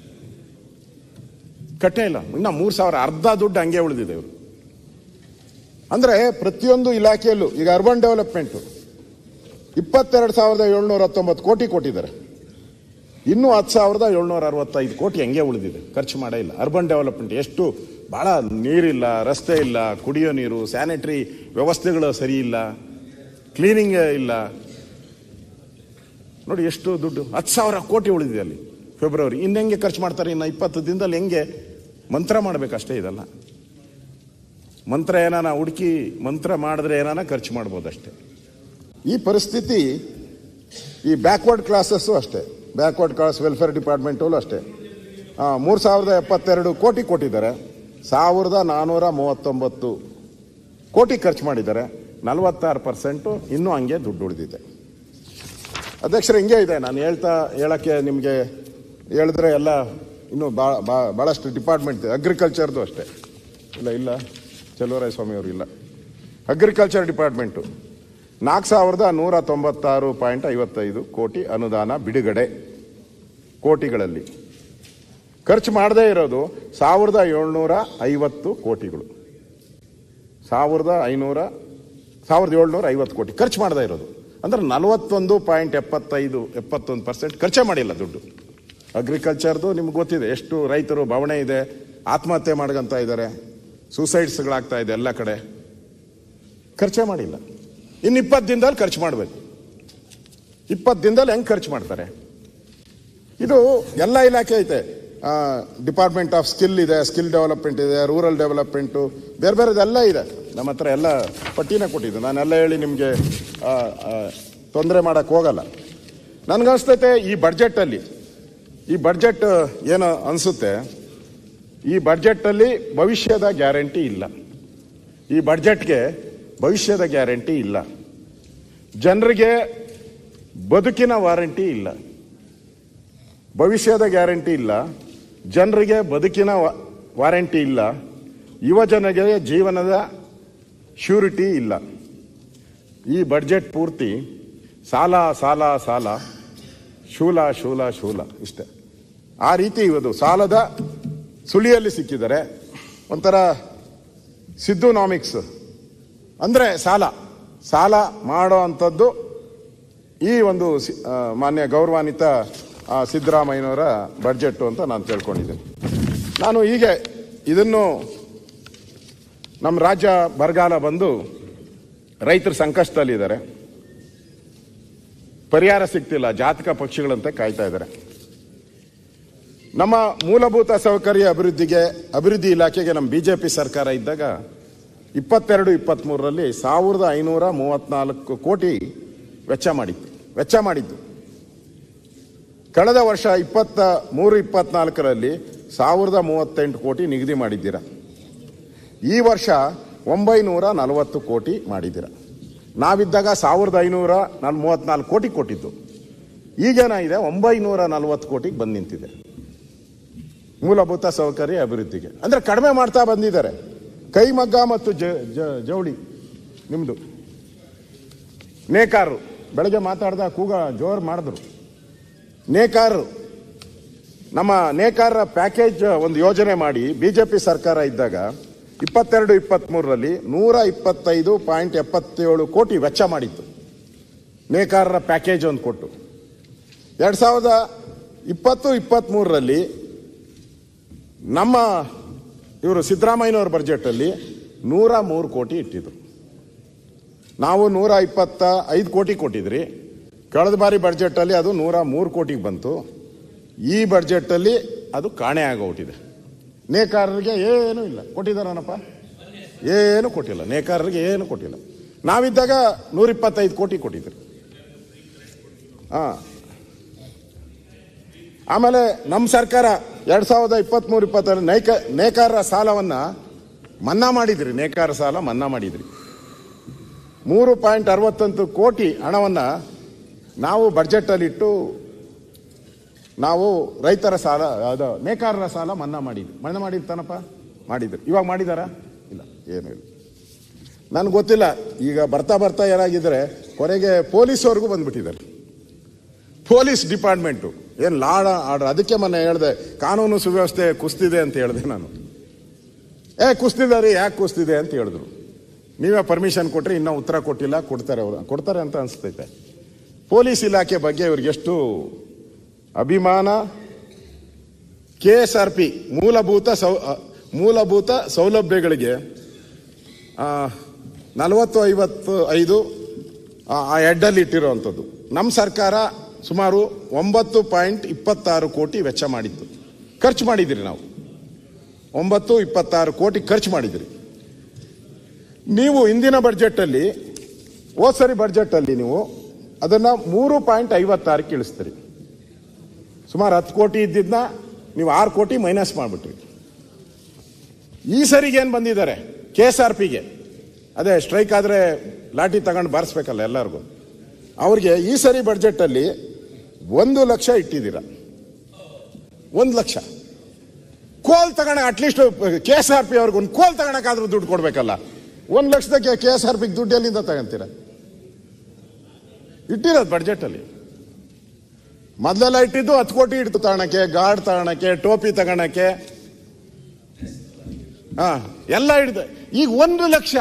ಕಟ್ಟೇ ಇಲ್ಲ. ಇನ್ನು ಮೂರು ಸಾವಿರ ಅರ್ಧ ದುಡ್ಡು ಹಂಗೆ ಉಳಿದಿದೆ ಇವರು. ಅಂದ್ರೆ ಪ್ರತಿಯೊಂದು ಇಲಾಖೆಯಲ್ಲೂ ಈಗ ಅರ್ಬನ್ ಡೆವಲಪ್ಮೆಂಟ್ ಇಪ್ಪತ್ತೆರಡು ಸಾವಿರದ ಏಳ್ನೂರ ಹತ್ತೊಂಬತ್ತು ಕೋಟಿ ಕೊಟ್ಟಿದ್ದಾರೆ. ಇನ್ನೂ ಹತ್ತು ಸಾವಿರದ ಏಳ್ನೂರ ಅರವತ್ತೈದು ಕೋಟಿ ಹಂಗೆ ಉಳಿದಿದೆ, ಖರ್ಚು ಮಾಡೇ ಇಲ್ಲ. ಅರ್ಬನ್ ಡೆವಲಪ್ಮೆಂಟ್ ಎಷ್ಟು ಬಹಳ ನೀರಿಲ್ಲ, ರಸ್ತೆ ಇಲ್ಲ, ಕುಡಿಯೋ ನೀರು, ಸ್ಯಾನಿಟರಿ ವ್ಯವಸ್ಥೆಗಳು ಸರಿ ಇಲ್ಲ, ಕ್ಲೀನಿಂಗ್ ಇಲ್ಲ. ನೋಡಿ ಎಷ್ಟು ದುಡ್ಡು, ಹತ್ತು ಸಾವಿರ ಕೋಟಿ ಉಳಿದಿದೆ ಅಲ್ಲಿ ಫೆಬ್ರವರಿ. ಇನ್ನು ಹೆಂಗೆ ಖರ್ಚು ಮಾಡ್ತಾರೆ? ಇನ್ನು ಇಪ್ಪತ್ತು ದಿನದಲ್ಲಿ ಹೆಂಗೆ ಮಂತ್ರ ಮಾಡಬೇಕಷ್ಟೇ. ಇದೆಲ್ಲ ಮಂತ್ರ ಏನಾನ ಹುಡುಕಿ ಮಂತ್ರ ಮಾಡಿದ್ರೆ ಏನಾನ ಖರ್ಚು ಮಾಡ್ಬೋದಷ್ಟೇ. ಈ ಪರಿಸ್ಥಿತಿ ಈ ಬ್ಯಾಕ್ವರ್ಡ್ ಕ್ಲಾಸಸ್ಸು ಅಷ್ಟೇ. ಬ್ಯಾಕ್ವರ್ಡ್ ಕ್ಲಾಸ್ ವೆಲ್ಫೇರ್ ಡಿಪಾರ್ಟ್ಮೆಂಟಲ್ಲೂ ಅಷ್ಟೇ. ಮೂರು ಸಾವಿರದ ಎಪ್ಪತ್ತೆರಡು ಕೋಟಿ ಕೊಟ್ಟಿದ್ದಾರೆ. ಸಾವಿರದ ನಾನ್ನೂರ ಮೂವತ್ತೊಂಬತ್ತು ಕೋಟಿ ಖರ್ಚು ಮಾಡಿದ್ದಾರೆ. ನಲವತ್ತಾರು ಪರ್ಸೆಂಟು ಇನ್ನೂ ಹಂಗೆ ದುಡ್ಡು ಉಳಿದಿದೆ. ಅಧ್ಯಕ್ಷರು ಹಿಂಗೆ ಇದೆ. ನಾನು ಹೇಳ್ತಾ ಹೇಳಕ್ಕೆ ನಿಮಗೆ ಹೇಳಿದ್ರೆ ಎಲ್ಲ ಇನ್ನೂ ಭಾಳ ಭಾಳಷ್ಟು ಡಿಪಾರ್ಟ್ಮೆಂಟ್. ಅಗ್ರಿಕಲ್ಚರ್ದು ಅಷ್ಟೇ. ಇಲ್ಲ ಇಲ್ಲ ಚಲುವರಾಯ ಸ್ವಾಮಿಯವರು ಇಲ್ಲ. ಅಗ್ರಿಕಲ್ಚರ್ ಡಿಪಾರ್ಟ್ಮೆಂಟು ನಾಲ್ಕು ಸಾವಿರದ ನೂರ ತೊಂಬತ್ತಾರು ಪಾಯಿಂಟ್ ಐವತ್ತೈದು ಕೋಟಿ ಅನುದಾನ ಬಿಡುಗಡೆ. ಕೋಟಿಗಳಲ್ಲಿ ಖರ್ಚು ಮಾಡದೇ ಇರೋದು ಸಾವಿರದ ಏಳ್ನೂರ ಐವತ್ತು ಕೋಟಿಗಳು. ಸಾವಿರದ ಐನೂರ ಸಾವಿರದ ಏಳ್ನೂರ ಐವತ್ತು ಕೋಟಿ ಖರ್ಚು ಮಾಡದೇ ಇರೋದು. ಅಂದ್ರೆ ನಲವತ್ತೊಂದು ಪಾಯಿಂಟ್ ಎಪ್ಪತ್ತೈದು ಎಪ್ಪತ್ತೊಂದು ಪರ್ಸೆಂಟ್ ಖರ್ಚೇ ಮಾಡಿಲ್ಲ ದುಡ್ಡು. ಅಗ್ರಿಕಲ್ಚರ್ದು ನಿಮ್ಗೆ ಗೊತ್ತಿದೆ ಎಷ್ಟು ರೈತರು ಬವಣೆ ಇದೆ, ಆತ್ಮಹತ್ಯೆ ಮಾಡ್ಕೊಂತ ಇದ್ದಾರೆ, ಸೂಸೈಡ್ಸ್ಗಳಾಗ್ತಾ ಇದೆ ಎಲ್ಲ ಕಡೆ. ಖರ್ಚೇ ಮಾಡಿಲ್ಲ. ಇನ್ನು ಇಪ್ಪತ್ತು ದಿನದಲ್ಲಿ ಖರ್ಚು ಮಾಡಬೇಕು. ಇಪ್ಪತ್ತು ದಿನದಲ್ಲಿ ಹೆಂಗೆ ಖರ್ಚು ಮಾಡ್ತಾರೆ? ಇದು ಎಲ್ಲ ಇಲಾಖೆ ಐತೆ. ಡಿಪಾರ್ಟ್ಮೆಂಟ್ ಆಫ್ ಸ್ಕಿಲ್ ಇದೆ, ಸ್ಕಿಲ್ ಡೆವಲಪ್ಮೆಂಟ್ ಇದೆ, ರೂರಲ್ ಡೆವಲಪ್ಮೆಂಟು, ಬೇರೆ ಬೇರೆದೆಲ್ಲ ಇದೆ. ನಮ್ಮ ಹತ್ರ ಎಲ್ಲ ಪಟ್ಟಿನ ಕೊಟ್ಟಿದ್ದೆ. ನಾನೆಲ್ಲ ಹೇಳಿ ನಿಮಗೆ ತೊಂದರೆ ಮಾಡೋಕ್ಕೆ ಹೋಗಲ್ಲ. ನನಗನ್ಸ್ತೈತೆ ಈ ಬಡ್ಜೆಟಲ್ಲಿ ಈ ಬಡ್ಜೆಟ್ ಏನು ಅನಿಸುತ್ತೆ, ಈ ಬಡ್ಜೆಟಲ್ಲಿ ಭವಿಷ್ಯದ ಗ್ಯಾರಂಟಿ ಇಲ್ಲ. ಈ ಬಡ್ಜೆಟ್ಗೆ ಭವಿಷ್ಯದ ಗ್ಯಾರಂಟಿ ಇಲ್ಲ. ಜನರಿಗೆ ಬದುಕಿನ ವಾರಂಟಿ ಇಲ್ಲ. ಭವಿಷ್ಯದ ಗ್ಯಾರಂಟಿ ಇಲ್ಲ, ಜನರಿಗೆ ಬದುಕಿನ ವಾರಂಟಿ ಇಲ್ಲ, ಯುವ ಜನರಿಗೆ ಜೀವನದ ಶ್ಯೂರಿಟಿ ಇಲ್ಲ. ಈ ಬಡ್ಜೆಟ್ ಪೂರ್ತಿ ಸಾಲ ಸಾಲ ಸಾಲ, ಶೂಲ ಶೂಲ ಶೂಲ ಇಷ್ಟೇ. ಆ ರೀತಿ ಇವತ್ತು ಸಾಲದ ಸುಳಿಯಲ್ಲಿ ಸಿಕ್ಕಿದ್ದಾರೆ. ಒಂಥರ ಸಿದ್ದುನಾಮಿಕ್ಸ್ ಅಂದರೆ ಸಾಲ ಸಾಲ ಮಾಡೋ ಅಂಥದ್ದು ಈ ಒಂದು ಮಾನ್ಯ ಗೌರವಾನ್ವಿತ ಸಿದ್ದರಾಮಯ್ಯನವರ ಬಡ್ಜೆಟ್ಟು ಅಂತ ನಾನು ತಿಳ್ಕೊಂಡಿದ್ದೀನಿ. ನಾನು ಹೀಗೆ ಇದನ್ನು ನಮ್ಮ ರಾಜ್ಯ ಬರಗಾಲ ಬಂದು ರೈತರು ಸಂಕಷ್ಟದಲ್ಲಿದ್ದಾರೆ, ಪರಿಹಾರ ಸಿಗ್ತಿಲ್ಲ, ಜಾತಕ ಪಕ್ಷಿಗಳಂತೆ ಕಾಯ್ತಾ ಇದ್ದಾರೆ. ನಮ್ಮ ಮೂಲಭೂತ ಸೌಕರ್ಯ ಅಭಿವೃದ್ಧಿಗೆ ಅಭಿವೃದ್ಧಿ ಇಲಾಖೆಗೆ ನಮ್ಮ ಬಿಜೆಪಿ ಸರ್ಕಾರ ಇದ್ದಾಗ ಇಪ್ಪತ್ತೆರಡು ಇಪ್ಪತ್ತ್ಮೂರರಲ್ಲಿ ಸಾವಿರದ ಐನೂರ ಮೂವತ್ನಾಲ್ಕು ಕೋಟಿ ವೆಚ್ಚ ಮಾಡಿತ್ತು ವೆಚ್ಚ ಮಾಡಿದ್ದು ಕಳೆದ ವರ್ಷ ಇಪ್ಪತ್ತ ಮೂರು ಇಪ್ಪತ್ನಾಲ್ಕರಲ್ಲಿ ಸಾವಿರದ ಮೂವತ್ತೆಂಟು ಕೋಟಿ ನಿಗದಿ ಮಾಡಿದ್ದೀರ. ಈ ವರ್ಷ ಒಂಬೈನೂರ ನಲವತ್ತು ಕೋಟಿ ಮಾಡಿದ್ದೀರ. ನಾವಿದ್ದಾಗ ಸಾವಿರದ ಐನೂರ ನಲ್ ಮೂವತ್ನಾಲ್ಕು ಕೋಟಿ ಕೊಟ್ಟಿದ್ದು. ಈಗೇನಾಗಿದೆ, ಒಂಬೈನೂರ ನಲವತ್ತು ಕೋಟಿಗೆ ಬಂದು ನಿಂತಿದೆ ಮೂಲಭೂತ ಸೌಕರ್ಯ ಅಭಿವೃದ್ಧಿಗೆ. ಅಂದರೆ ಕಡಿಮೆ ಮಾಡ್ತಾ ಬಂದಿದ್ದಾರೆ. ಕೈಮಗ್ಗ ಮತ್ತು ಜವಳಿ ನಿಮ್ಮದು ನೇಕಾರರು ಬೆಳಗ್ಗೆ ಮಾತಾಡ್ದ ಕೂಗ ಜೋರು ಮಾಡಿದ್ರು. ನೇಕಾರರು ನಮ್ಮ ನೇಕಾರರ ಪ್ಯಾಕೇಜ್ ಒಂದು ಯೋಜನೆ ಮಾಡಿ ಬಿಜೆಪಿ ಸರ್ಕಾರ ಇದ್ದಾಗ ಇಪ್ಪತ್ತೆರಡು ಇಪ್ಪತ್ತ್ಮೂರರಲ್ಲಿ ನೂರ ಇಪ್ಪತ್ತೈದು ಪಾಯಿಂಟ್ ಎಪ್ಪತ್ತೇಳು ಕೋಟಿ ವೆಚ್ಚ ಮಾಡಿತ್ತು ನೇಕಾರರ ಪ್ಯಾಕೇಜ್ ಒಂದು ಕೊಟ್ಟು. ಎರಡು ಸಾವಿರದ ಇಪ್ಪತ್ತು ಇಪ್ಪತ್ತ್ಮೂರರಲ್ಲಿ ನಮ್ಮ ಇವರು ಸಿದ್ದರಾಮಯ್ಯನವ್ರ ಬಜೆಟಲ್ಲಿ ನೂರ ಮೂರು ಕೋಟಿ ಇಟ್ಟಿದ್ರು. ನಾವು ನೂರ ಇಪ್ಪತ್ತ ಐದು ಕೋಟಿ ಕೊಟ್ಟಿದ್ರಿ. ಕಳೆದ ಬಾರಿ ಬಡ್ಜೆಟಲ್ಲಿ ಅದು ನೂರ ಮೂರು ಕೋಟಿಗೆ ಬಂತು. ಈ ಬಡ್ಜೆಟಲ್ಲಿ ಅದು ಕಾಣೆ ಆಗೋಗ್ಬಿಟ್ಟಿದೆ. ನೇಕಾರರಿಗೆ ಏನು ಇಲ್ಲ. ಕೊಟ್ಟಿದ್ದಾರನಪ್ಪ? ಏನು ಕೊಟ್ಟಿಲ್ಲ. ನೇಕಾರರಿಗೆ ಏನು ಕೊಟ್ಟಿಲ್ಲ. ನಾವಿದ್ದಾಗ ನೂರ ಇಪ್ಪತ್ತೈದು ಕೋಟಿ ಕೊಟ್ಟಿದ್ರು. ಹಾ, ಆಮೇಲೆ ನಮ್ಮ ಸರ್ಕಾರ ಎರಡ್ ಸಾವಿರದ ಇಪ್ಪತ್ತ್ ಮೂರು ಇಪ್ಪತ್ತರ ನೇಕ ನೇಕಾರರ ಸಾಲವನ್ನ ಮನ್ನಾ ಮಾಡಿದ್ರಿ. ನೇಕಾರ ಸಾಲ ಮನ್ನಾ ಮಾಡಿದ್ರಿ. ಮೂರು ಪಾಯಿಂಟ್ ಅರವತ್ತೊಂದು ಕೋಟಿ ಹಣವನ್ನ ನಾವು ಬಡ್ಜೆಟ್ ಅಲ್ಲಿ ಇಟ್ಟು ನಾವು ರೈತರ ಸಾಲ ಅದು ನೇಕಾರರ ಸಾಲ ಮನ್ನಾ ಮಾಡಿದ್ವಿ. ಮನ್ನಾ ಮಾಡಿರ್ತಾನಪ್ಪ? ಮಾಡಿದ್ರು. ಇವಾಗ ಮಾಡಿದಾರ? ಇಲ್ಲ, ಏನೂ ಇಲ್ಲ. ನನ್ಗೆ ಗೊತ್ತಿಲ್ಲ. ಈಗ ಬರ್ತಾ ಬರ್ತಾ ಏನಾಗಿದ್ರೆ ಕೊನೆಗೆ ಪೊಲೀಸ್ವರೆಗೂ ಬಂದ್ಬಿಟ್ಟಿದ್ದಾರೆ. ಪೊಲೀಸ್ ಡಿಪಾರ್ಟ್ಮೆಂಟು ಏನು ಲಾಡ ಆರ್ಡರ್. ಅದಕ್ಕೆ ಮೊನ್ನೆ ಹೇಳಿದೆ ಕಾನೂನು ಸುವ್ಯವಸ್ಥೆ ಕುಸ್ತಿದೆ ಅಂತ ಹೇಳಿದೆ ನಾನು. ಏ ಕುಸ್ತಿದೆ ರೀ, ಯಾಕೆ ಕುಸ್ತಿದೆ ಅಂತ ಹೇಳಿದ್ರು. ನೀವೇ ಪರ್ಮಿಷನ್ ಕೊಟ್ರಿ, ಇನ್ನೂ ಉತ್ತರ ಕೊಟ್ಟಿಲ್ಲ. ಕೊಡ್ತಾರೆ ಅವರು, ಕೊಡ್ತಾರೆ ಅಂತ ಅನಿಸ್ತೈತೆ. ಪೊಲೀಸ್ ಇಲಾಖೆ ಬಗ್ಗೆ ಇವ್ರಿಗೆ ಎಷ್ಟು ಅಭಿಮಾನ. ಕೆ ಎಸ್ ಆರ್ ಪಿ ಮೂಲಭೂತ ಸೌ ಮೂಲಭೂತ ಸೌಲಭ್ಯಗಳಿಗೆ ನಲವತ್ತು ಐವತ್ತು ಐದು ಆ ಹೆಡ್ಡಲ್ಲಿ ಇಟ್ಟಿರುವಂಥದ್ದು. ನಮ್ಮ ಸರ್ಕಾರ ಸುಮಾರು ಒಂಬತ್ತು ಪಾಯಿಂಟ್ ಇಪ್ಪತ್ತಾರು ಕೋಟಿ ವೆಚ್ಚ ಮಾಡಿತ್ತು. ಖರ್ಚು ಮಾಡಿದಿರಿ ನಾವು. ಒಂಬತ್ತು ಇಪ್ಪತ್ತಾರು ಕೋಟಿ ಖರ್ಚು ಮಾಡಿದಿರಿ. ನೀವು ಹಿಂದಿನ ಬಡ್ಜೆಟ್ಟಲ್ಲಿ, ಹೋದ್ ಸರಿ ಬಡ್ಜೆಟ್ಟಲ್ಲಿ ನೀವು ಅದನ್ನ ಮೂರು ಪಾಯಿಂಟ್ ಐವತ್ತಾರಕ್ಕೆ ಇಳಿಸ್ತೀರಿ. ಸುಮಾರು ಹತ್ತು ಕೋಟಿ ಇದ್ದಿದ್ನ ನೀವು ಆರು ಕೋಟಿ ಮೈನಸ್ ಮಾಡಿಬಿಟ್ರಿ. ಈ ಸರಿಗೆ ಏನು ಬಂದಿದ್ದಾರೆ ಕೆ ಎಸ್ ಆರ್ ಪಿಗೆ, ಅದೇ ಸ್ಟ್ರೈಕ್ ಆದರೆ ಲಾಠಿ ತಗೊಂಡು ಬಾರಿಸ್ಬೇಕಲ್ಲ ಎಲ್ಲರಿಗೂ, ಅವ್ರಿಗೆ ಈ ಸರಿ ಬಡ್ಜೆಟ್ಟಲ್ಲಿ ಒಂದು ಲಕ್ಷ ಇಟ್ಟಿದ್ದೀರ. ಒಂದು ಲಕ್ಷ ಕೋಲ್ ತಗೋಣ. At least K S R P ಅವ್ರಿಗೆ ಒಂದು ಕೋಲ್ ತಗೋಣಕ್ಕಾದ್ರೂ ದುಡ್ಡು ಕೊಡ್ಬೇಕಲ್ಲ. ಒಂದು ಲಕ್ಷದಕ್ಕೆ ಕೆ ಎಸ್ ಆರ್ ಪಿಗೆ ದುಡ್ಡು ಎಲ್ಲಿಂದ ತಗೊಂತೀರ? ಇಟ್ಟಿರೋದು ಬಡ್ಜೆಟ್ಟಲ್ಲಿ. ಮೊದಲೆಲ್ಲ ಇಟ್ಟಿದ್ದು ಹತ್ತು ಕೋಟಿ ಇಡ್ತು ತಗೋಣಕ್ಕೆ, ಗಾರ್ಡ್ ತಗೋಣಕ್ಕೆ, ಟೋಪಿ ತಗೋಣಕ್ಕೆ, ಹಾ ಎಲ್ಲ ಹಿಡಿದು. ಈಗ ಒಂದು ಲಕ್ಷ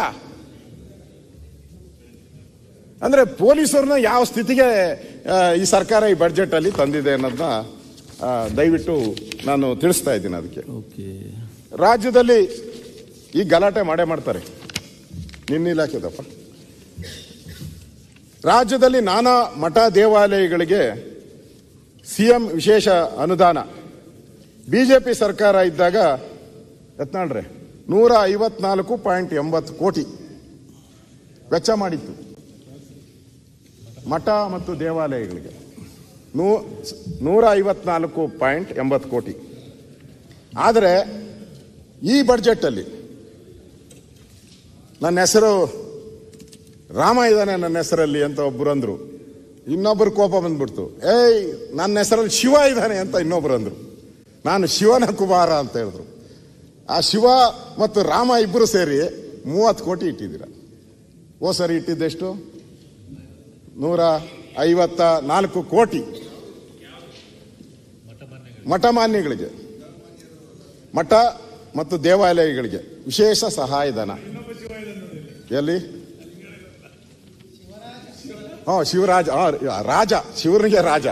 ಅಂದ್ರೆ ಪೊಲೀಸರನ್ನ ಯಾವ ಸ್ಥಿತಿಗೆ ಈ ಸರ್ಕಾರ ಈ ಬಡ್ಜೆಟ್ ಅಲ್ಲಿ ತಂದಿದೆ ಅನ್ನೋದನ್ನ ದಯವಿಟ್ಟು ನಾನು ತಿಳಿಸ್ತಾ ಇದ್ದೀನಿ. ಅದಕ್ಕೆ ರಾಜ್ಯದಲ್ಲಿ ಈ ಗಲಾಟೆ ಮಾಡೇ ಮಾಡ್ತಾರೆ. ನಿನ್ನ ಇಲಾಖೆದಪ್ಪ ರಾಜ್ಯದಲ್ಲಿ ನಾನಾ ಮಠ ದೇವಾಲಯಗಳಿಗೆ ಸಿಎಂ ವಿಶೇಷ ಅನುದಾನ. ಬಿಜೆಪಿ ಸರ್ಕಾರ ಇದ್ದಾಗ ಯತ್ನಾಳ್ರೆ ನೂರ ಐವತ್ನಾಲ್ಕು ಪಾಯಿಂಟ್ ಎಂಬತ್ತು ಕೋಟಿ ವೆಚ್ಚ ಮಾಡಿತ್ತು ಮಠ ಮತ್ತು ದೇವಾಲಯಗಳಿಗೆ. ನೂ ನೂರ ಐವತ್ನಾಲ್ಕು ಪಾಯಿಂಟ್ ಎಂಬತ್ತು ಕೋಟಿ. ಆದರೆ ಈ ಬಡ್ಜೆಟ್ಟಲ್ಲಿ ನನ್ನ ಹೆಸರು ರಾಮ ಇದ್ದಾನೆ ನನ್ನ ಹೆಸರಲ್ಲಿ ಅಂತ ಒಬ್ಬರು ಅಂದ್ರು. ಇನ್ನೊಬ್ಬರು ಕೋಪ ಬಂದ್ಬಿಡ್ತು. ಏಯ್ ನನ್ನ ಹೆಸರಲ್ಲಿ ಶಿವ ಇದ್ದಾನೆ ಅಂತ ಇನ್ನೊಬ್ರು ಅಂದ್ರು. ನಾನು ಶಿವನ ಕುಮಾರ ಅಂತ ಹೇಳಿದ್ರು. ಆ ಶಿವ ಮತ್ತು ರಾಮ ಇಬ್ಬರು ಸೇರಿ ಮೂವತ್ತು ಕೋಟಿ ಇಟ್ಟಿದ್ದೀರ. ಓ ಸರಿ ಇಟ್ಟಿದ್ದೆಷ್ಟು? ನೂರ ಐವತ್ತ ನಾಲ್ಕು ಕೋಟಿ ಮಠಮಾನ್ಯಗಳಿಗೆ, ಮಠ ಮತ್ತು ದೇವಾಲಯಗಳಿಗೆ ವಿಶೇಷ ಸಹಾಯಧನ. ಎಲ್ಲಿ? ಹಾ ಶಿವರಾಜ, ರಾಜ, ಶಿವನಿಗೆ ರಾಜ.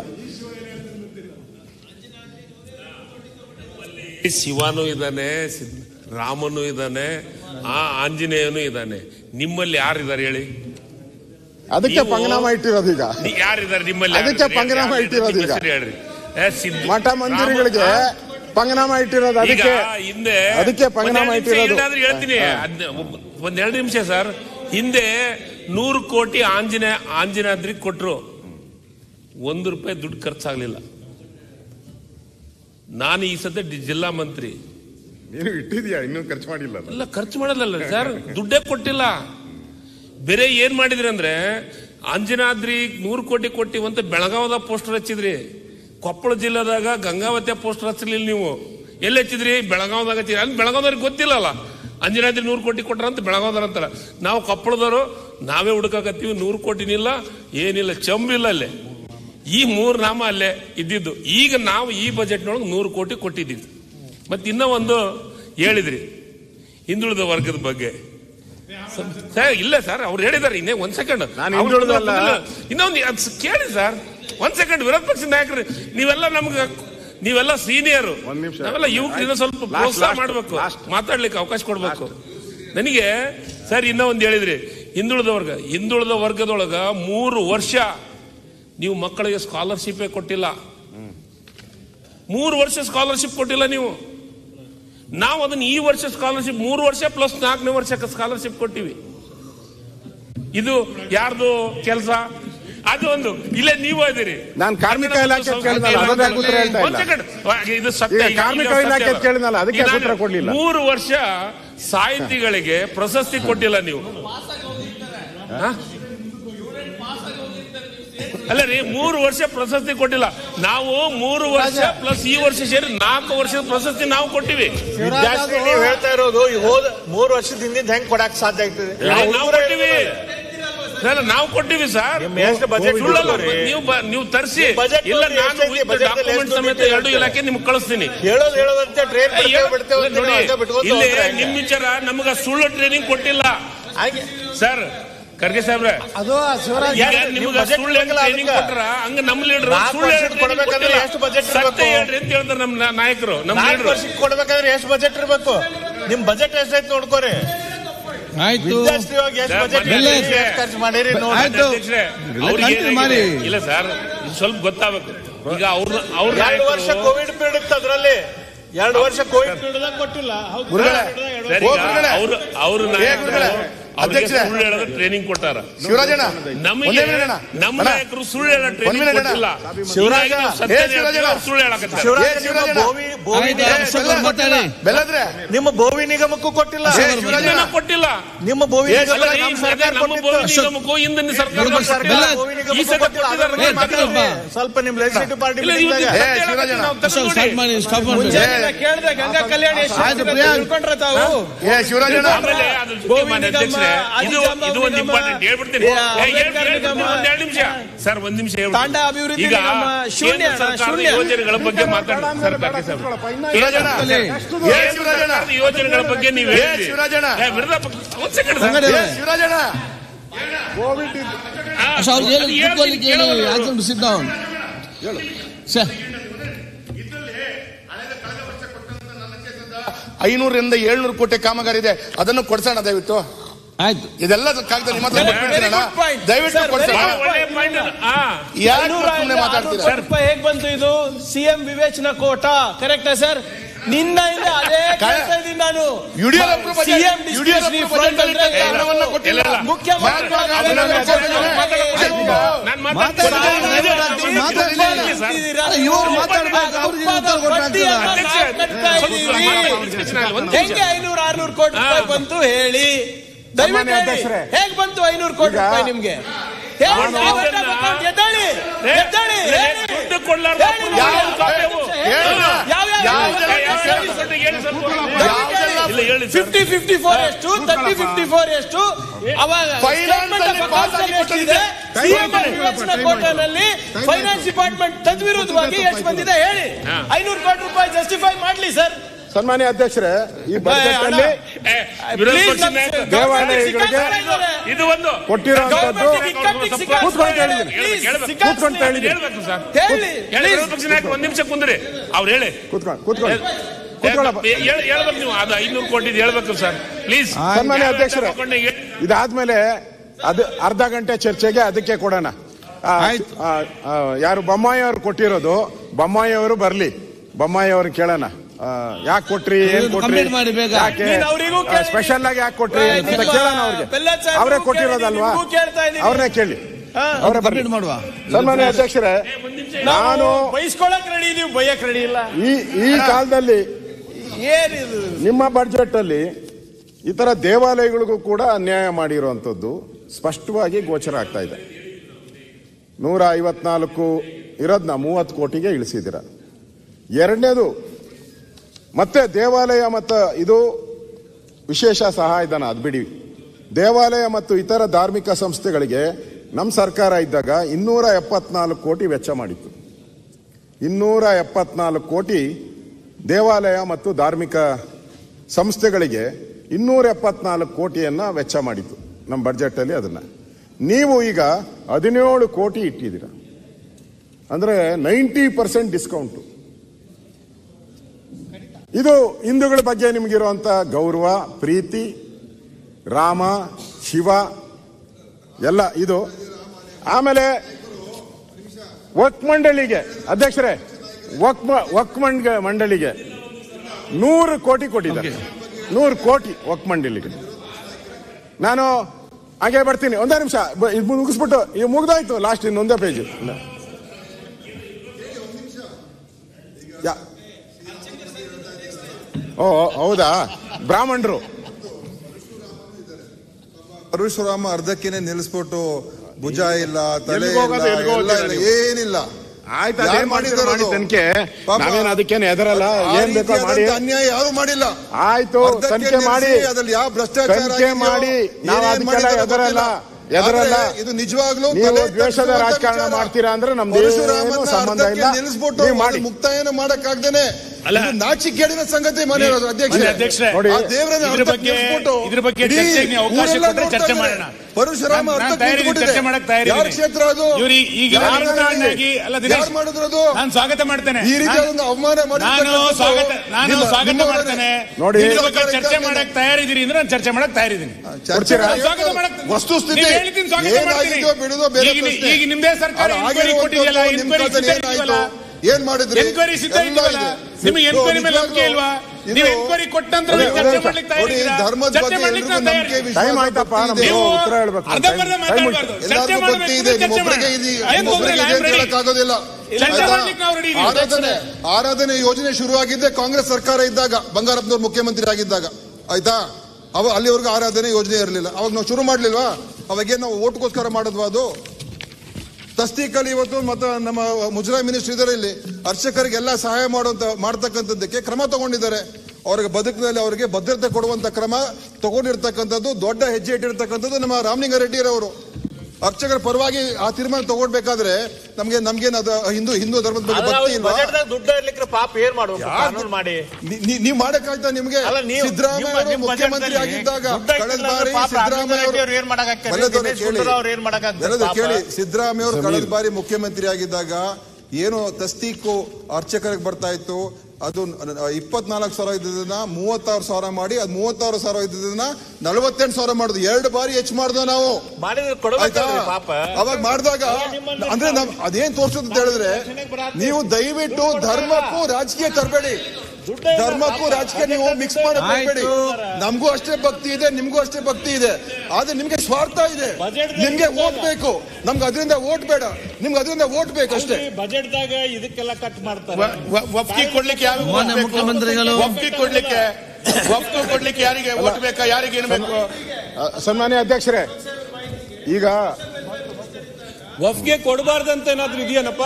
ಶಿವನೂ ಇದ್ದಾನೆ, ರಾಮನೂ ಇದ್ದಾನೆ, ಆ ಆಂಜನೇಯನೂ ಇದ್ದಾನೆ. ನಿಮ್ಮಲ್ಲಿ ಯಾರಿದ್ದಾರೆ ಹೇಳಿ? ಅದಕ್ಕೆ ಪಂಗನಾಮ ಇಟ್ಟಿರೋದು ಈಗ. ಯಾರಿದ್ದಾರೆ ನಿಮ್ಮಲ್ಲಿ? ಅದಕ್ಕೆ ಪಂಗನಾಮ ಇಟ್ಟಿರೋದು ಈಗ. ಹೇಳ್ರಿ. ಮಠ ಮಂದಿರಗಳಿಗೆ ಪಂಗನಾಮ ಇಟ್ಟಿರೋದು. ಅದಕ್ಕೆ ಹಿಂದೆ ಅದಕ್ಕೆ ಪಂಗನಾಮ ಇಟ್ಟಿರೋದು. ಹೇಳ್ತೀನಿ ಒಂದೆರಡು ನಿಮಿಷ ಸರ್. ಹಿಂದೆ ನೂರು ಕೋಟಿ ಆಂಜನೇಯ ಆಂಜನಾದ್ರಿಗೆ ಕೊಟ್ರು. ಒಂದು ರೂಪಾಯಿ ದುಡ್ಡು ಖರ್ಚಾಗ್ಲಿಲ್ಲ. ನಾನು ಈ ಸದ್ಯ ಜಿಲ್ಲಾ ಮಂತ್ರಿ. ನೀನು ಇಟ್ಟಿದ್ಯಾ? ಇನ್ನೂ ಖರ್ಚು ಮಾಡಿಲ್ಲ. ಇಲ್ಲ ಖರ್ಚು ಮಾಡಲ್ಲ ಸರ್, ದುಡ್ಡೇ ಕೊಟ್ಟಿಲ್ಲ. ಬೇರೆ ಏನ್ ಮಾಡಿದ್ರಿ ಅಂದ್ರೆ ಅಂಜನಾದ್ರಿ ನೂರು ಕೋಟಿ ಕೊಟ್ಟಿವಂತ ಬೆಳಗಾವದ ಪೋಸ್ಟರ್ ಹಚ್ಚಿದ್ರಿ. ಕೊಪ್ಪಳ ಜಿಲ್ಲೆದಾಗ ಗಂಗಾವತಿಯ ಪೋಸ್ಟರ್ ಹಚ್ಚಲಿಲ್ಲ. ನೀವು ಎಲ್ಲಿ ಹಚ್ಚಿದ್ರಿ? ಬೆಳಗಾವದಾಗ ಹಚ್ಚಿದ್ರಿ. ಅಲ್ಲಿ ಬೆಳಗಾವದವ್ರಿಗೆ ಗೊತ್ತಿಲ್ಲಲ್ಲ ಅಂಜನಾದ್ರಿ ನೂರು ಕೋಟಿ ಕೊಟ್ರ ಅಂತ ಬೆಳಗಾವದವ್ರ ಅಂತಾರ. ನಾವು ಕೊಪ್ಪಳದವರು ನಾವೇ ಹುಡುಕಾಕತ್ತೀವಿ. ನೂರು ಕೋಟಿನಿಲ್ಲ, ಏನಿಲ್ಲ, ಚಂಬಿಲ್ಲ ಅಲ್ಲೇ. ಈ ಮೂರು ನಾಮ ಅಲ್ಲೇ ಇದ್ದಿದ್ದು. ಈಗ ನಾವು ಈ ಬಜೆಟ್ನೊಳಗೆ ನೂರು ಕೋಟಿ ಕೊಟ್ಟಿದ್ದೀವಿ. ಮತ್ತೆ ಇನ್ನೂ ಒಂದು ಹೇಳಿದ್ರಿ ಹಿಂದುಳಿದ ವರ್ಗದ ಬಗ್ಗೆ. ಸರ್ ಇಲ್ಲ ಸರ್, ಅವ್ರು ಹೇಳಿದಾರೆ. ಇನ್ನೇ ಒಂದ್ ಸೆಕೆಂಡ್ ಇನ್ನೊಂದು ಕೇಳಿ ಸರ್, ಒಂದ್ ಸೆಕೆಂಡ್. ವಿರೋಧ ಪಕ್ಷದ ನಾಯಕರು ನೀವೆಲ್ಲ ನಮ್ಗೆ, ನೀವೆಲ್ಲ ಸೀನಿಯರ್, ನಾವೆಲ್ಲ ಯುವಕರಿಂದ ಸ್ವಲ್ಪ ಪ್ರೋತ್ಸಾಹ ಮಾಡ್ಬೇಕು, ಮಾತಾಡ್ಲಿಕ್ಕೆ ಅವಕಾಶ ಕೊಡ್ಬೇಕು ನನಗೆ. ಸರ್ ಇನ್ನೂ ಒಂದು ಹೇಳಿದ್ರಿ ಹಿಂದುಳಿದ ವರ್ಗ. ಹಿಂದುಳಿದ ವರ್ಗದೊಳಗ ಮೂರು ವರ್ಷ ನೀವು ಮಕ್ಕಳಿಗೆ ಸ್ಕಾಲರ್ಶಿಪ್ ಕೊಟ್ಟಿಲ್ಲ. ಮೂರು ವರ್ಷ ಸ್ಕಾಲರ್ಶಿಪ್ ಕೊಟ್ಟಿಲ್ಲ ನೀವು. ನಾವು ಅದನ್ನ ಈ ವರ್ಷ ಸ್ಕಾಲರ್ಶಿಪ್ ಮೂರು ವರ್ಷ ಪ್ಲಸ್ ನಾಲ್ಕನೇ ವರ್ಷಕ್ಕೆ ಸ್ಕಾಲರ್ಶಿಪ್ ಕೊಟ್ಟಿವಿ. ಇದು ಯಾರ್ದು ಕೆಲಸ? ಅದು ಒಂದು ಇಲ್ಲೇ ನೀವು ಇದೀರಿ. ನಾನು ಕಾರ್ಮಿಕ ಇಲಾಖೆ ಕೇಳಿದ್ನಲ್ಲ, ಇದು ಸತ್ಯ. ಕಾರ್ಮಿಕ ಇಲಾಖೆ ಕೇಳಿದ್ನಲ್ಲ, ಅದಕ್ಕೆ ಉತ್ತರ ಕೊಡ್ಲಿಲ್ಲ. ಮೂರು ವರ್ಷ ಸಾಹಿತಿಗಳಿಗೆ ಪ್ರಶಸ್ತಿ ಕೊಟ್ಟಿಲ್ಲ ನೀವು. ಅಲ್ಲ ರೀ, ಮೂರು ವರ್ಷ ಪ್ರಶಸ್ತಿ ಕೊಟ್ಟಿಲ್ಲ. ನಾವು ಮೂರು ವರ್ಷ ಪ್ಲಸ್ ಈ ವರ್ಷ ಸೇರಿ ನಾಲ್ಕು ವರ್ಷದ ಪ್ರಶಸ್ತಿ ನಾವು ಕೊಟ್ಟಿವಿ. ನೀವು ಹೇಳ್ತಾ ಇರೋದು ಹೋದ ಮೂರು ವರ್ಷದ ಹಿಂದಿಂದ ಹೆಂಗ್ ಕೊಡಕ್ ಸಾಧ್ಯ ಆಗ್ತದೆ? ನಾವು ಕೊಟ್ಟಿವಿ, ನಾವು ಕೊಟ್ಟಿವಿ ಸರ್. ನೀವು ನೀವು ತರಿಸಿ ಇಲ್ಲ, ನಾನು ಡಾಕ್ಯುಮೆಂಟ್ ಸಮೇತ ಎರಡು ಇಲಾಖೆ ನಿಮ್ಗೆ ಕಳಿಸ್ತೀನಿ. ಹೇಳೋದು ಹೇಳೋದಂತೆ ಟ್ರೈನ್ ಇಲ್ಲಿ ನಿಮ್ ವಿಚಾರ ನಮ್ಗ ಸುಳ್ಳು ಟ್ರೈನಿಂಗ್ ಕೊಟ್ಟಿಲ್ಲ ಸರ್. ಖರ್ಗೆ ಸಾಹೇಬ್ರೆ, ಅದು ನಿಮ್ಗೆ ಸುಳ್ಳು ಟ್ರೈನಿಂಗ್ ಕೊಟ್ರ ಹಂಗ ನಮ್ ಲೀಡರ್ ಸುಳ್ಳು ಎಷ್ಟು ಬಜೆಟ್ ಸತ್ಯ ಹೇಳ್ರಿ ಅಂತ ಹೇಳ್ತಾರೆ ನಮ್ ನಾಯಕರು. ನಮ್ ಲೀಡರ್ ಕೊಡ್ಬೇಕಾದ್ರೆ ಎಷ್ಟು ಬಜೆಟ್ ಇರ್ಬೇಕು? ನಿಮ್ ಬಜೆಟ್ ಎಷ್ಟೈತೆ ನೋಡ್ಕೋರಿ. ಆಯ್ತು, ಖರ್ಚು ಮಾಡಿರಿ. ಇಲ್ಲ ಸರ್, ಸ್ವಲ್ಪ ಗೊತ್ತಾಗಬೇಕು. ಈಗ ಅವ್ರ ಅವ್ರ ಎರಡು ವರ್ಷ ಕೋವಿಡ್ ಪೀರಿಯಡ್ ಇತ್ತು, ಅದ್ರಲ್ಲಿ ಎರಡು ವರ್ಷ ಕೋವಿಡ್ ಪೀರಿಯಡ್ ಕೊಟ್ಟಿಲ್ಲ. ಅವ್ರು ಅವ್ರ ಸುಳ್ಳು ಹೇಳೋದು ಟ್ರೈನಿಂಗ್ ಕೊಟ್ಟಾರ. ಶಿವರಾಜಣ್ಣ, ನಮಗೆ ನಮ್ಮ ನಾಯಕರು ಸುಳ್ಳು ಹೇಳೋ ಟ್ರೈನಿಂಗ್ ಕೊಟ್ಟಿಲ್ಲ. ಶಿವರಾಜ ಸುಳ್ಳು ಹೇಳಕತ್ತ. ನಿಮ್ಮ ಬೋವಿ ನಿಗಮಕ್ಕೂ ಕೊಟ್ಟಿಲ್ಲ. ಕೊಟ್ಟಿಲ್ಲ ನಿಮ್ಮ ಬೋವಿ ನಿಗಮಕ್ಕೂ ಹಿಂದಿನ ಸರ್ಕಾರ ಸ್ವಲ್ಪ ನಿಮ್ ಲೆಜಿಸ್ಲೇಟಿವ್ ಪಾರ್ಟಿ ಕೇಳಿದೆ. ಗಂಗಾ ಕಲ್ಯಾಣ ತಿಳ್ಕೊಂಡ್ರ ತಾವು? ಇದು ಇದು ಒಂದು ಇಂಪಾರ್ಟೆಂಟ್ ಹೇಳ್ಬಿಡ್ತೀನಿ. ಒಂದೆರಡು ನಿಮಿಷ ಸರ್, ಒಂದ್ ನಿಮಿಷ ತಾಂಡ ಅಭಿವೃದ್ಧಿ ಈಗ ಸರ್ಕಾರದ ಯೋಜನೆಗಳ ಬಗ್ಗೆ ಮಾತಾಡೋಣ ಸರ್. ಯೋಜನೆಗಳ ಬಗ್ಗೆ ನೀವು ಹೇಳಿ. ಒಂದ್ ಸೆಕೆಂಡ್ ಶಿವರಾಜಣ್ಣ, ಐನೂರರಿಂದ ಏಳ್ನೂರು ಕೋಟಿ ಕಾಮಗಾರಿ ಇದೆ, ಅದನ್ನು ಕೊಡ್ಸೋಣ ದಯವಿಟ್ಟು. ಆಯ್ತು, ಇದೆಲ್ಲ ಕಾಗದ ನಿಮ್ಮ ಹತ್ರ ದಯವಿಟ್ಟು ಕೊಡ್ಸೋಣ. ರೂಪಾಯಿ ಹೇಗ್ ಬಂತು? ಇದು ಸಿಎಂ ವಿವೇಚನಾ ಕೋಟ ಕರೆಕ್ಟಾ ಸರ್? ನಿನ್ನ ಇಲ್ಲ ಅದೇ ಕೇಳ್ತಾ ಇದ್ದೀನಿ ನಾನು. ಸಿಎಂ ಹೆಂಗೆ ಐನೂರು ಆರ್ನೂರು ಕೋಟಿ ರೂಪಾಯಿ ಬಂತು ಹೇಳಿ ದಯವಿಟ್ಟು. ಹೇಗ್ ಬಂತು ಐನೂರು ಕೋಟಿ ರೂಪಾಯಿ ನಿಮ್ಗೆ? ಫಿಫ್ಟಿ ಫಿಫ್ಟಿ ಫೋರ್ ಎಷ್ಟು? ತರ್ಟಿ ಫಿಫ್ಟಿ ಫೋರ್ ಎಷ್ಟು? ಕೋಟಾನಲ್ಲಿ ಫೈನಾನ್ಸ್ ಡಿಪಾರ್ಟ್ಮೆಂಟ್ ತದ್ವಿರುದ್ಧವಾಗಿ ಎಷ್ಟು ಬಂದಿದೆ ಹೇಳಿ. ಐನೂರು ಕೋಟಿ ರೂಪಾಯಿ ಜಸ್ಟಿಫೈ ಮಾಡ್ಲಿ ಸರ್. ಸನ್ಮಾನ್ಯ ಅಧ್ಯಕ್ಷರೇ, ಈ ಬಜೆಟ್ ಅಲ್ಲಿ ದೇವಾಲಯಗಳಿಗೆ ಇದು ಒಂದು ಕೊಟ್ಟಿರುವಂತದ್ದು ಒಂದ್ ನಿಮಿಷ ಕುಂದ್ರಿ. ಅವ್ರು ಹೇಳಿ ಕೂತ್ಕೊಂಡು ಕೂತ್ಕೊಂಡು ಹೇಳ್ಬೇಕು ನೀವು. ಅದು ಐನೂರು ಕೋಟಿ ಹೇಳ್ಬೇಕು ಸರ್ ಪ್ಲೀಸ್. ಸನ್ಮಾನ್ಯ ಅಧ್ಯಕ್ಷರೇ, ಇದಾದ್ಮೇಲೆ ಅದು ಅರ್ಧ ಗಂಟೆ ಚರ್ಚೆಗೆ ಅದಕ್ಕೆ ಕೊಡೋಣ. ಯಾರು ಬೊಮ್ಮಾಯಿ ಅವರು ಕೊಟ್ಟಿರೋದು, ಬೊಮ್ಮಾಯಿ ಅವರು ಬರ್ಲಿ, ಬೊಮ್ಮಾಯಿ ಅವರು ಕೇಳೋಣ. ಯಾಕೆ ಕೊಟ್ರಿ, ಏನ್ ಕೊಟ್ರಿ, ಯಾಕೆ ಸ್ಪೆಷಲ್ ಆಗಿ ಯಾಕೆ ಕೊಟ್ರಿ ಅಂತ ಕೇಳೋಣ ಅವ್ರಿಗೆ. ಅವರೇ ಕೊಟ್ಟಿರೋದಲ್ವಾ, ಅವ್ರನ್ನೇ ಕೇಳಿ, ಅವರೇ ಬರ್ಲಿ ಮಾಡುವ. ಸನ್ಮಾನ್ಯ ಅಧ್ಯಕ್ಷರೇ, ನಾನು ಬಯಸ್ಕೊಳಕ್ ರೆಡಿ ಇದೀವಿ, ಬಯಕ್ ರೆಡಿ ಇಲ್ಲ. ಈ ಈ ಕಾಲದಲ್ಲಿ ಏನಿದು ನಿಮ್ಮ ಬಡ್ಜೆಟ್ ಅಲ್ಲಿ ಈ ತರ ದೇವಾಲಯಗಳಿಗೂ ಕೂಡ ಅನ್ಯಾಯ ಮಾಡಿರುವಂತದ್ದು ಸ್ಪಷ್ಟವಾಗಿ ಗೋಚರ ಆಗ್ತಾ ಇದೆ. ನೂರ ಐವತ್ನಾಲ್ಕು ಇರೋದ್ನ ಮೂವತ್ತು ಕೋಟಿಗೆ ಇಳಿಸಿದ್ದೀರ. ಎರಡನೇದು, ಮತ್ತೆ ದೇವಾಲಯ ಮತ್ತು ಇದು ವಿಶೇಷ ಸಹಾಯಧನ, ಅದು ಬಿಡಿ. ದೇವಾಲಯ ಮತ್ತು ಇತರ ಧಾರ್ಮಿಕ ಸಂಸ್ಥೆಗಳಿಗೆ ನಮ್ಮ ಸರ್ಕಾರ ಇದ್ದಾಗ ಇನ್ನೂರ ಎಪ್ಪತ್ನಾಲ್ಕು ಕೋಟಿ ವೆಚ್ಚ ಮಾಡಿತ್ತು. ಇನ್ನೂರ ಎಪ್ಪತ್ನಾಲ್ಕು ಕೋಟಿ ದೇವಾಲಯ ಮತ್ತು ಧಾರ್ಮಿಕ ಸಂಸ್ಥೆಗಳಿಗೆ ಇನ್ನೂರ ಎಪ್ಪತ್ನಾಲ್ಕು ಕೋಟಿಯನ್ನ ವೆಚ್ಚ ಮಾಡಿತ್ತು ನಮ್ಮ ಬಡ್ಜೆಟ್ ಅಲ್ಲಿ. ಅದನ್ನ ನೀವು ಈಗ ಹದಿನೇಳು ಕೋಟಿ ಇಟ್ಟಿದ್ದೀರ, ಅಂದ್ರೆ ನೈಂಟಿ ಪರ್ಸೆಂಟ್ ಡಿಸ್ಕೌಂಟ್. ಇದು ಹಿಂದೂಗಳ ಬಗ್ಗೆ ನಿಮಗಿರುವಂತ ಗೌರವ, ಪ್ರೀತಿ, ರಾಮ ಶಿವ ಎಲ್ಲ ಇದು. ಆಮೇಲೆ ವಕ್ ಮಂಡಳಿಗೆ ಅಧ್ಯಕ್ಷರೇ, ವಕ್ ವಕ್ ಮಂಡಳಿಗೆ ನೂರು ಕೋಟಿ ಕೊಟ್ಟಿದ್ದಾರೆ, ನೂರು ಕೋಟಿ ವಕ್ಫ್ ಮಂಡಳಿಗೆ. ನಾನು ಹಾಗೆ ಬರ್ತೀನಿ, ಒಂದೇ ನಿಮಿಷ ಇದು ಮುಗಿಸ್ಬಿಟ್ಟು ಈಗ ಮುಗ್ದಾಯ್ತು, ಲಾಸ್ಟ್ ಇನ್ನೊಂದೇ ಪೇಜ್. ಓ ಹೌದಾ, ಬ್ರಾಹ್ಮಣರು ಪರಶುರಾಮ ಅರ್ಧಕ್ಕೇನೆ ನಿಲ್ಲಿಸ್ಬಿಟ್ಟು ಭುಜ ಇಲ್ಲ, ತಲೆ ಏನಿಲ್ಲ. ಆಯ್ತು, ಅದೇನ್ ಮಾಡಿದಾರೆ ತನಿಖೆ, ನಾವೇನು ಅದಕ್ಕೇನು ಎದರಲ್ಲ, ಏನ್ ಬೇಕೋ ಮಾಡಿ. ಅನ್ಯಾಯ ಯಾರು ಮಾಡಿಲ್ಲ. ಆಯ್ತು, ತನಿಖೆ ಮಾಡಿ, ಅದ್ರಲ್ಲಿ ಯಾವ ಭ್ರಷ್ಟಾಚಾರ ಮಾಡಿ, ನಾವು ಅದಕ್ಕೆಲ್ಲ ಎದರಲ್ಲ ಎದರಲ್ಲ. ಇದು ನಿಜವಾಗ್ಲೂ ನೀವು ದ್ವೇಷದ ರಾಜಕಾರಣ ಮಾಡ್ತೀರಾ ಅಂದ್ರೆ ನಮ್ದು ಸಂಬಂಧ ಇಲ್ಲ. ನಿಲ್ಲಿಸ್ಬಿಟ್ಟು ಮುಕ್ತಾಯನ ಮಾಡಕ್ಕಾಗ್ದೇನೆ ನಾಚಿಕೇಡಿನ ಸಂಗತಿ ಮನೆ ಅಧ್ಯಕ್ಷ ಪರಶುರಾಮ ಯಾರ ಕ್ಷೇತ್ರ ಅದು? ಯಾರು ಮಾಡಿದ್ರು ಅದು? ನಾನು ಸ್ವಾಗತ ಮಾಡ್ತೇನೆ. ಈ ರೀತಿ ಒಂದು ಅವಮಾನ ಮಾಡಿ ನಾನು ಸ್ವಾಗತ ಮಾಡ್ತೇನೆ. ನೋಡಿ, ಚರ್ಚೆ ಮಾಡಕ್ ತಯಾರಿದ್ದೀರಿ ಅಂದ್ರೆ ನಾನು ಚರ್ಚೆ ಮಾಡಕ್ ತಯಾರಿದ್ದೀನಿ. ಸ್ವಾಗತ ಮಾಡಕ್ ವಸ್ತುಸ್ಥಿತಿ ಹೇಳ್ತೀನಿ, ಸ್ವಾಗತ ಮಾಡ್ತೀನಿ. ಈಗ ನಿಮ್ದೇ ಸರ್ಕಾರ ಕೊಟ್ಟಿದೆಯಲ್ಲ, ಏನ್ ಮಾಡಿದ್ರಿ? ಎನ್ಕ್ವೈರಿ ಸಿದ್ಧ ಇದೆಯಲ್ಲ, ನಿಮಗೆ ಎನ್ಕ್ವೈರಿ ಮೇಲೆ ನಂಬಿಕೆ ಇಲ್ವಾ? ನೀವು ಎನ್ಕ್ವೈರಿ ಕೊಟ್ಟಂತ ಚರ್ಚೆ ಮಾಡ್ಲಿಕ್ಕೆ ತಯಾರಿದ್ದೀರಾ? ಚರ್ಚೆ ಮಾಡ್ಲಿಕ್ಕೆ ನಾವು ತಯಾರಿ. ಟೈಮ್ ಆಯ್ತಪ್ಪ, ನೀವು ಉತ್ತರ ಹೇಳ್ಬೇಕು. ಅರ್ಧ ಬರ್ಧ ಮಾತಾಡಬಾರ್ದು, ಚರ್ಚೆ ಆರಾಧನೆ ಆರಾಧನೆ ಯೋಜನೆ ಶುರುವಾಗಿದ್ದೆ ಕಾಂಗ್ರೆಸ್ ಸರ್ಕಾರ ಇದ್ದಾಗ, ಬಂಗಾರಪ್ಪನವ್ರು ಮುಖ್ಯಮಂತ್ರಿ ಆಗಿದ್ದಾಗ. ಆಯ್ತಾ? ಅವ ಅಲ್ಲಿವರೆಗೂ ಆರಾಧನೆ ಯೋಜನೆ ಇರಲಿಲ್ಲ. ಅವಾಗ ನಾವು ಶುರು ಮಾಡ್ಲಿಲ್ವಾ? ಅವಾಗೇನು ನಾವು ಓಟ್ಗೋಸ್ಕರ ಮಾಡಿದ್ವಾ? ಅದು ತಸ್ತೀಕಲ್ಲಿ ಇವತ್ತು ಮತ್ತೆ ನಮ್ಮ ಮುಜರಾಯಿ ಮಿನಿಸ್ಟರ್ ಇದ್ದಾರೆ, ಇಲ್ಲಿ ಅರ್ಚಕರಿಗೆಲ್ಲ ಸಹಾಯ ಮಾಡುವಂತ ಮಾಡ್ತಕ್ಕಂಥದ್ದಕ್ಕೆ ಕ್ರಮ ತಗೊಂಡಿದ್ದಾರೆ. ಅವ್ರಿಗೆ ಬದುಕಿನಲ್ಲಿ ಅವರಿಗೆ ಭದ್ರತೆ ಕೊಡುವಂತ ಕ್ರಮ ತಗೊಂಡಿರ್ತಕ್ಕಂಥದ್ದು, ದೊಡ್ಡ ಹೆಜ್ಜೆ ಇಟ್ಟಿರ್ತಕ್ಕಂಥದ್ದು ನಮ್ಮ ರಾಮಲಿಂಗಾರೆಡ್ಡಿರವರು. ಅರ್ಚಕರ ಪರವಾಗಿ ಆ ತೀರ್ಮಾನ ತಗೊಳ್ಬೇಕಾದ್ರೆ ನಮ್ಗೆ ನಮ್ಗೇನು ಅದು ಹಿಂದೂ ಹಿಂದೂ ಧರ್ಮದ ಬಗ್ಗೆ ಭಕ್ತಿ ಇಲ್ವಾ? ದುಡ್ಡು ಇರ್ಲಿಕ್ಕೆ ಪಾಪ ಏನ್ ಮಾಡುವ ಮಾಡಿ ನೀವ್ ಮಾಡಕ್ಕಾಯ್ತಾ? ನಿಮ್ಗೆ ಸಿದ್ದರಾಮಯ್ಯ ಅವರು ಮುಖ್ಯಮಂತ್ರಿ ಆಗಿದ್ದಾಗ ಕಳೆದ ಬಾರಿ ಸಿದ್ದರಾಮಯ್ಯ ಅವರು ಕೇಳಿ ಸಿದ್ದರಾಮಯ್ಯ ಅವರು ಕಳೆದ ಬಾರಿ ಮುಖ್ಯಮಂತ್ರಿ ಆಗಿದ್ದಾಗ ಏನು ತಸ್ತೀಕು ಅರ್ಚಕರಿಗೆ ಬರ್ತಾ ಇತ್ತು, ಅದು ಇಪ್ಪತ್ನಾಲ್ಕು ಸಾವಿರ ಇದ್ದದನ್ನ ಮೂವತ್ತಾರು ಸಾವಿರ ಮಾಡಿ, ಅದ್ ಮೂವತ್ತಾರು ಸಾವಿರ ಇದ್ದದನ್ನ ನಲವತ್ತೆಂಟು ಸಾವಿರ ಮಾಡುದು, ಎರಡು ಬಾರಿ ಹೆಚ್ಚು ಮಾಡಿದ್ವು ನಾವು. ಅವಾಗ ಮಾಡಿದಾಗ ಅಂದ್ರೆ ನಮ್ ಅದೇನ್ ತೋರ್ಸೋದು ಅಂತ ಹೇಳಿದ್ರೆ, ನೀವು ದಯವಿಟ್ಟು ಧರ್ಮಕ್ಕೂ ರಾಜಕೀಯ ತರಬೇಡಿ, ಧರ್ಮಕ್ಕೂ ರಾಜಕೀಯ ನೀವು ಮಿಕ್ಸ್ ಮಾಡಕ್ ಹೋಗ್ಬೇಡಿ. ನಮಗೂ ಅಷ್ಟೇ ಭಕ್ತಿ ಇದೆ, ನಿಮ್ಗೂ ಅಷ್ಟೇ ಭಕ್ತಿ ಇದೆ, ಆದ್ರೆ ನಿಮ್ಗೆ ಸ್ವಾರ್ಥ ಇದೆ. ನಿಮ್ಗೆ ಓಟ್ ಬೇಕು, ನಮ್ಗೆ ಅದರಿಂದ ಓಟ್ ಬೇಡ, ನಿಮ್ಗೆ ಅದರಿಂದ ಓಟ್ ಬೇಕು ಅಷ್ಟೇ. ಬಜೆಟ್ ದಾಗ ಇದಕ್ಕೆಲ್ಲ ಕಟ್ ಮಾಡ್ತಾರೆ. ಒಪ್ಪಿಗೆ ಕೊಡ್ಲಿಕ್ಕೆ ಮುಖ್ಯಮಂತ್ರಿಗಳು ಒಪ್ಪಿಗೆ ಕೊಡ್ಲಿಕ್ಕೆ ಒಪ್ಪಿಗೆ ಕೊಡ್ಲಿಕ್ಕೆ ಯಾರಿಗೆ ಓಟ್ ಬೇಕಾ, ಯಾರಿಗೆ ಏನು ಬೇಕು? ಸನ್ಮಾನ್ಯ ಅಧ್ಯಕ್ಷರೇ, ಈಗ ಒಪ್ಪಿಗೆ ಕೊಡಬಾರ್ದಂತ ಏನಾದ್ರು ಇದೆಯೇನಪ್ಪ?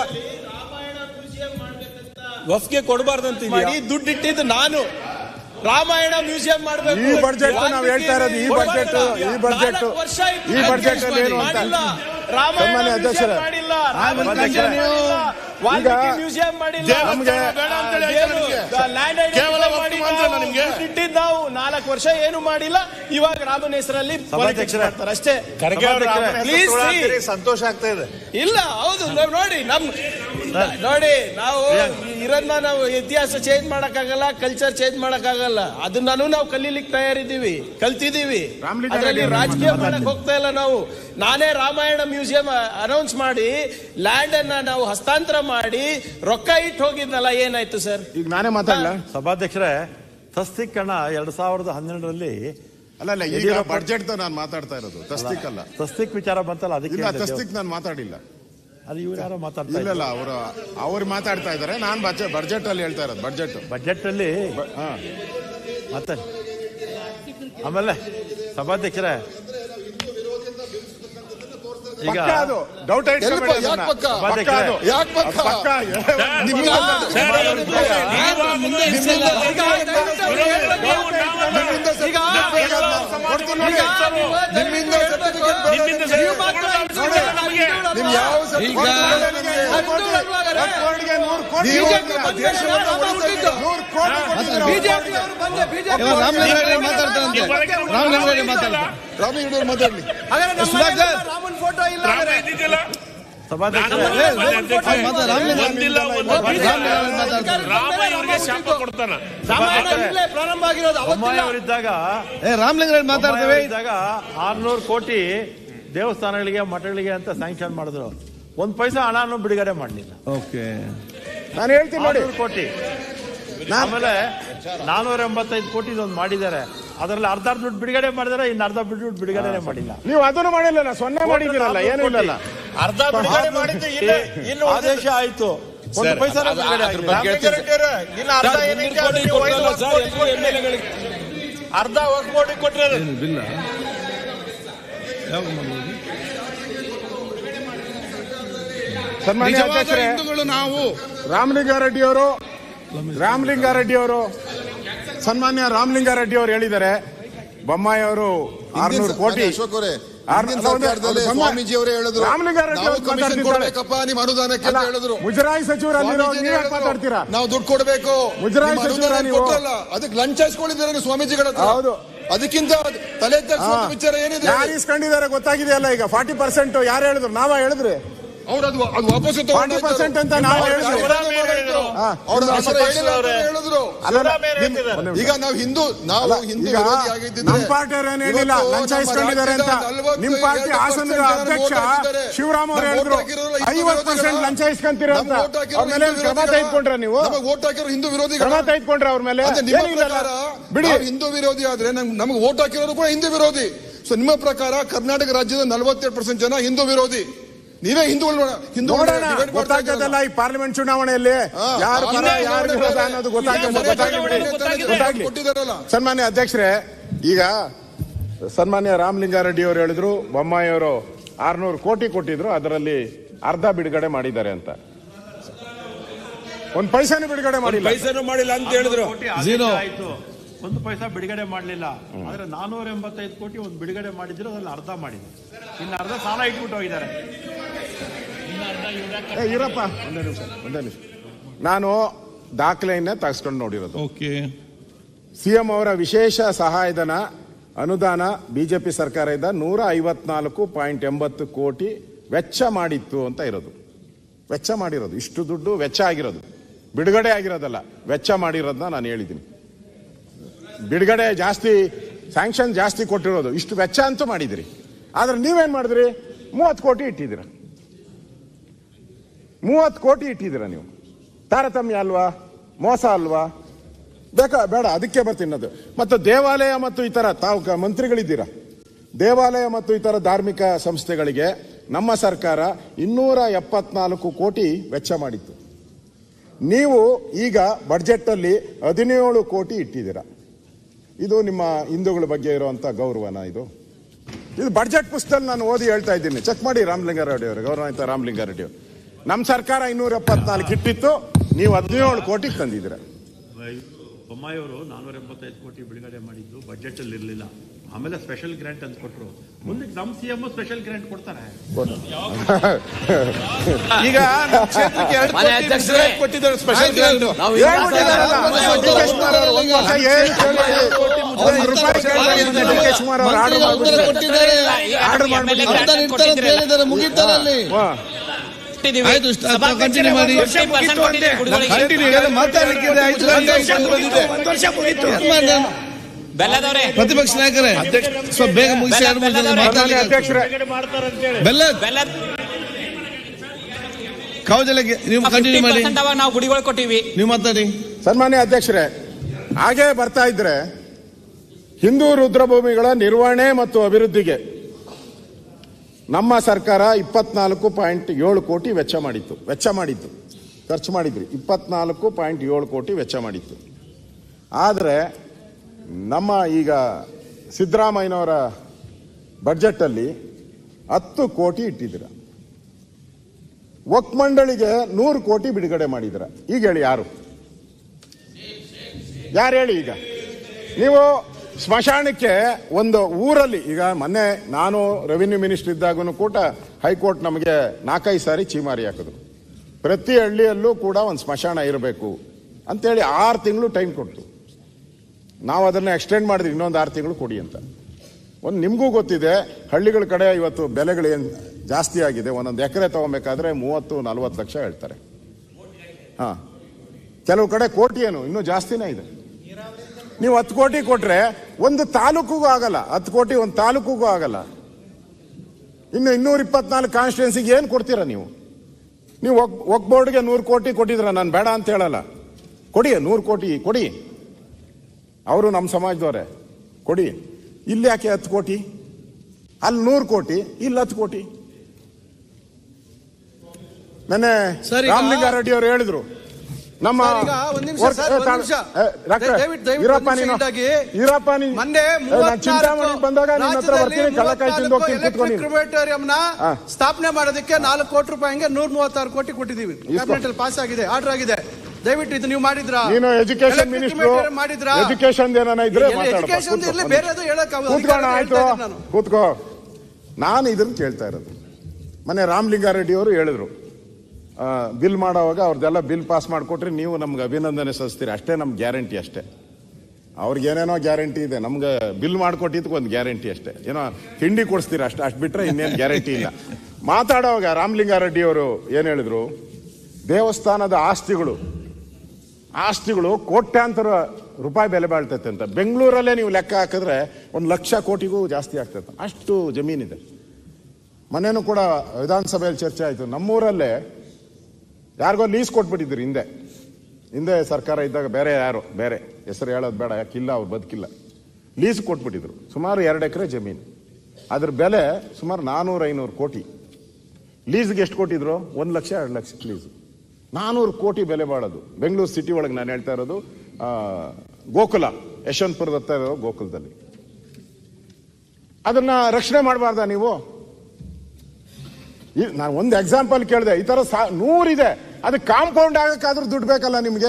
ವಫ್ಗೆ ಕೊಡಬಾರ್ದಂತ ದುಡ್ಡಿಟ್ಟಿದ್ದು ನಾನು ರಾಮಾಯಣ ಮ್ಯೂಸಿಯಂ ಮಾಡಬೇಕು. ಈ ಬಜೆಟ್ ನಾವು ಹೇಳ್ತಾ ಇರೋದು, ಈ ಬಜೆಟ್ ಈ ಬಜೆಟ್ ಈ ಬಜೆಟ್ ಅಲ್ಲಿ ಏನು ಅಂತ ಸನ್ಮಾನ್ಯ ಅಧ್ಯಕ್ಷರೇ, ಮ್ಯೂಸಿಯಂ ಮಾಡಿಲ್ಲ, ನಾವು ನಾಲ್ಕು ವರ್ಷ ಏನು ಮಾಡಿಲ್ಲ, ಇವಾಗ ರಾಮನ ಹೆಸರಲ್ಲಿ ಅಷ್ಟೇ. ಸಂತೋಷ ಆಗ್ತಾ ಇದೆ. ಇಲ್ಲ, ಹೌದು, ನೋಡಿ ನಮ್ ನೋಡಿ ನಾವು ಇರೋದನ್ನ ನಾವು ಇತಿಹಾಸ ಚೇಂಜ್ ಮಾಡಕ್ಕಾಗಲ್ಲ, ಕಲ್ಚರ್ ಚೇಂಜ್ ಮಾಡಕ್ಕಾಗಲ್ಲ. ಅದನ್ನೂ ನಾವು ಕಲೀಲಿಕ್ಕೆ ತಯಾರಿದ್ದೀವಿ, ಕಲ್ತಿದ್ದೀವಿ. ಅದರಲ್ಲಿ ರಾಜಕೀಯ ಮಾಡಕ್ ಹೋಗ್ತಾ ಇಲ್ಲ ನಾವು. ನಾನೇ ರಾಮಾಯಣ ಮ್ಯೂಸಿಯಂ ಅನೌನ್ಸ್ ಮಾಡಿ ಲ್ಯಾಂಡ್ ಅನ್ನ ನಾವು ಹಸ್ತಾಂತರ ಮಾಡಿ ರೊಕ್ಕ ಇಟ್ಟು ಹೋಗಿದ್ನಲ್ಲ, ಏನಾಯ್ತು ಸರ್? ಈಗ ನಾನೇ ಮಾತಾಡಲ್ಲ ಸಭಾಧ್ಯಕ್ಷರೇ, ತಸ್ತಿಕ್ ಹಣ ಎರಡ್ ಸಾವಿರದ ಹನ್ನೆರಡರಲ್ಲಿ ಅಲ್ಲ ಅಲ್ಲ ಈಗ ಬಜೆಟ್ ನಾನು ಮಾತಾಡ್ತಾ ಇರೋದು, ತಸ್ತಿಕ್ ಅಲ್ಲ. ತಸ್ತಿಕ್ ವಿಚಾರ ಬಂತಲ್ಲ, ಅದಕ್ಕೆ ತಸ್ತಿಕ್ ನಾನು ಮಾತಾಡಿಲ್ಲ. ಅದು ಇವ್ರು ಯಾರೋ ಮಾತಾಡ್ತಾ ಇಲ್ಲ, ಅವರು ಅವ್ರು ಮಾತಾಡ್ತಾ ಇದಾರೆ, ನಾನು ಬಜೆಟ್ ಅಲ್ಲಿ ಹೇಳ್ತಾ ಇರೋದು. ಬಜೆಟ್ ಬಜೆಟ್ ಅಲ್ಲಿ ಮತ್ತೆ ಆಮೇಲೆ ಸಭಾಧ್ಯಕ್ಷರೇ, ಈಗ ಡೌಟ್ ಮಾತಾಡ್ಲಿ. ರಾಮನ್ ಫೋಟೋ ಇಲ್ಲ, ಪ್ರಾರಂಭ ಆಗಿರೋದು ಅವರಿದ್ದಾಗ ರಾಮಲಿಂಗರಾಜ್ ಮಾತಾಡ್ತೇವೆ ಇದ್ದಾಗ ಆರ್ನೂರು ಕೋಟಿ ದೇವಸ್ಥಾನಗಳಿಗೆ ಮಠಗಳಿಗೆ ಅಂತ ಸ್ಯಾಂಕ್ಷನ್ ಮಾಡಿದ್ರು. ಒಂದ್ ಪೈಸಾ ಹಣನು ಬಿಡುಗಡೆ ಮಾಡಲಿಲ್ಲ. ಓಕೆ, ನಾನು ಹೇಳ್ತೀನಿ ನೋಡಿ, ಕೋಟಿ. ಆಮೇಲೆ ನಾನೂರ ಎಂಬತ್ತೈದು ಕೋಟಿ ಒಂದು ಮಾಡಿದ್ದಾರೆ. ಅದರಲ್ಲಿ ಅರ್ಧ ದುಡ್ಡು ಬಿಡುಗಡೆ ಮಾಡಿದಾರೆ, ಇನ್ನು ಅರ್ಧ ದುಡ್ಡು ಬಿಡುಗಡೆ ಮಾಡಿಲ್ಲ. ನೀವು ಅದನ್ನು ಮಾಡಿಲ್ಲ, ಸೊನ್ನೆ ಮಾಡಿದ್ದೀರಲ್ಲ, ಏನೂ ಇಲ್ಲ. ಅರ್ಧ ಬಿಡುಗಡೆ ಮಾಡಿದ್ದು ಇನ್ನು ಆದೇಶ ಆಯ್ತು, ಒಂದು ಪೈಸಾ ಬಿಡುಗಡೆ ಆಗಿಲ್ಲ. ಇನ್ನು ಅರ್ಧ ಏನಕ್ಕೆ ಅರ್ಧ ಒಂದು ಕೋಟಿ ಕೊಟ್ಟರೆ ಸನ್ಮಾನ್ಯ ಅಧ್ಯಕ್ಷರೇ, ನಾವು ರಾಮಲಿಂಗಾರೆಡ್ಡಿ ಅವರು ರಾಮಲಿಂಗಾರೆಡ್ಡಿ ಅವರು ಸನ್ಮಾನ್ಯ ರಾಮಲಿಂಗಾರೆಡ್ಡಿ ಅವರು ಹೇಳಿದ್ದಾರೆ, ಬೊಮ್ಮಾಯಿ ಅವರು ಆರ್ನೂರು ಕೋಟಿ ಅಶೋಕ್ ಅವರೇ ಸ್ವಾಮೀಜಿ ಅವರೇ ಹೇಳಿದ್ರು ಅನುದಾನಕ್ಕೆ ಹೇಳಿದ್ರು. ಮುಜರಾಯಿ ಸಚಿವರಲ್ಲಿ ಮಾತಾಡ್ತೀರಾ? ನಾವು ದುಡ್ಡು ಕೊಡಬೇಕು, ಮುಜರಾಯಿ ಸಚಿವರ ನೀವು ಅದಕ್ಕೆ ಲಂಚ ಇಸ್ಕೊಂಡಿದ್ದಾರೆ ಸ್ವಾಮೀಜಿಗಳ. ಹೌದು, ಅದಕ್ಕಿಂತ ತಲೆ ವಿಚಾರ ಏನಿದೆ? ಯಾರು ಇಸ್ಕೊಂಡಿದ್ದಾರೆ ಗೊತ್ತಾಗಿದೆಯಲ್ಲ ಈಗ. ಫಾರ್ಟಿ ಪರ್ಸೆಂಟ್ ಯಾರು ಹೇಳಿದ್ರು? ನಾವ ಹೇಳಿದ್ರಿ ಅವ್ರು ಅದು ಅದು ವಾಪಸ್ ಫಾರ್ಟಿ ಪರ್ಸೆಂಟ್ ಅಂತ ನಾವು ಹೇಳಿದ್ರು. ಈಗ ನಾವು ಹಿಂದೂ ನಾವು ಹಿಂದೂ ವಿರೋಧಿ ಆಗಿದ್ದಿದ್ರೆ ನಮ್ಮ ಪಾರ್ಟಿಯವರು ಏನು ಹೇಳಿಲ್ಲ, ಲಂಚ ಇಸ್ಕೊಂಡಿದ್ದಾರೆ ಅಂತ. ನಿಮ್ಮ ಪಾರ್ಟಿ ಹಾಸನದ ಅಧ್ಯಕ್ಷ ಶಿವರಾಮ್ ಅವರು ಹೇಳಿದ್ರು ಐವತ್ತು ಪರ್ಸೆಂಟ್ ಲಂಚ ಇಸ್ಕೊಂತೀರ ಅಂತ. ಅವ್ರ ಮೇಲೆ ಕ್ರಮ ತೆಗೆದುಕೊಂಡ್ರ ನೀವು? ವೋಟ್ ಹಾಕಿರೋ ಹಿಂದೂ ವಿರೋಧಿ ಕ್ರಮ ತೆಗೆದುಕೊಂಡ್ರ ಅವ್ರ ಮೇಲೆ? ಬಿಡಿ, ಹಿಂದೂ ವಿರೋಧಿ ಆದ್ರೆ ನಮ್ಗೆ ವೋಟ್ ಹಾಕಿರೋರು ಕೂಡ ಹಿಂದೂ ವಿರೋಧಿ. ಸೊ ನಿಮ್ಮ ಪ್ರಕಾರ ಕರ್ನಾಟಕ ರಾಜ್ಯದ ನಲವತ್ತೆರಡು ಪರ್ಸೆಂಟ್ ಜನ ಹಿಂದೂ ವಿರೋಧಿ. ನೀವೇ ಹಿಂದೂಗಳು ಗೊತ್ತಾಗ್ತದಲ್ಲ ಈ ಪಾರ್ಲಿಮೆಂಟ್ ಚುನಾವಣೆಯಲ್ಲಿ ಯಾರು ಪರ ಯಾರು ವಿರೋಧ ಅನ್ನೋದು ಗೊತ್ತಾಗ್ಲಿ. ಸನ್ಮಾನ್ಯ ಅಧ್ಯಕ್ಷರೇ, ಈಗ ಸನ್ಮಾನ್ಯ ರಾಮಲಿಂಗಾರೆಡ್ಡಿ ಅವರು ಹೇಳಿದ್ರು ಬೊಮ್ಮಾಯಿ ಅವರು ಆರ್ನೂರು ಕೋಟಿ ಕೊಟ್ಟಿದ್ರು, ಅದರಲ್ಲಿ ಅರ್ಧ ಬಿಡುಗಡೆ ಮಾಡಿದ್ದಾರೆ ಅಂತ. ಒಂದ್ ಪೈಸಾನು ಬಿಡುಗಡೆ ಮಾಡಿಲ್ಲ, ಪೈಸಾನು ಮಾಡಿಲ್ಲ ಅಂತ ಹೇಳಿದ್ರು. ಒಂದು ಪೈಸಾ ಬಿಡುಗಡೆ ಮಾಡಲಿಲ್ಲ. ಆದ್ರೆ ನಾನೂರ ಎಂಬತ್ತೈದು ಕೋಟಿ ಒಂದು ಬಿಡುಗಡೆ ಮಾಡಿದ್ರು, ಅದ್ರಲ್ಲಿ ಅರ್ಧ ಮಾಡಿದ್ರು, ಇನ್ನು ಅರ್ಧ ಸಾಲ ಇಟ್ಬಿಟ್ಟು ಹೋಗಿದ್ದಾರೆ. ಇರಪ್ಪ ಒಂದೇ ನಿಮಿಷ ಒಂದೇ ನಿಮಿಷ ನಾನು ದಾಖಲೆಯನ್ನೇ ತೆಗೆಸ್ಕೊಂಡು ನೋಡಿರೋದು. ಸಿಎಂ ಅವರ ವಿಶೇಷ ಸಹಾಯಧನ ಅನುದಾನ ಬಿಜೆಪಿ ಸರ್ಕಾರದಿಂದ ನೂರ ಐವತ್ನಾಲ್ಕು ಪಾಯಿಂಟ್ ಎಂಬತ್ತು ಕೋಟಿ ವೆಚ್ಚ ಮಾಡಿತ್ತು ಅಂತ ಇರೋದು. ವೆಚ್ಚ ಮಾಡಿರೋದು, ಇಷ್ಟು ದುಡ್ಡು ವೆಚ್ಚ ಆಗಿರೋದು, ಬಿಡುಗಡೆ ಆಗಿರೋದಲ್ಲ, ವೆಚ್ಚ ಮಾಡಿರೋದನ್ನ ನಾನು ಹೇಳಿದ್ದೀನಿ. ಬಿಡುಗಡೆ ಜಾಸ್ತಿ, ಸ್ಯಾಂಕ್ಷನ್ ಜಾಸ್ತಿ ಕೊಟ್ಟಿರೋದು, ಇಷ್ಟು ವೆಚ್ಚ ಅಂತೂ ಮಾಡಿದಿರಿ. ಆದ್ರೆ ನೀವೇನ್ ಮಾಡಿದ್ರಿ? ಮೂವತ್ತು ಕೋಟಿ ಇಟ್ಟಿದ್ದೀರ, ಮೂವತ್ತು ಕೋಟಿ ಇಟ್ಟಿದ್ದೀರ ನೀವು. ತಾರತಮ್ಯ ಅಲ್ವಾ? ಮೋಸ ಅಲ್ವಾ? ಬೇಕಾ ಬೇಡ, ಅದಕ್ಕೆ ಬರ್ತಿನ್ನೋದು. ಮತ್ತು ದೇವಾಲಯ ಮತ್ತು ಇತರ, ತಾವು ಮಂತ್ರಿಗಳಿದ್ದೀರಾ, ದೇವಾಲಯ ಮತ್ತು ಇತರ ಧಾರ್ಮಿಕ ಸಂಸ್ಥೆಗಳಿಗೆ ನಮ್ಮ ಸರ್ಕಾರ ಇನ್ನೂರ ಎಪ್ಪತ್ನಾಲ್ಕು ಕೋಟಿ ವೆಚ್ಚ ಮಾಡಿತ್ತು. ನೀವು ಈಗ ಬಡ್ಜೆಟ್ ಅಲ್ಲಿ ಹದಿನೇಳು ಕೋಟಿ ಇಟ್ಟಿದ್ದೀರಾ. ಇದು ನಿಮ್ಮ ಹಿಂದೂಗಳ ಬಗ್ಗೆ ಇರುವಂತ ಗೌರವನ? ಇದು ಇದು ಬಡ್ಜೆಟ್ ಪುಸ್ತಕದಲ್ಲಿ ನಾನು ಓದಿ ಹೇಳ್ತಾ ಇದ್ದೀನಿ, ಚೆಕ್ ಮಾಡಿ ರಾಮಲಿಂಗಾರೆಡ್ಡಿ ಅವರು, ಗೌರವಾನ್ವಿತ ರಾಮಲಿಂಗಾರೆಡ್ಡಿ ಅವರು. ನಮ್ಮ ಸರ್ಕಾರ ಇನ್ನೂರ ಎಪ್ಪತ್ನಾಲ್ಕು ಇಟ್ಟಿತ್ತು, ನೀವು ಹದಿನೇಳು ಕೋಟಿ ತಂದಿದ್ದೀರ. ಬೊಮ್ಮಾಯಿ ಅವರು ನಾನೂರ ಎಂಬತ್ತೈದು ಕೋಟಿ ಬಿಡುಗಡೆ ಮಾಡಿದ್ದು ಬಜೆಟ್ ಅಲ್ಲಿ ಇರಲಿಲ್ಲ, ಆಮೇಲೆ ಸ್ಪೆಷಲ್ ಗ್ರಾಂಟ್ ಅಂತ ಕೊಟ್ಟರು. ಮುಂದಕ್ಕೆ ನಮ್ಮ ಸಿಎಂ ಸ್ಪೆಷಲ್ ಗ್ರಾಂಟ್ ಕೊಡ್ತಾರೆ. ಈಗ ಕೊಟ್ಟಿದ್ದಾರೆ ಸ್ಪೆಷಲ್ ಗ್ರಾಂಟ್. ಮುಗಿತಾರಲ್ಲಿ ಪ್ರತಿಪಕ್ಷ ನಾಯಕರೇ ಸ್ವಲ್ಪ ಬೇಗ ಮುಗಿಸಿ. ನೀವು ಕಂಟಿನ್ಯೂ ಮಾಡಿ, ನಾವು ಗುಡಿಗಳು ಕೊಟ್ಟಿವಿ, ನೀವು ಮಾತಾಡಿ. ಸನ್ಮಾನ್ಯ ಅಧ್ಯಕ್ಷರೇ, ಹಾಗೆ ಬರ್ತಾ ಇದ್ರೆ ಹಿಂದೂ ರುದ್ರಭೂಮಿಗಳ ನಿರ್ವಹಣೆ ಮತ್ತು ಅಭಿವೃದ್ಧಿಗೆ ನಮ್ಮ ಸರ್ಕಾರ ಇಪ್ಪತ್ನಾಲ್ಕು ಪಾಯಿಂಟ್ ಏಳು ಕೋಟಿ ವೆಚ್ಚ ಮಾಡಿತ್ತು ವೆಚ್ಚ ಮಾಡಿತ್ತು ಖರ್ಚು ಮಾಡಿದ್ರಿ. ಇಪ್ಪತ್ನಾಲ್ಕು ಪಾಯಿಂಟ್ ಏಳು ಕೋಟಿ ವೆಚ್ಚ ಮಾಡಿತ್ತು. ಆದರೆ ನಮ್ಮ ಈಗ ಸಿದ್ದರಾಮಯ್ಯನವರ ಬಡ್ಜೆಟ್ಟಲ್ಲಿ ಹತ್ತು ಕೋಟಿ ಇಟ್ಟಿದ್ದೀರ. ವಕ್ಫ್ ಮಂಡಳಿಗೆ ನೂರು ಕೋಟಿ ಬಿಡುಗಡೆ ಮಾಡಿದ್ರ. ಈಗ ಹೇಳಿ ಯಾರು ಯಾರು ಹೇಳಿ? ಈಗ ನೀವು ಸ್ಮಶಾನಕ್ಕೆ ಒಂದು ಊರಲ್ಲಿ, ಈಗ ಮೊನ್ನೆ ನಾನು ರೆವಿನ್ಯೂ ಮಿನಿಸ್ಟರ್ ಇದ್ದಾಗೂ ಕೂಡ ಹೈಕೋರ್ಟ್ ನಮಗೆ ನಾಲ್ಕೈದು ಸಾರಿ ಚೀಮಾರಿ ಹಾಕಿದ್ರು, ಪ್ರತಿ ಹಳ್ಳಿಯಲ್ಲೂ ಕೂಡ ಒಂದು ಸ್ಮಶಾನ ಇರಬೇಕು ಅಂತೇಳಿ ಆರು ತಿಂಗಳು ಟೈಮ್ ಕೊಟ್ಟು ನಾವು ಅದನ್ನು ಎಕ್ಸ್ಟೆಂಡ್ ಮಾಡಿದ್ವಿ, ಇನ್ನೊಂದು ಆರು ತಿಂಗಳು ಕೊಡಿ ಅಂತ. ಒಂದು ನಿಮಗೂ ಗೊತ್ತಿದೆ, ಹಳ್ಳಿಗಳ ಕಡೆ ಇವತ್ತು ಬೆಲೆಗಳು ಏನು ಜಾಸ್ತಿ ಆಗಿದೆ. ಒಂದೊಂದು ಎಕರೆ ತಗೋಬೇಕಾದ್ರೆ ಮೂವತ್ತು ನಲ್ವತ್ತು ಲಕ್ಷ ಹೇಳ್ತಾರೆ. ಹಾ, ಕೆಲವು ಕಡೆ ಕೋಟಿ ಏನು ಇನ್ನೂ ಜಾಸ್ತಿನೇ ಇದೆ. ನೀವು ಹತ್ತು ಕೋಟಿ ಕೊಟ್ರೆ ಒಂದು ತಾಲೂಕಿಗೂ ಆಗಲ್ಲ. ಹತ್ತು ಕೋಟಿ ಒಂದು ತಾಲೂಕಿಗೂ ಆಗಲ್ಲ. ಇನ್ನು ಇನ್ನೂರ ಇಪ್ಪತ್ನಾಲ್ಕು ಕಾನ್ಸ್ಟಿಟ್ಯೂನ್ಸಿಗೆ ಏನು ಕೊಡ್ತೀರಾ ನೀವು? ನೀವು ವಕ್ಫ್ ಬೋರ್ಡ್ಗೆ ನೂರು ಕೋಟಿ ಕೊಟ್ಟಿದ್ರ, ನಾನು ಬೇಡ ಅಂತ ಹೇಳಲ್ಲ, ಕೊಡಿ, ನೂರು ಕೋಟಿ ಕೊಡಿ. ಅವರು ನಮ್ಮ ಸಮಾಜದವರೇ, ಕೊಡಿ. ಇಲ್ಲಿ ಯಾಕೆ ಹತ್ತು ಕೋಟಿ, ಅಲ್ಲಿ ನೂರು ಕೋಟಿ, ಇಲ್ಲಿ ಹತ್ತು ಕೋಟಿ. ನೆನ್ನೆ ರಾಮಲಿಂಗಾರೆಡ್ಡಿ ಅವರು ಹೇಳಿದ್ರು ನಮ್ಮ ಚಿಂತಾಮಣಿ ಬಂದಾಗ ಸ್ಥಾಪನೆ ಮಾಡೋದಕ್ಕೆ ನಾಲ್ಕು ಕೋಟಿ ರೂಪಾಯಿಗೆ ನೂರ ಮೂವತ್ತಾರು ಕೋಟಿ ಕೊಟ್ಟಿದ್ದೀವಿ. ಕ್ಯಾಬಿನೆಟ್ ಅಲ್ಲಿ ಪಾಸ್ ಆಗಿದೆ, ಆರ್ಡರ್ ಆಗಿದೆ. ದಯವಿಟ್ಟು ಇದು ನೀವು ಮಾಡಿದ್ರಾ? ನೀನು ಎಜುಕೇಶನ್ ಮಿನಿಸ್ಟರ್ ಮಾಡಿದ್ರಾ? ಎಜುಕೇಶನ್ ಏನಾನ ಇದ್ರೆ ಎಜುಕೇಶನ್ ಇರ್ಲಿ, ಬೇರೆದು ಆಯ್ತು, ಕೂತ್ಕೋ. ನಾನು ಇದನ್ನ ಕೇಳ್ತಾ ಇರೋದು. ಮೊನ್ನೆ ರಾಮಲಿಂಗಾರೆಡ್ಡಿ ಅವರು ಹೇಳಿದ್ರು, ಬಿಲ್ ಮಾಡೋವಾಗ ಅವ್ರದ್ದೆಲ್ಲ ಬಿಲ್ ಪಾಸ್ ಮಾಡಿಕೊಟ್ರೆ ನೀವು ನಮ್ಗೆ ಅಭಿನಂದನೆ ಸಲ್ಲಿಸ್ತೀರಿ, ಅಷ್ಟೇ ನಮ್ಗೆ ಗ್ಯಾರಂಟಿ ಅಷ್ಟೇ. ಅವ್ರಿಗೆ ಏನೇನೋ ಗ್ಯಾರಂಟಿ ಇದೆ, ನಮ್ಗೆ ಬಿಲ್ ಮಾಡಿಕೊಟ್ಟಿದ್ದಕ್ಕೆ ಒಂದು ಗ್ಯಾರಂಟಿ ಅಷ್ಟೇ, ಏನೋ ತಿಂಡಿ ಕೊಡಿಸ್ತೀರಿ ಅಷ್ಟೇ, ಅಷ್ಟು ಬಿಟ್ರೆ ಇನ್ನೇನು ಗ್ಯಾರಂಟಿ ಇಲ್ಲ. ಮಾತಾಡೋವಾಗ ರಾಮಲಿಂಗಾರೆಡ್ಡಿ ಅವರು ಏನು ಹೇಳಿದ್ರು, ದೇವಸ್ಥಾನದ ಆಸ್ತಿಗಳು ಆಸ್ತಿಗಳು ಕೋಟ್ಯಾಂತರ ರೂಪಾಯಿ ಬೆಲೆ ಬಾಳ್ತೈತೆ ಅಂತ. ಬೆಂಗಳೂರಲ್ಲೇ ನೀವು ಲೆಕ್ಕ ಹಾಕಿದ್ರೆ ಒಂದು ಲಕ್ಷ ಕೋಟಿಗೂ ಜಾಸ್ತಿ ಆಗ್ತೈತೆ, ಅಷ್ಟು ಜಮೀನಿದೆ. ಮೊನ್ನೆನೂ ಕೂಡ ವಿಧಾನಸಭೆಯಲ್ಲಿ ಚರ್ಚೆ ಆಯಿತು. ನಮ್ಮೂರಲ್ಲೇ ಯಾರಿಗೋ ಲೀಸ್ ಕೊಟ್ಬಿಟ್ಟಿದ್ರು ಹಿಂದೆ ಹಿಂದೆ ಸರ್ಕಾರ ಇದ್ದಾಗ, ಬೇರೆ ಯಾರು ಬೇರೆ ಹೆಸರು ಹೇಳೋದು ಬೇಡ, ಯಾಕಿಲ್ಲ ಅವ್ರು ಬದುಕಿಲ್ಲ. ಲೀಸ್ ಕೊಟ್ಬಿಟ್ಟಿದ್ರು ಸುಮಾರು ಎರಡು ಎಕರೆ ಜಮೀನು. ಅದ್ರ ಬೆಲೆ ಸುಮಾರು ನಾನೂರು ಐನೂರು ಕೋಟಿ. ಲೀಸ್ಗೆ ಎಷ್ಟು ಕೊಟ್ಟಿದ್ರು? ಒಂದು ಲಕ್ಷ ಎರಡು ಲಕ್ಷ ಲೀಸ್. ನಾನೂರು ಕೋಟಿ ಬೆಲೆ ಬಾಳೋದು ಬೆಂಗಳೂರು ಸಿಟಿ ಒಳಗೆ. ನಾನು ಹೇಳ್ತಾ ಇರೋದು ಗೋಕುಲ, ಯಶವಂತಪುರದ ಹತ್ರ ಇರೋ ಗೋಕುಲದಲ್ಲಿ. ಅದನ್ನ ರಕ್ಷಣೆ ಮಾಡಬಾರ್ದ ನೀವು? ನಾನು ಒಂದು ಎಕ್ಸಾಂಪಲ್ ಕೇಳಿದೆ, ಈ ತರ ನೂರಿದೆ, ಅದು ಕಾಂಪೌಂಡ್ ಆಗಕ್ಕಾದ್ರೂ ದುಡ್ಡು ಬೇಕಲ್ಲ ನಿಮ್ಗೆ.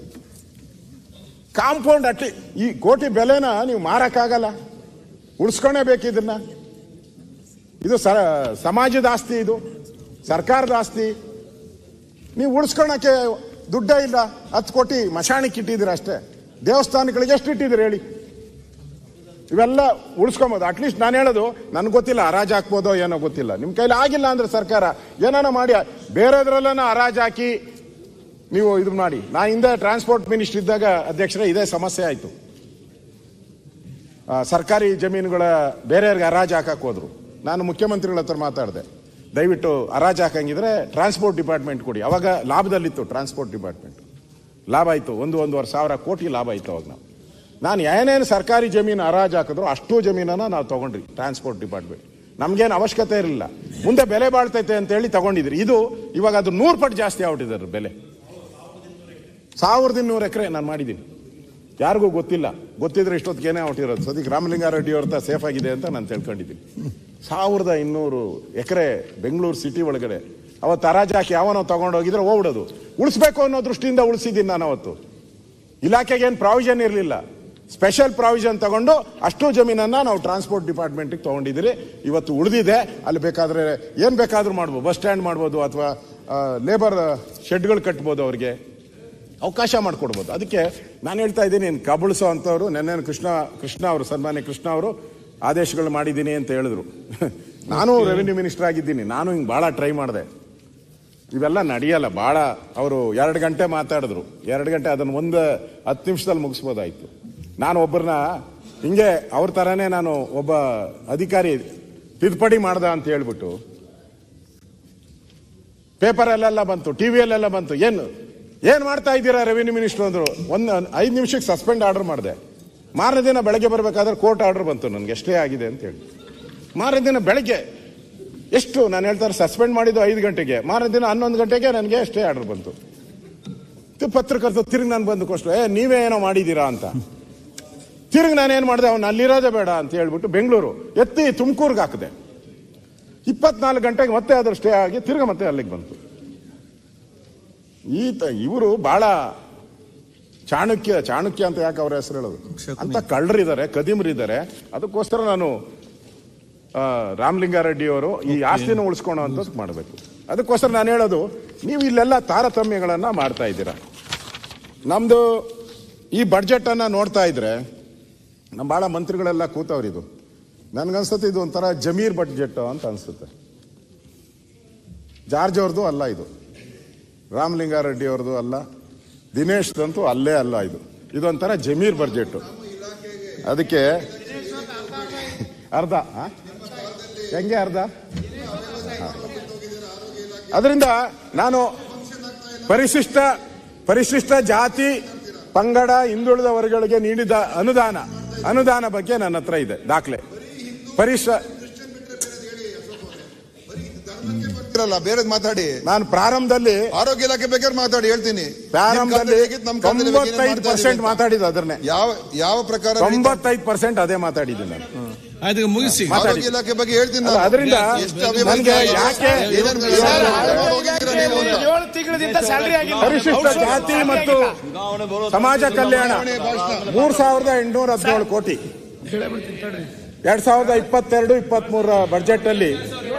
ಕಾಂಪೌಂಡ್ ಅಟ್ಟಿ ಈ ಕೋಟಿ ಬೆಲೆನ ನೀವು ಮಾರಕ್ಕಾಗಲ್ಲ, ಉಳಿಸ್ಕೊಂಡೇ ಬೇಕು ಇದನ್ನ. ಇದು ಸಮಾಜದ ಆಸ್ತಿ, ಇದು ಸರ್ಕಾರದ ಆಸ್ತಿ. ನೀವು ಉಳಿಸ್ಕೊಳಕ್ಕೆ ದುಡ್ಡೇ ಇಲ್ಲ. ಹತ್ತು ಕೋಟಿ ಮಶಾಣಕ್ಕೆ ಇಟ್ಟಿದ್ದೀರ ಅಷ್ಟೇ. ದೇವಸ್ಥಾನಗಳಿಗೆ ಎಷ್ಟು ಇಟ್ಟಿದ್ದೀರಿ ಹೇಳಿ? ಇವೆಲ್ಲ ಉಳಿಸ್ಕೊಬೋದು. ಅಟ್ಲೀಸ್ಟ್ ನಾನು ಹೇಳೋದು, ನನ್ಗೆ ಗೊತ್ತಿಲ್ಲ, ಹರಾಜು ಹಾಕ್ಬೋದೋ ಏನೋ ಗೊತ್ತಿಲ್ಲ. ನಿಮ್ಮ ಕೈಲಿ ಆಗಿಲ್ಲ ಅಂದ್ರೆ ಸರ್ಕಾರ ಏನಾನ ಮಾಡಿ ಬೇರೆದ್ರಲ್ಲ ಹರಾಜು ಹಾಕಿ ನೀವು ಇದು ಮಾಡಿ. ನಾ ಹಿಂದೆ ಟ್ರಾನ್ಸ್ಪೋರ್ಟ್ ಮಿನಿಸ್ಟರ್ ಇದ್ದಾಗ ಅಧ್ಯಕ್ಷರೇ ಇದೇ ಸಮಸ್ಯೆ ಆಯಿತು. ಸರ್ಕಾರಿ ಜಮೀನುಗಳ ಬೇರೆಯವ್ರಿಗೆ ಹರಾಜು ಹಾಕಕ್ಕೆ ಹೋದ್ರು. ನಾನು ಮುಖ್ಯಮಂತ್ರಿಗಳ ಹತ್ರ ಮಾತಾಡಿದೆ, ದಯವಿಟ್ಟು ಹರಾಜು ಹಾಕಂಗಿದ್ರೆ ಟ್ರಾನ್ಸ್ಪೋರ್ಟ್ ಡಿಪಾರ್ಟ್ಮೆಂಟ್ ಕೊಡಿ. ಅವಾಗ ಲಾಭದಲ್ಲಿತ್ತು ಟ್ರಾನ್ಸ್ಪೋರ್ಟ್ ಡಿಪಾರ್ಟ್ಮೆಂಟ್, ಲಾಭ ಆಯಿತು, ಒಂದು ಒಂದೂವರೆ ಸಾವಿರ ಕೋಟಿ ಲಾಭ ಆಯಿತು ಅವಾಗ. ನಾವು ನಾನು ಏನೇನು ಸರ್ಕಾರಿ ಜಮೀನು ಹರಾಜು ಹಾಕಿದ್ರು ಅಷ್ಟು ಜಮೀನನ್ನು ನಾವು ತಗೊಂಡ್ರಿ ಟ್ರಾನ್ಸ್ಪೋರ್ಟ್ ಡಿಪಾರ್ಟ್ಮೆಂಟ್. ನಮ್ಗೇನು ಅವಶ್ಯಕತೆ ಇರಲಿಲ್ಲ, ಮುಂದೆ ಬೆಲೆ ಬಾಳ್ತೈತೆ ಅಂತೇಳಿ ತಗೊಂಡಿದ್ರಿ. ಇದು ಇವಾಗ ಅದು ನೂರು ಪಟ್ಟು ಜಾಸ್ತಿ ಆಗ್ಬಿಟ್ಟಿದ್ದಾರೆ ಬೆಲೆ. ಸಾವಿರದ ಇನ್ನೂರು ಎಕರೆ ನಾನು ಮಾಡಿದ್ದೀನಿ, ಯಾರಿಗೂ ಗೊತ್ತಿಲ್ಲ. ಗೊತ್ತಿದ್ರೆ ಇಷ್ಟೊತ್ತಿಗೇನೆ ಹೊಟ್ಟಿರೋದು. ಸದ್ಯಕ್ಕೆ ರಾಮಲಿಂಗಾರೆಡ್ಡಿ ಅವ್ರ ಸೇಫ್ ಆಗಿದೆ ಅಂತ ನಾನು ತಿಳ್ಕೊಂಡಿದ್ದೀನಿ. ಸಾವಿರದ ಇನ್ನೂರು ಎಕರೆ ಬೆಂಗಳೂರು ಸಿಟಿ ಒಳಗಡೆ ಅವತ್ತು ಹರಾಜು ಹಾಕಿ ಯಾವನೋ ತಗೊಂಡೋಗಿದ್ರೆ ಹೋಗ್ಬಿಡೋದು. ಉಳಿಸ್ಬೇಕು ಅನ್ನೋ ದೃಷ್ಟಿಯಿಂದ ಉಳಿಸಿದ್ದೀನಿ ನಾನು ಅವತ್ತು. ಇಲಾಖೆಗೆ ಏನು ಪ್ರಾವಿಷನ್ ಇರಲಿಲ್ಲ, ಸ್ಪೆಷಲ್ ಪ್ರಾವಿಷನ್ ತಗೊಂಡು ಅಷ್ಟು ಜಮೀನನ್ನ ನಾವು ಟ್ರಾನ್ಸ್ಪೋರ್ಟ್ ಡಿಪಾರ್ಟ್ಮೆಂಟ್ಗೆ ತಗೊಂಡಿದ್ದೀರಿ. ಇವತ್ತು ಉಳಿದಿದೆ, ಅಲ್ಲಿ ಬೇಕಾದ್ರೆ ಏನು ಬೇಕಾದ್ರೂ ಮಾಡ್ಬೋದು, ಬಸ್ ಸ್ಟ್ಯಾಂಡ್ ಮಾಡ್ಬೋದು, ಅಥವಾ ಲೇಬರ್ ಶೆಡ್ಗಳು ಕಟ್ಬೋದು, ಅವ್ರಿಗೆ ಅವಕಾಶ ಮಾಡಿಕೊಡ್ಬೋದು. ಅದಕ್ಕೆ ನಾನು ಹೇಳ್ತಾ ಇದ್ದೀನಿ, ಕಬಳಿಸೋ ಅಂಥವ್ರು ನೆನ್ನೆ ಕೃಷ್ಣ ಕೃಷ್ಣ ಅವರು ಸನ್ಮಾನ್ಯ ಕೃಷ್ಣ ಅವರು ಆದೇಶಗಳು ಮಾಡಿದ್ದೀನಿ ಅಂತ ಹೇಳಿದ್ರು. ನಾನು ರೆವಿನ್ಯೂ ಮಿನಿಸ್ಟರ್ ಆಗಿದ್ದೀನಿ, ನಾನು ಹಿಂಗೆ ಭಾಳ ಟ್ರೈ ಮಾಡಿದೆ. ಇವೆಲ್ಲ ನಡೆಯಲ್ಲ. ಭಾಳ ಅವರು ಎರಡು ಗಂಟೆ ಮಾತಾಡಿದ್ರು, ಎರಡು ಗಂಟೆ ಅದನ್ನು ಒಂದು ಹತ್ತು ನಿಮಿಷದಲ್ಲಿ ಮುಗಿಸ್ಬೋದಾಯ್ತು. ನಾನು ಒಬ್ಬರನ್ನ ಹಿಂಗೆ ಅವ್ರ ಥರನೇ ನಾನು ಒಬ್ಬ ಅಧಿಕಾರಿ ತಿದ್ದುಪಡಿ ಮಾಡ್ದ ಅಂತ ಹೇಳ್ಬಿಟ್ಟು ಪೇಪರಲ್ಲೆಲ್ಲ ಬಂತು, ಟಿ ವಿಯಲ್ಲೆಲ್ಲ ಬಂತು. ಏನು ಏನು ಮಾಡ್ತಾ ಇದ್ದೀರಾ ರೆವಿನ್ಯೂ ಮಿನಿಸ್ಟರ್ ಅಂದರು. ಒಂದು ಐದು ನಿಮಿಷಕ್ಕೆ ಸಸ್ಪೆಂಡ್ ಆರ್ಡರ್ ಮಾಡಿದೆ. ಮಾರನೇ ದಿನ ಬೆಳಗ್ಗೆ ಬರಬೇಕಾದ್ರೆ ಕೋರ್ಟ್ ಆರ್ಡರ್ ಬಂತು ನನಗೆ ಎಷ್ಟೇ ಆಗಿದೆ ಅಂತ ಹೇಳಿ. ಮಾರನೇ ದಿನ ಬೆಳಗ್ಗೆ ಎಷ್ಟು ನಾನು ಹೇಳ್ತಾರೆ ಸಸ್ಪೆಂಡ್ ಮಾಡಿದ್ದು ಐದು ಗಂಟೆಗೆ, ಮಾರನೇ ದಿನ ಹನ್ನೊಂದು ಗಂಟೆಗೆ ನನಗೆ ಎಷ್ಟೇ ಆರ್ಡರ್ ಬಂತು. ಪತ್ರಕರ್ತರು ತಿರುಗಿ ನಾನು ಬಂದು ಕೊಷ್ಟು, ಏ ನೀವೇ ಏನೋ ಮಾಡಿದ್ದೀರಾ ಅಂತ. ತಿರುಗಿ ನಾನೇನು ಮಾಡಿದೆ, ಅವ್ನು ಅಲ್ಲಿರೋದೇ ಬೇಡ ಅಂತ ಹೇಳ್ಬಿಟ್ಟು ಬೆಂಗಳೂರು ಎತ್ತಿ ತುಮಕೂರ್ಗೆ ಹಾಕಿದೆ. ಇಪ್ಪತ್ನಾಲ್ಕು ಗಂಟೆಗೆ ಮತ್ತೆ ಅದ್ರ ಸ್ಟೇ ಆಗಿ ತಿರ್ಗ ಮತ್ತೆ ಅಲ್ಲಿಗೆ ಬಂತು. ಈತ ಇವರು ಬಹಳ ಚಾಣಕ್ಯ ಚಾಣಕ್ಯ ಅಂತ ಯಾಕೆ ಅವ್ರ ಹೆಸರು ಹೇಳೋದು ಅಂತ ಕಳ್ಳರಿದ್ದಾರೆ, ಕದಿಮರಿದ್ದಾರೆ. ಅದಕ್ಕೋಸ್ಕರ ನಾನು ರಾಮಲಿಂಗಾರೆಡ್ಡಿ ಅವರು ಈ ಆಸ್ತಿನ ಉಳಿಸ್ಕೊಳ್ಳೋ ಅಂತ ಮಾಡಬೇಕು. ಅದಕ್ಕೋಸ್ಕರ ನಾನು ಹೇಳೋದು, ನೀವು ಇಲ್ಲೆಲ್ಲ ತಾರತಮ್ಯಗಳನ್ನ ಮಾಡ್ತಾ ಇದ್ದೀರಾ. ನಮ್ದು ಈ ಬಡ್ಜೆಟ್ ಅನ್ನ ನೋಡ್ತಾ ಇದ್ರೆ ನಮ್ಮ ಬಹಳ ಮಂತ್ರಿಗಳೆಲ್ಲ ಕೂತವ್ರಿದು. ನನ್ಗನ್ಸುತ್ತೆ ಇದು ಒಂಥರ ಜಮೀರ್ ಬಡ್ಜೆಟ್ ಅಂತ ಅನ್ಸುತ್ತೆ. ಜಾರ್ಜ್ ಅವ್ರದ್ದು ಅಲ್ಲ ಇದು, ರಾಮಲಿಂಗಾರೆಡ್ಡಿ ಅವ್ರದ್ದು ಅಲ್ಲ, ದಿನೇಶ್ದಂತೂ ಅಲ್ಲೇ ಅಲ್ಲ. ಇದು ಇದೊಂಥರ ಜಮೀರ್ ಬಡ್ಜೆಟ್. ಅದಕ್ಕೆ ಅರ್ಧ ಹೆಂಗೆ ಅರ್ಧ. ಅದರಿಂದ ನಾನು ಪರಿಶಿಷ್ಟ ಪರಿಶಿಷ್ಟ ಜಾತಿ ಪಂಗಡ ಹಿಂದುಳಿದ ವರ್ಗಗಳಿಗೆ ನೀಡಿದ ಅನುದಾನ ಅನುದಾನ ಬಗ್ಗೆ ನನ್ನ ಹತ್ರ ಇದೆ ದಾಖಲೆ. ಪರಿಷ್ಠ ಬೇರೆ ಮಾತಾಡಿ. ನಾನು ಪ್ರಾರಂಭದಲ್ಲಿ ಆರೋಗ್ಯ ಇಲಾಖೆ ಬೇಕಾದ್ರೆ ಮಾತಾಡಿ ಹೇಳ್ತೀನಿ. ಪ್ರಾರಂಭದಲ್ಲಿ ತೊಂಬತ್ತೈದು ಪರ್ಸೆಂಟ್ ಮಾತಾಡಿದ್ದು ಅದನ್ನೇ. ಯಾವ ಯಾವ ಪ್ರಕಾರ ತೊಂಬತ್ತೈದು ಪರ್ಸೆಂಟ್ ಅದೇ ಮಾತಾಡಿದ್ದೀನಿ ನಾನು. ಅದಕ್ಕೆ ಮುಗಿಸಿ. ಆರೋಗ್ಯ ಇಲಾಖೆ ಬಗ್ಗೆ ಹೇಳ್ತೀನಿ. ಅದರಿಂದ ನನಗೆ ಯಾಕೆ ಪರಿಶಿಷ್ಟ ಜಾತಿ ಮತ್ತು ಸಮಾಜ ಕಲ್ಯಾಣ ಮೂರ್ ಸಾವಿರದ ಎಂಟುನೂರ ಹದಿನೇಳು ಕೋಟಿ ಎರಡ್ ಸಾವಿರದ ಇಪ್ಪತ್ತೆರಡು ಇಪ್ಪತ್ತ್ ಮೂರರ ಬಜೆಟ್ ಅಲ್ಲಿ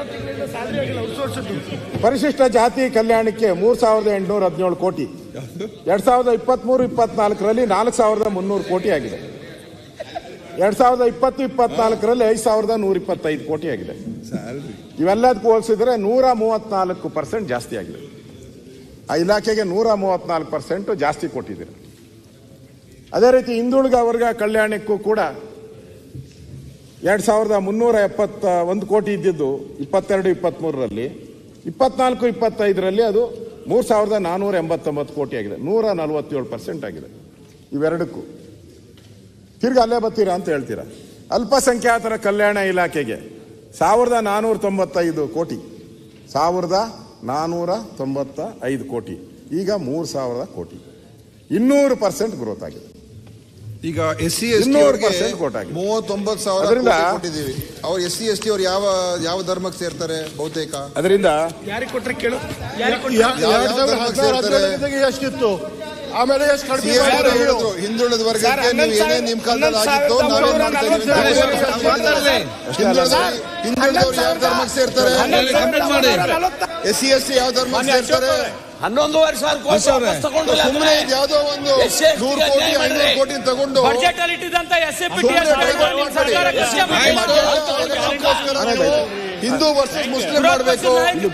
ಪರಿಶಿಷ್ಟ ಜಾತಿ ಕಲ್ಯಾಣಕ್ಕೆ ಮೂರ್ ಸಾವಿರದ ಎಂಟುನೂರ ಹದಿನೇಳು ಕೋಟಿ, ಎರಡ್ ಸಾವಿರದ ಇಪ್ಪತ್ತ್ ಮೂರು ಇಪ್ಪತ್ನಾಲ್ಕರಲ್ಲಿ ನಾಲ್ಕು ಸಾವಿರದ ಮುನ್ನೂರು ಕೋಟಿ ಆಗಿದೆ. ಎರಡ್ ಸಾವಿರದ ಇಪ್ಪತ್ತು ಇಪ್ಪತ್ನಾಲ್ಕರಲ್ಲಿ ಐದು ಸಾವಿರದ ನೂರ ಇಪ್ಪತ್ತೈದು ಕೋಟಿ ಆಗಿದೆ. ಇವೆಲ್ಲದಕ್ಕೂ ಹೋಲಿಸಿದ್ರೆ ನೂರ ಮೂವತ್ನಾಲ್ಕು ಪರ್ಸೆಂಟ್ ಜಾಸ್ತಿ ಆಗಿದೆ. ಆ ಇಲಾಖೆಗೆ ನೂರ ಮೂವತ್ನಾಲ್ಕು ಪರ್ಸೆಂಟ್ ಜಾಸ್ತಿ ಕೊಟ್ಟಿದ್ದೀರಿ. ಅದೇ ರೀತಿ ಹಿಂದುಳಿದ ವರ್ಗ ಕಲ್ಯಾಣಕ್ಕೂ ಕೂಡ ಎರಡ್ ಸಾವಿರದ ಮುನ್ನೂರ ಎಪ್ಪತ್ತ ಒಂದು ಕೋಟಿ ಇದ್ದಿದ್ದು ಇಪ್ಪತ್ತೆರಡು ಇಪ್ಪತ್ತ್ ಮೂರರಲ್ಲಿ, ಇಪ್ಪತ್ನಾಲ್ಕು ಇಪ್ಪತ್ತೈದರಲ್ಲಿ ಅದು ಮೂರ್ ಸಾವಿರದ ನಾನೂರ ಎಂಬತ್ತೊಂಬತ್ತು ಕೋಟಿ ಆಗಿದೆ. ನೂರ ನಲವತ್ತೇಳು ಪರ್ಸೆಂಟ್ ಆಗಿದೆ. ಇವೆರಡಕ್ಕೂ ತಿರ್ಗಿ ಅಲ್ಲೇ ಬರ್ತೀರಾ ಅಂತ ಹೇಳ್ತೀರಾ. ಅಲ್ಪಸಂಖ್ಯಾತರ ಕಲ್ಯಾಣ ಇಲಾಖೆಗೆ ಸಾವಿರದ ನಾನೂರ ತೊಂಬತ್ತೈದು ಕೋಟಿ ಸಾವಿರದ ನಾನೂರ ತೊಂಬತ್ತ ಐದು ಕೋಟಿ ಈಗ ಮೂರ್ ಸಾವಿರದ ಕೋಟಿ, ಇನ್ನೂರು ಪರ್ಸೆಂಟ್ ಗ್ರೋತ್ ಆಗಿದೆ. ಈಗ ಎಸ್ ಸಿ ಎಸ್ ಟಿ ಅವರಿಗೆ ಮೂವತ್ತೊಂಬತ್ತು ಸಾವಿರ ಕೊಟ್ಟಿದ್ದೀವಿ. ಅವ್ರು ಎಸ್ ಸಿ ಎಸ್ ಟಿ ಅವ್ರು ಯಾವ ಯಾವ ಧರ್ಮಕ್ಕೆ ಸೇರ್ತಾರೆ ಬಹುತೇಕ? ಅದರಿಂದ ಯಾರಿಗೆ ಕೊಟ್ರೆ ಕೇಳು. ಎಷ್ಟಿತ್ತು ಆಮೇಲೆ ಎಷ್ಟು ಕಡಿಮೆ ಹಿಂದುಳಿದ ವರ್ಗಕ್ಕೆ ನೀವು ಏನೇ ನಿಮ್ ಕಾಲದಲ್ಲಿ ಆಗಿತ್ತು ನಾವೇನ್ ಮಾಡ್ತಾ ಹಿಂದುಳಿದವ್ರು ಯಾವ ಧರ್ಮಕ್ಕೆ ಸೇರ್ತಾರೆ? ಎಸ್ ಸಿ ಎಸ್ ಟಿ ಯಾವ ಧರ್ಮಕ್ಕೆ ಸೇರ್ತಾರೆ? ಹನ್ನೊಂದುವರೆ ಸಾವಿರ ಕೋಟಿ ಸುಮ್ಮನೆ ಯಾವ್ದೋ ಒಂದು ನೂರು ಕೋಟಿ ಐನೂರು ಕೋಟಿ ತಗೊಂಡು ಬಜೆಟ್ ಅಲ್ಲಿ ಇಟ್ಟಿದ್ದಂತ S A P Hindu versus Muslim ಮಾಡಬೇಕು,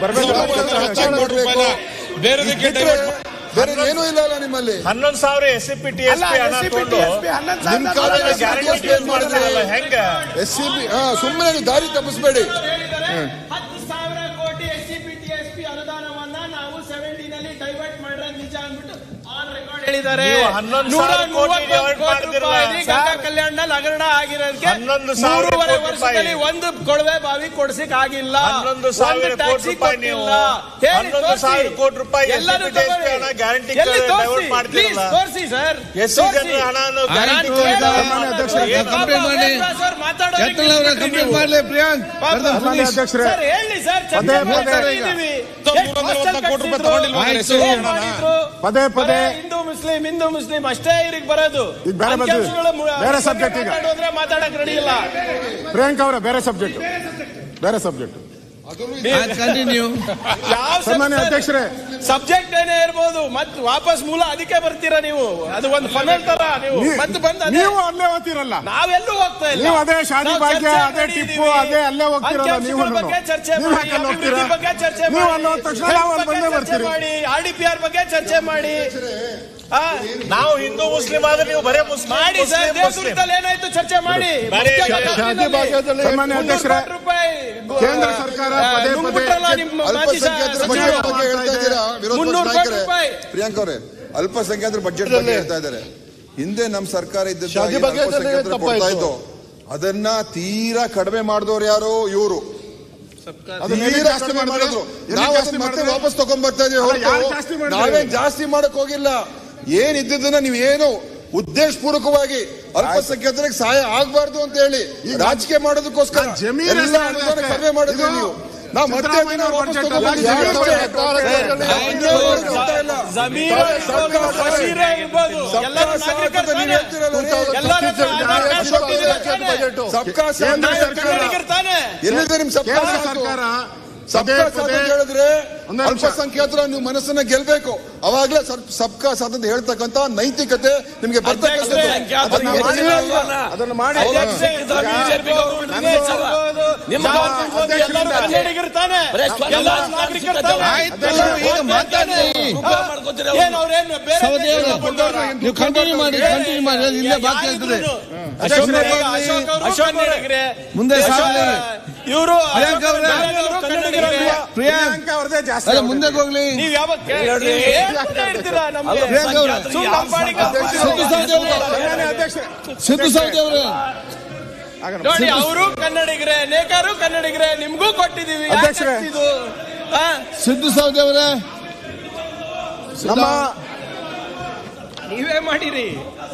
ಬೇರೆ ಏನೂ ಇಲ್ಲ ಅಲ್ಲ ನಿಮ್ಮಲ್ಲಿ. ಹನ್ನೊಂದು ಸಾವಿರ S C P T S P ಹಣ ತಗೊಂಡು ನಿಮ್ ಕಾಲದಲ್ಲಿ ಮಾಡಿದ್ರಲ್ಲ ಹೆಂಗ ಎಸ್ ಸಿ ಪಿ ಸುಮ್ಮನೆ ದಾರಿ ತಪ್ಪಿಸ್ಬೇಡಿ. ಹತ್ತು ಸಾವಿರ ಕೋಟಿ S C P T S P ಅನುದಾನವನ್ನ ನಾವು ಸೆವೆಂಟೀನ್ ಅಲ್ಲಿ ಡೈವರ್ಟ್ ಮಾಡ್ರೆ ನಿಜ ಅಂದ್ಬಿಟ್ಟು ಆನ್ ರೆಕಾರ್ಡ್ ಹೇಳಿದ್ದಾರೆ. ಗಂಗಾ ಕಲ್ಯಾಣದಲ್ಲಿ ಹಗರಣ ಆಗಿರೋದಕ್ಕೆ ಮೂರುವರೆ ವರ್ಷದಲ್ಲಿ ಒಂದು ಕೊಳವೆ ಬಾವಿ ಕೊಡ್ಸಿಕ್ ಆಗಿಲ್ಲ. ಹನ್ನೊಂದು ಸಾವಿರ ಕೋಟಿ ರೂಪಾಯಿ ನೀವು ಹನ್ನೊಂದು ಸಾವಿರ ಕೋಟಿ ರೂಪಾಯಿ ಗ್ಯಾರಂಟಿ ಡೈವರ್ಟ್ ಮಾಡ್ತೀರಲ್ಲ. ತೋರಿಸಿ ಸರ್, ಎಸ್ ಸಿ ಜನರ ಹಣವನ್ನು ಹೇಳಿ ಸರ್. ಪದೇ ಪದೇ ಹಿಂದೂ ಮುಸ್ಲಿಂ ಹಿಂದೂ ಮುಸ್ಲಿಂ ಅಷ್ಟೇ ಇವ್ರಿಗೆ ಬರೋದು. ಬೇರೆ ಸಬ್ಜೆಕ್ಟ್ ಈಗ ಮಾತಾಡಕ್ ರೆಡಿ ಇಲ್ಲ. ಪ್ರಿಯಾಂಕ ಅವರ ಬೇರೆ ಸಬ್ಜೆಕ್ಟ್ ಬೇರೆ ಸಬ್ಜೆಕ್ಟ್ ಸನ್ಮಾನ್ಯ ಅಧ್ಯಕ್ಷರೇ, ಸಬ್ಜೆಕ್ಟ್ ಏನೇ ಇರ್ಬೋದು ಮತ್ ವಾಪಸ್ ಮೂಲ ಅದಕ್ಕೆ ಬರ್ತೀರಾ ನೀವು. ಅದು ಒಂದು ಫನಲ್ ತರ ನೀವು ಮತ್ತೆ ಬಂದು ನೀವು ಅಲ್ಲೇ ಹೋಗ್ತಿರಲ್ಲ, ನಾವೆಲ್ಲೂ ಹೋಗ್ತಾ ಇಲ್ಲ. ನೀವು ಅದೇ ಶಾದಿ ಭಾಗ್ಯ ಅದೇ ಟಿಪ್ಪು ಅದೇ ಅಲ್ಲೇ ಹೋಗ್ತಿರಲ್ಲ. ನೀವು ಬಗ್ಗೆ ಚರ್ಚೆ ಮಾಡಿ, ಅಭಿವೃದ್ಧಿ ಬಗ್ಗೆ ಚರ್ಚೆ ಮಾಡಿ, ಆರ್ ಡಿ ಪಿ ಆರ್ ಬಗ್ಗೆ ಚರ್ಚೆ ಮಾಡಿ. ನಾವು ಹಿಂದೂ ಮುಸ್ಲಿಂ ಆದ್ರೆ ನೀವು ಬರೇ ಮಾಡಿ ಸರ್. ದೇಶದಲ್ಲಿ ಏನಾಯ್ತು ಚರ್ಚೆ ಮಾಡಿ. ಸನ್ಮಾನ್ಯ ಅಧ್ಯಕ್ಷರೇ, ಕೇಂದ್ರ ಸರ್ಕಾರ ಪ್ರಿಯಾಂಕ ಅವರೇ ಅಲ್ಪಸಂಖ್ಯಾತರ ಬಜೆಟ್ ಬಗ್ಗೆ ಹೇಳ್ತಾ ಇದ್ದಾರೆ. ಹಿಂದೆ ನಮ್ ಸರ್ಕಾರ ಇದ್ದ ಕೊಡ್ತಾ ಇತ್ತು, ಅದನ್ನ ತೀರಾ ಕಡಿಮೆ ಮಾಡಿದವ್ರು ಯಾರು? ಇವರು ಮಾಡಿದ್ರು. ನಾವು ಅದನ್ನ ಮತ್ತೆ ವಾಪಸ್ ತಗೊಂಡ್ ಬರ್ತಾ ಇದೀವಿ. ನಾವೇನ್ ಜಾಸ್ತಿ ಮಾಡಕ್ ಹೋಗಿಲ್ಲ. ಏನ್ ಇದ್ದದನ್ನ ನೀವು ಏನು ಉದ್ದೇಶ ಪೂರ್ವಕವಾಗಿ ಅಲ್ಪಸಂಖ್ಯಾತರಿಗೆ ಸಹಾಯ ಆಗ್ಬಾರ್ದು ಅಂತ ಹೇಳಿ ರಾಜಕೀಯ ಮಾಡೋದಕ್ಕೋಸ್ಕರ ಕಡಿಮೆ ಮಾಡಿದ್ವಿ ನೀವು. ನಾವು ಮತ್ತೆ ಎಲ್ಲಿದೆ ನಿಮ್ ಸರ್ಕಾರ? ಸಬ್ಕಾ ಸಾಥ್ ಅಂತ ಹೇಳಿದ್ರೆ ಅಲ್ಪಸಂಖ್ಯಾತರ ನೀವು ಮನಸ್ಸನ್ನ ಗೆಲ್ಬೇಕು. ಅವಾಗ್ಲೇ ಸಬ್ಕಾ ಸಾಥ್ ಅಂತ ಹೇಳ್ತಕ್ಕಂತ ನೈತಿಕತೆ ನಿಮ್ಗೆ ಬರ್ತಕ್ಕಂಥದ್ದು. ಅದನ್ನು ಮಾಡಿ. ಎಲ್ಲರೂ ಏನ್ ಅವ್ರೇನು ಬೇರೆ ನೀವು ಕಂಟಿನ್ಯೂ ಮಾಡಿ ಕಂಟಿನ್ಯೂ ಮಾಡಿ ಇಲ್ಲೇ ಬಾಕಿ ಆಗ್ತದೆ. ಮುಂದೆ ಇವರು ಪ್ರಿಯಾಂಕ ಅವ್ರದೇ ಜಾಸ್ತಿ ಮುಂದೆ ಹೋಗ್ಲಿ. ನೀವ್ ಯಾವಾಗ ಸಿದ್ದು ಸೌದಿ ಅವರೇ ನೋಡಿ, ಅವರು ಕನ್ನಡಿಗರೇ, ನೇಕಾರು ಕನ್ನಡಿಗರೇ, ನಿಮ್ಗೂ ಕೊಟ್ಟಿದೀವಿ. ಸಿದ್ದು ಸೌದಿ ಅವರೇ ನಮ್ಮ ನೀವೇ ಮಾಡಿರಿ.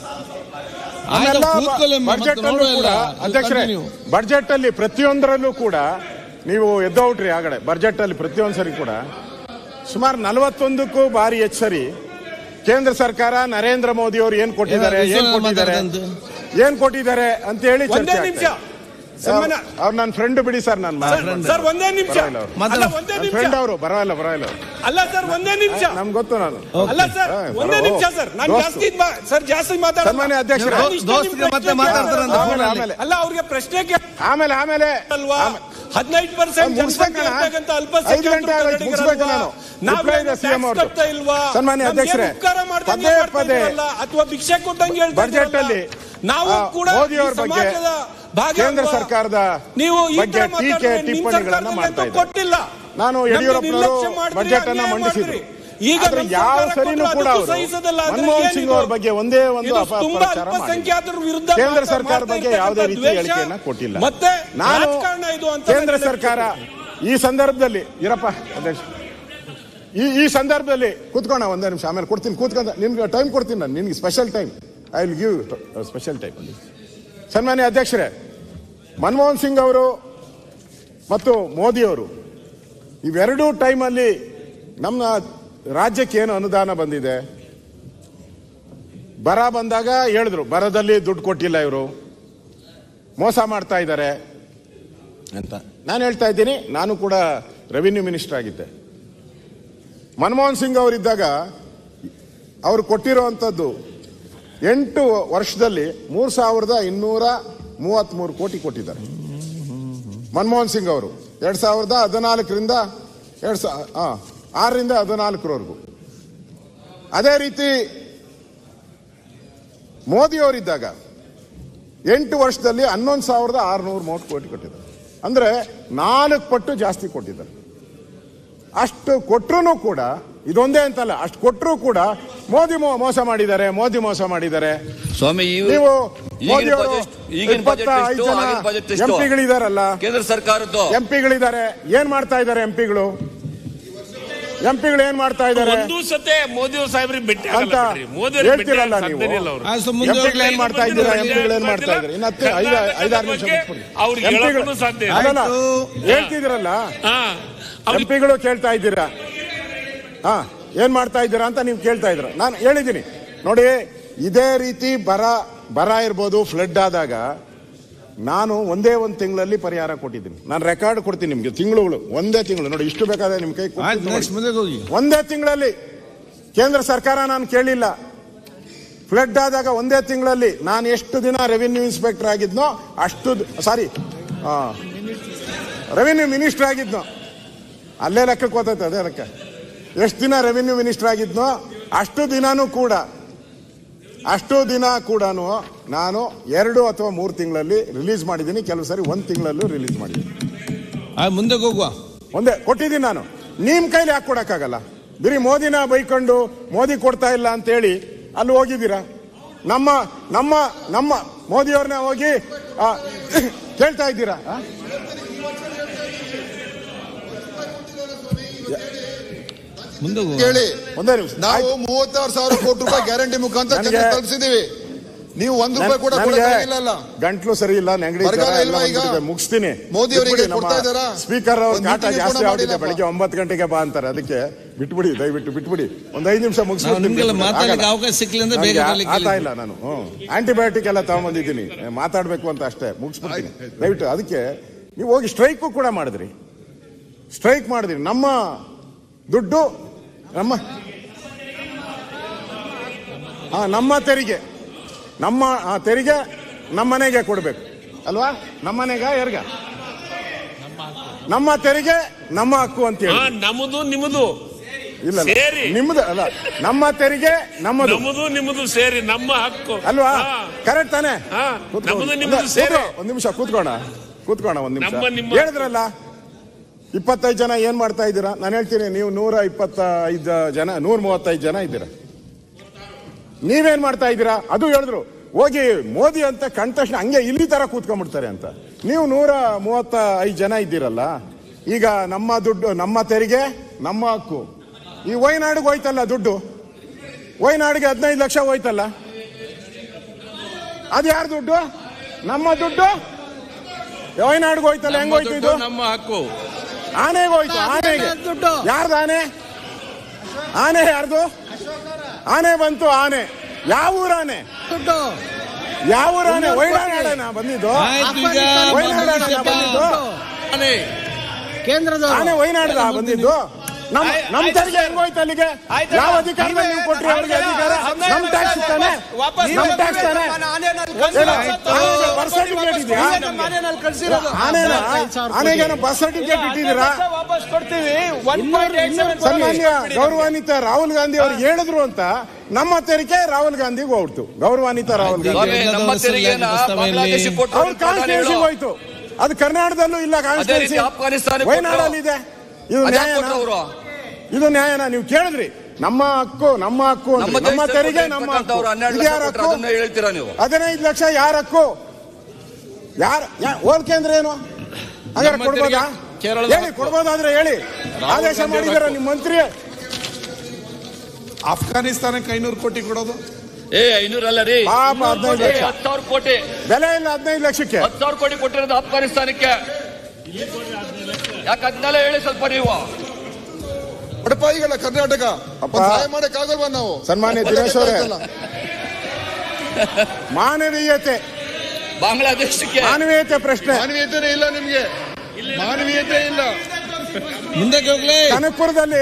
ಬಜೆಟ್ ಅಲ್ಲೂ ಕೂಡ ಅಧ್ಯಕ್ಷರೇ, ಬಜೆಟ್ ಅಲ್ಲಿ ಪ್ರತಿಯೊಂದರಲ್ಲೂ ಕೂಡ ನೀವು ಎದ್ದೌಟ್ರಿ ಆಗಡೆ ಬಜೆಟ್ ಅಲ್ಲಿ ಪ್ರತಿಯೊಂದು ಸರಿ ಕೂಡ ಸುಮಾರು ನಲವತ್ತೊಂದಕ್ಕೂ ಬಾರಿ ಹೆಚ್ಚು ಸರಿ ಕೇಂದ್ರ ಸರ್ಕಾರ ನರೇಂದ್ರ ಮೋದಿ ಅವರು ಏನ್ ಕೊಟ್ಟಿದ್ದಾರೆ ಏನ್ ಕೊಟ್ಟಿದ್ದಾರೆ ಏನ್ ಕೊಟ್ಟಿದ್ದಾರೆ ಅಂತ ಹೇಳಿ ಒಂದೇ ನಿಮಿಷ ಅವ್ರು ನನ್ನ ಫ್ರೆಂಡ್ ಬಿಡಿ ಸರ್, ನನ್ನ ಸರ್ ಒಂದೇ ನಿಮಿಷ ಫ್ರೆಂಡ್ ಅವರು ಬರಲ್ಲ ಬರಲ್ಲ ಅಲ್ಲ ಸರ್ ಒಂದೇ ನಿಮಿಷ ನಮ್ಗೆ ಗೊತ್ತು. ನಾನು ಅಲ್ಲ ಸರ್ ಒಂದೇ ನಿಮಿಷ ಸರ್, ನಾನು ಜಾಸ್ತಿ ಸರ್ ಜಾಸ್ತಿ ಮಾತಾಡ ಸನ್ಮಾನ್ಯ ಅಧ್ಯಕ್ಷರು ಆಮೇಲೆ ಅಲ್ಲ ಅವ್ರಿಗೆ ಪ್ರಶ್ನೆ ಆಮೇಲೆ ಆಮೇಲೆ ಅಲ್ವಾ ಹದಿನೈದು ಪರ್ಸೆಂಟ್ ಸನ್ಮಾನ್ಯ ಅಧ್ಯಕ್ಷರೇ ಪದೇ ಪದೇ ಅಥವಾ ಭಿಕ್ಷೆ ಕೊಟ್ಟಂಗೆ ಬಜೆಟ್ ಅಲ್ಲಿ ನಾವು ಕೂಡ ಮೋದಿ ಅವರ ಬಗ್ಗೆ ಕೇಂದ್ರ ಸರ್ಕಾರದ ನೀವು ಬಗ್ಗೆ ಟೀಕೆ ಟಿಪ್ಪಣಿಗಳನ್ನ ಮಾಡ್ತಾ ಇದ್ದಾರೆ. ನಾನು ಯಡಿಯೂರಪ್ಪನವರು ಬಜೆಟ್ ಅನ್ನ ಮಂಡಿಸಿದ್ರು. ಈಗ ಯಾವ ಸರಿನೂ ಕೂಡ ಅವರು ಮನಮೋಹನ್ ಸಿಂಗ್ ಅವರ ಬಗ್ಗೆ ಒಂದೇ ಒಂದು ಅಪಪ್ರಚಾರ ಮಾಡಿಲ್ಲ. ಕೇಂದ್ರ ಸರ್ಕಾರ ಬಗ್ಗೆ ಯಾವುದೇ ರೀತಿ ಹೇಳಿಕೆಯನ್ನ ಕೊಟ್ಟಿಲ್ಲ. ನಾನು ಕೇಂದ್ರ ಸರ್ಕಾರ ಈ ಸಂದರ್ಭದಲ್ಲಿ ಇರಪ್ಪ ಅಧ್ಯಕ್ಷ ಈ ಈ ಸಂದರ್ಭದಲ್ಲಿ ಕೂತ್ಕೋಣ ಒಂದೇ ನಿಮಿಷ, ಆಮೇಲೆ ಕೊಡ್ತೀನಿ ಕೂತ್ಕೊಂಡ ನಿಮ್ಗೆ ಟೈಮ್ ಕೊಡ್ತೀನಿ. ನಾನು ನಿನ್ಗೆ special time I will give special time. ಸನ್ಮಾನ್ಯ ಅಧ್ಯಕ್ಷರೇ, ಮನಮೋಹನ್ ಸಿಂಗ್ ಅವರು ಮತ್ತು ಮೋದಿ ಅವರು ಇವೆರಡೂ ಟೈಮಲ್ಲಿ ನಮ್ಮ ರಾಜ್ಯಕ್ಕೆ ಏನು ಅನುದಾನ ಬಂದಿದೆ, ಬರ ಬಂದಾಗ ಹೇಳಿದ್ರು ಬರದಲ್ಲಿ ದುಡ್ಡು ಕೊಟ್ಟಿಲ್ಲ, ಇವರು ಮೋಸ ಮಾಡ್ತಾ ಇದ್ದಾರೆ ಅಂತ. ನಾನು ಹೇಳ್ತಾ ಇದ್ದೀನಿ, ನಾನು ಕೂಡ ರೆವಿನ್ಯೂ ಮಿನಿಸ್ಟರ್ ಆಗಿದ್ದೆ. ಮನಮೋಹನ್ ಸಿಂಗ್ ಅವರಿದ್ದಾಗ ಅವರು ಕೊಟ್ಟಿರುವಂಥದ್ದು ಎಂಟು ವರ್ಷದಲ್ಲಿ ಮೂರು ಸಾವಿರದ ಇನ್ನೂರ ಮೂವತ್ಮೂರು ಕೋಟಿ ಕೊಟ್ಟಿದ್ದಾರೆ. ಮನಮೋಹನ್ ಸಿಂಗ್ ಅವರು ಎರಡ್ ಸಾವಿರದ ಹದಿನಾಲ್ಕರಿಂದ ಎರಡ್ ಸಾವಿರ ಆರರಿಂದ ಹದಿನಾಲ್ಕರವರೆಗೂ. ಅದೇ ರೀತಿ ಮೋದಿ ಅವರಿದ್ದಾಗ ಎಂಟು ವರ್ಷದಲ್ಲಿ ಹನ್ನೊಂದು ಸಾವಿರದ ಆರುನೂರ ಮೂವತ್ತು ಕೋಟಿ ಕೊಟ್ಟಿದ್ದಾರೆ. ಅಂದ್ರೆ ನಾಲ್ಕು ಪಟ್ಟು ಜಾಸ್ತಿ ಕೊಟ್ಟಿದ್ದಾರೆ. ಅಷ್ಟು ಕೊಟ್ಟರು ಕೂಡ ಇದೊಂದೇ ಅಂತಲ್ಲ, ಅಷ್ಟು ಕೊಟ್ಟರು ಕೂಡ ಮೋದಿ ಮೋಸ ಮಾಡಿದ್ದಾರೆ, ಮೋದಿ ಮೋಸ ಮಾಡಿದ್ದಾರೆ. ಸ್ವಾಮಿ ನೀವು ಮೋದಿ ಅವರು ಇಪ್ಪತ್ತೈದು ಜನ ಎಂಪಿಗಳಿದಾರಲ್ಲ, ಕೇಂದ್ರ ಸರ್ಕಾರದ್ದು ಎಂಪಿಗಳಿದ್ದಾರೆ, ಏನ್ ಮಾಡ್ತಾ ಇದ್ದಾರೆ ಎಂಪಿಗಳು? ಎಂಪಿಗಳು ಏನ್ ಮಾಡ್ತಾ ಇದ್ದಾರೆ ಒಂದು ಸತೆ ಮೋದಿ ಸಾಹೇಬ್ರಿಗೆ ಭೇಟಿ ಅಂತ ಹೇಳ್ತಿರಲ್ಲ ನೀವು. ಎಂಪಿಗಳು ಏನ್ ಮಾಡ್ತಾ ಇದ್ದೀರಾ? ಎಂಪಿಗಳು ಏನ್ ಮಾಡ್ತಾ ಇದ್ದಾರೆ? ಇನ್ನು ಹತ್ತು ಐದು ಐದಾರು ನಿಮಿಷ ಹೇಳ್ತಿದ್ದೀರಲ್ಲ, ಎಂಪಿಗಳು ಕೇಳ್ತಾ ಇದ್ದೀರಾ ಹಾ ಏನ್ ಮಾಡ್ತಾ ಇದ್ದೀರಾ ಅಂತ ನೀವು ಕೇಳ್ತಾ ಇದ್ದೀರಾ. ನಾನು ಹೇಳಿದ್ದೀನಿ ನೋಡಿ, ಇದೇ ರೀತಿ ಬರ ಬರ ಇರ್ಬೋದು, ಫ್ಲಡ್ ಆದಾಗ ನಾನು ಒಂದೇ ಒಂದು ತಿಂಗಳಲ್ಲಿ ಪರಿಹಾರ ಕೊಟ್ಟಿದ್ದೀನಿ. ನಾನು ರೆಕಾರ್ಡ್ ಕೊಡ್ತೀನಿ ನಿಮ್ಗೆ, ತಿಂಗಳುಗಳು ಒಂದೇ ತಿಂಗಳು ನೋಡಿ, ಇಷ್ಟು ಬೇಕಾದ್ರೆ ನಿಮ್ ಕೈ ಒಂದೇ ತಿಂಗಳಲ್ಲಿ ಕೇಂದ್ರ ಸರ್ಕಾರ ನಾನು ಕೇಳಿಲ್ಲ. ಫ್ಲಡ್ ಆದಾಗ ಒಂದೇ ತಿಂಗಳಲ್ಲಿ ನಾನು ಎಷ್ಟು ದಿನ ರೆವಿನ್ಯೂ ಇನ್ಸ್ಪೆಕ್ಟರ್ ಆಗಿದ್ನೋ ಅಷ್ಟು ಸಾರಿ ರೆವಿನ್ಯೂ ಮಿನಿಸ್ಟರ್ ಆಗಿದ್ನೋ ಅಲ್ಲೇ ಲೆಕ್ಕಕ್ಕೆ ಹೋಗ್ತೈತೆ. ಅದೇ ಲೆಕ್ಕ ಎಷ್ಟು ದಿನ ರೆವಿನ್ಯೂ ಮಿನಿಸ್ಟರ್ ಆಗಿದ್ನೋ ಅಷ್ಟು ದಿನಾನೂ ಕೂಡ ಅಷ್ಟು ದಿನ ಕೂಡ ನಾನು ಎರಡು ಅಥವಾ ಮೂರು ತಿಂಗಳಲ್ಲಿ ರಿಲೀಸ್ ಮಾಡಿದ್ದೀನಿ. ಕೆಲವು ಸರಿ ಒಂದು ತಿಂಗಳಲ್ಲೂ ರಿಲೀಸ್ ಮಾಡಿದ್ದೀನಿ. ಮುಂದೆ ಹೋಗುವ ಒಂದೇ ಕೊಟ್ಟಿದ್ದೀನಿ ನಾನು. ನಿಮ್ ಕೈಲಿ ಯಾಕೆ ಕೊಡಕ್ಕಾಗಲ್ಲ? ಬರೀ ಮೋದಿನ ಬೈಕೊಂಡು ಮೋದಿ ಕೊಡ್ತಾ ಇಲ್ಲ ಅಂತ ಹೇಳಿ ಅಲ್ಲಿ ಹೋಗಿದ್ದೀರಾ. ನಮ್ಮ ನಮ್ಮ ನಮ್ಮ ಮೋದಿಯವ್ರನ್ನ ಹೋಗಿ ಕೇಳ್ತಾ ಇದ್ದೀರಾ? ಹೇಳಿ ಒಂದೇ ನಿಮಿಷ. ನಾವು ಮೂವತ್ತಾರು ಸಾವಿರ ಕೋಟಿ ರೂಪಾಯಿ ಗ್ಯಾರಂಟಿ ಮುಖಾಂತರ ತಲುಪಿಸಿದೀವಿ. ನೀವು ಒಂದು ರೂಪಾಯಿ ಕೂಡ ಗಂಟ್ಲು ಸರಿ ಇಲ್ಲ, ನೆಗಡಿ ಮುಗಿಸ್ತೀನಿ. ಮೋದಿ ಅವರಿಗೆ ಸ್ಪೀಕರ್ ಅವ್ರ ಕಾಟ ಜಾಸ್ತಿ ಆಗಿದೆ. ಬೆಳಿಗ್ಗೆ ಒಂಬತ್ತು ಗಂಟೆಗೆ ಬಾ ಅಂತಾರೆ, ಅದಕ್ಕೆ ಬಿಟ್ಬಿಡಿ, ದಯವಿಟ್ಟು ಬಿಟ್ಬಿಟ್ಬಿಡಿ. ಒಂದ್ ಐದು ನಿಮಿಷ ಮುಗಿಸ್ಬಿಡ್ತೀನಿ. ಆತಾ ಇಲ್ಲ, ನಾನು ಆಂಟಿಬಯೋಟಿಕ್ ಎಲ್ಲ ತಗೊಂಡ್ಬಂದಿದ್ದೀನಿ, ಮಾತಾಡ್ಬೇಕು ಅಂತ ಅಷ್ಟೇ, ಮುಗಿಸ್ಬಿಡ್ತೀನಿ ದಯವಿಟ್ಟು. ಅದಕ್ಕೆ ನೀವು ಹೋಗಿ ಸ್ಟ್ರೈಕು ಕೂಡ ಮಾಡಿದ್ರಿ, ಸ್ಟ್ರೈಕ್ ಮಾಡಿದ್ರಿ. ನಮ್ಮ ದುಡ್ಡು ನಮ್ಮ ಹಾ ನಮ್ಮ ತೆರಿಗೆ ನಮ್ಮ ತೆರಿಗೆ ನಮ್ಮನೆಗೆ ಕೊಡ್ಬೇಕು ಅಲ್ವಾ? ನಮ್ಮನೆಗ ಯಾರಿಗ? ನಮ್ಮ ತೆರಿಗೆ ನಮ್ಮ ಹಕ್ಕು ಅಂತ ಹೇಳಿ ನಮ್ಮದು ನಿಮ್ಮದು ಇಲ್ಲ ಸೇರಿ ನಿಮ್ದು ಅಲ್ಲ, ನಮ್ಮ ತೆರಿಗೆ ನಮ್ಮದು, ನಮ್ಮದು ನಿಮ್ಮದು ಸೇರಿ ನಮ್ಮ ಹಕ್ಕು ಅಲ್ವಾ? ಕರೆಕ್ಟ್ ತಾನೆ? ನಮ್ಮದು ನಿಮ್ಮದು ಸೇರಿ. ಒಂದ್ ನಿಮಿಷ ಕೂತ್ಕೋಣ ಕೂತ್ಕೋಣ ಒಂದ್ ನಿಮಿಷ. ನಮ್ಮ ನಿಮ್ಮ ಹೇಳಿದ್ರಲ್ಲ ಇಪ್ಪತ್ತೈದು ಜನ ಏನ್ ಮಾಡ್ತಾ ಇದ್ದೀರಾ? ನಾನು ಹೇಳ್ತೀನಿ, ನೀವು ನೂರ ಇಪ್ಪತ್ತೈದು ಜನ ನೂರ ಮೂವತ್ತೈದು ಜನ ಇದ್ದೀರಾ, ನೀವೇನ್ ಮಾಡ್ತಾ ಇದ್ದೀರಾ? ಅದು ಹೇಳಿದ್ರು ಹೋಗಿ ಮೋದಿ ಅಂತ ಕಂಡ ತಕ್ಷಣ ಹಂಗೆ ಇಲ್ಲಿ ತರ ಕೂತ್ಕೊಂಡ್ಬಿಡ್ತಾರೆ ಅಂತ. ನೀವು ನೂರ ಮೂವತ್ತ ಐದು ಜನ ಇದ್ದೀರಲ್ಲ, ಈಗ ನಮ್ಮ ದುಡ್ಡು ನಮ್ಮ ತೆರಿಗೆ ನಮ್ಮ ಹಕ್ಕು. ಈ ವಯನಾಡಿಗೆ ಹೋಯ್ತಲ್ಲ ದುಡ್ಡು, ವಯನಾಡಿಗೆ ಹದಿನೈದು ಲಕ್ಷ ಹೋಯ್ತಲ್ಲ, ಅದು ಯಾರ ದುಡ್ಡು? ನಮ್ಮ ದುಡ್ಡು. ವಯನಾಡಿಗೆ ಹೋಯ್ತಲ್ಲ, ಹೆಂಗ್ ಹೋಯ್ತು ಇದು? ನಮ್ಮ ಹಕ್ಕು. ಆನೆಗೆ ಹೋಯ್ತು, ಆನೆಗೆ. ಯಾರ್ದು ಆನೆ? ಆನೆ ಯಾರ್ದು? ಆನೆ ಬಂತು, ಆನೆ ಯಾವ ಊರ ಆನೆ? ಯಾವ ಊರ ಆನೆ? ವಯನಾಡನ ಬಂದಿದ್ದು, ವಯನಾಡನ ಬಂದಿದ್ದು, ಕೇಂದ್ರದ ಆನೆ ವಯನಾಡದ ಬಂದಿದ್ದು. ನಮ್ ನಮ್ ತೆರಿಗೆ ಹೆಂಗ್ ಹೋಯ್ತು ಅಲ್ಲಿಗೆ? ಯಾವ ಅಧಿಕಾರದಲ್ಲಿ ನೀವು ಕೊಟ್ರಿ ಅವ್ರಿಗೆ ಅಧಿಕಾರ? ನಮ್ ಟ್ಯಾಕ್ಸ್ ತಾನೆ, ನಮ್ ಟ್ಯಾಕ್ಸ್ ತಾನೆ. ಬರ್ತ್ ಸರ್ಟಿಫಿಕೇಟ್ ಇದೆಯಾ? ಆನೆನ ಆನೆಗೇನೋ ಬರ್ತ್ ಸರ್ಟಿಫಿಕೇಟ್ ಇಟ್ಟಿದ್ದೀರಾ? ಸನ್ಮಾನ್ಯ ಗೌರವಾನ್ವಿತ ರಾಹುಲ್ ಗಾಂಧಿ ಅವ್ರು ಹೇಳಿದ್ರು ಅಂತ ನಮ್ಮ ತೆರಿಗೆ ರಾಹುಲ್ ಗಾಂಧಿಗೆ ಹೋಗ್ಬಿಡ್ತು. ಗೌರವಾನ್ವಿತ ರಾಹುಲ್ ಗಾಂಧಿ ಅವ್ರ ಕಾನ್ಸ್ಟಿಟ್ಯೂನ್ಸಿ ಹೋಯ್ತು. ಅದು ಕರ್ನಾಟಕದಲ್ಲೂ ಇಲ್ಲ, ಕಾನ್ಸ್ಟಿಟ್ಯೂನ್ಸಿ ವಯನಾಡಲ್ಲಿ ಇದೆ. ಇದು ನ್ಯಾಯನಾ? ಇದು ನ್ಯಾಯನಾ? ನೀವು ಕೇಳಿದ್ರಿ ನಮ್ಮ ಹಕ್ಕು ನಮ್ಮ ಹಕ್ಕು, ನಮ್ಮ ತೆರಿಗೆ ನಮ್ಮ ಹಕ್ಕು. ಯಾರ ಹಕ್ಕು? ಹದಿನೈದು ಲಕ್ಷ ಯಾರ ಹಕ್ಕು? ಯಾರ ಹೋಲಿಕೆ ಅಂದ್ರೆ ಏನು? ಹಾಗಾದ್ರೆ ಕೊಡ್ಬೋದಾ? ಹೇಳಿ, ಕೊಡ್ಬೋದಾದ್ರೆ ಹೇಳಿ. ಆದೇಶ ಮಾಡಿದಾರ ನಿಮ್ಮ ಮಂತ್ರಿ. ಅಫ್ಘಾನಿಸ್ತಾನಕ್ಕೆ ಐನೂರು ಕೋಟಿ ಕೊಡೋದು? ಏ ಐನೂರಲ್ಲ ರೀ, ಪಾಪ ಹದಿನೈದು ಲಕ್ಷ ಹತ್ತು ಸಾವಿರ ಕೋಟಿ ಬೆಲೆ ಇಲ್ಲ. ಹದಿನೈದು ಲಕ್ಷಕ್ಕೆ ಹತ್ತು ಸಾವಿರ ಕೋಟಿ ಕೊಟ್ಟಿರೋದು ಅಫ್ಘಾನಿಸ್ತಾನಕ್ಕೆ. ಯಾಕೆ ಅದನ್ನೆಲ್ಲ ಹೇಳಿ ಸ್ವಲ್ಪ ನೀವು. ಬಡಪಾಯಿಗಳ ಕರ್ನಾಟಕ ಸಹಾಯ ಮಾಡಕ್ಕಾಗಲ್ವಾ ನಾವು? ಸನ್ಮಾನ್ಯ ದಿನೇಶ್ ಅವರೇ, ಮಾನವೀಯತೆ ಬಾಂಗ್ಲಾದೇಶಕ್ಕೆ ಮಾನವೀಯತೆ ಪ್ರಶ್ನೆ. ಮಾನವೀಯತೆನೇ ಇಲ್ಲ ನಿಮ್ಗೆ, ಮಾನವೀಯತೆ ಇಲ್ಲ. ಮುಂದಕ್ಕೆ ಹೋಗ್ಲಿ. ಕನಕಪುರದಲ್ಲಿ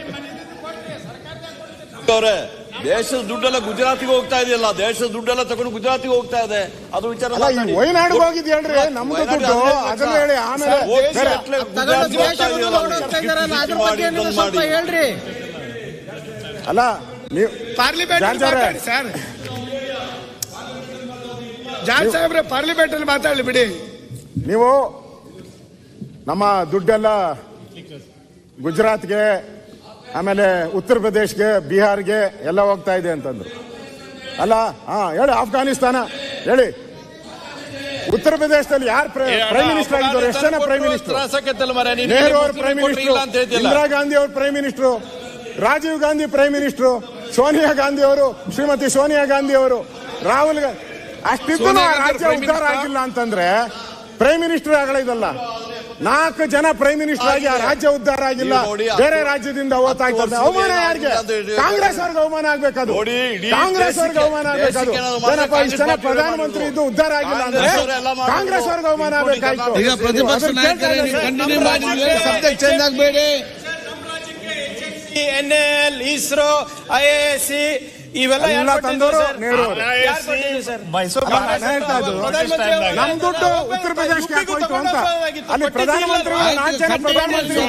ದೇಶದ ದುಡ್ಡೆಲ್ಲ ಗುಜರಾತಿಗೆ ಹೋಗ್ತಾ ಇದೆಯಲ್ಲ, ದೇಶದ ದುಡ್ಡೆಲ್ಲ ತಗೊಂಡು ಗುಜರಾತಿಗೆ ಹೋಗ್ತಾ ಇದೆ. ಅದು ವಿಚಾರ ವಯನಾಡಿಗೆ ಹೋಗಿದ್ ಹೇಳ್ರಿ, ನಮ್ದು ದುಡ್ಡು ಅದನ್ನ ಹೇಳಿ. ಆಮೇಲೆ ಹೇಳ್ರಿ. ಅಲ್ಲ ನೀವು ಪಾರ್ಲಿಮೆಂಟ್ ಸರ್, ಜಾನ್ ಸಾಹೇಬ್ರೆ ಪಾರ್ಲಿಮೆಂಟ್ ಅಲ್ಲಿ ಮಾತಾಡ್ಲಿ ಬಿಡಿ. ನೀವು ನಮ್ಮ ದುಡ್ಡೆಲ್ಲ ಗುಜರಾತ್ಗೆ, ಆಮೇಲೆ ಉತ್ತರ ಪ್ರದೇಶ್ಗೆ, ಬಿಹಾರ್ಗೆ ಎಲ್ಲ ಹೋಗ್ತಾ ಇದೆ ಅಂತಂದ್ರು ಅಲ್ಲ? ಹಾ ಹೇಳಿ. ಅಫ್ಘಾನಿಸ್ತಾನ ಹೇಳಿ. ಉತ್ತರ ಪ್ರದೇಶದಲ್ಲಿ ಯಾರು ಪ್ರೈಮ್ ಮಿನಿಸ್ಟರ್ ಆಗಿದ್ರು? ಎಷ್ಟು ಜನ ಪ್ರೈಮ್ ಮಿನಿಸ್ಟರ್? ನೆಹರು ಅವ್ರ ಪ್ರೈಮ್ ಮಿನಿಸ್ಟರ್, ಇಂದಿರಾ ಗಾಂಧಿ ಅವ್ರ prime minister, Rajiv Gandhi prime minister, Sonia Gandhi ಅವರು, ಶ್ರೀಮತಿ ಸೋನಿಯಾ ಗಾಂಧಿ ಅವರು, ರಾಹುಲ್ ಗಾಂಧಿ. ಅಷ್ಟಿದ್ದು ರಾಜ್ಯ ಉದ್ಧಾರ ಆಗಿಲ್ಲ ಅಂತಂದ್ರೆ ಪ್ರೈಮ್ ಮಿನಿಸ್ಟರ್ ಆಗಲಿದಲ್ಲ. ನಾಲ್ಕು ಜನ ಪ್ರೈಮ್ ಮಿನಿಸ್ಟರ್ ಆಗಿ ಆ ರಾಜ್ಯ ಉದ್ಧಾರ ಆಗಿಲ್ಲ, ಬೇರೆ ರಾಜ್ಯದಿಂದ ಓದ್ತಾಗ್ತದೆ. ಅವಮಾನ ಯಾರಿಗೆ? ಕಾಂಗ್ರೆಸ್ ಅವ್ರಿಗೆ ಅವಮಾನ ಆಗ್ಬೇಕದು, ಕಾಂಗ್ರೆಸ್ ಅವ್ರಿಗೆ ಅವಮಾನ ಆಗ್ಬೇಕದು. ಏನಪ್ಪ ಇಷ್ಟು ಜನ ಪ್ರಧಾನಮಂತ್ರಿ ಇದ್ದು ಉದ್ಧಾರ ಆಗಿಲ್ಲ ಅಂದ್ರೆ ಕಾಂಗ್ರೆಸ್ ಅವ್ರಿಗೆ ಅವಮಾನ ಆಗ್ಬೇಕಾಯ್ತು. ಈಗ ಪ್ರತಿಪಕ್ಷ ನಾಯಕರೇ ಕಂಟಿನ್ಯೂ ಮಾಡಿ, ಸಬ್ಜೆಕ್ಟ್ ಚೇಂಜ್ ಆಗಬೇಡಿ. N L, ISRO, I A S C ಇವೆಲ್ಲ ತಂದವರು ನೆಹರು ನಮ್ ದುಡ್ಡು ಉತ್ತರ ಪ್ರದೇಶಕ್ಕೆ ಹಾಕೋಯ್ತು ಅಂತ. ಅಲ್ಲಿ ಪ್ರಧಾನಮಂತ್ರಿ ನಾಲ್ಕು ಜನ ಪ್ರಧಾನಮಂತ್ರಿ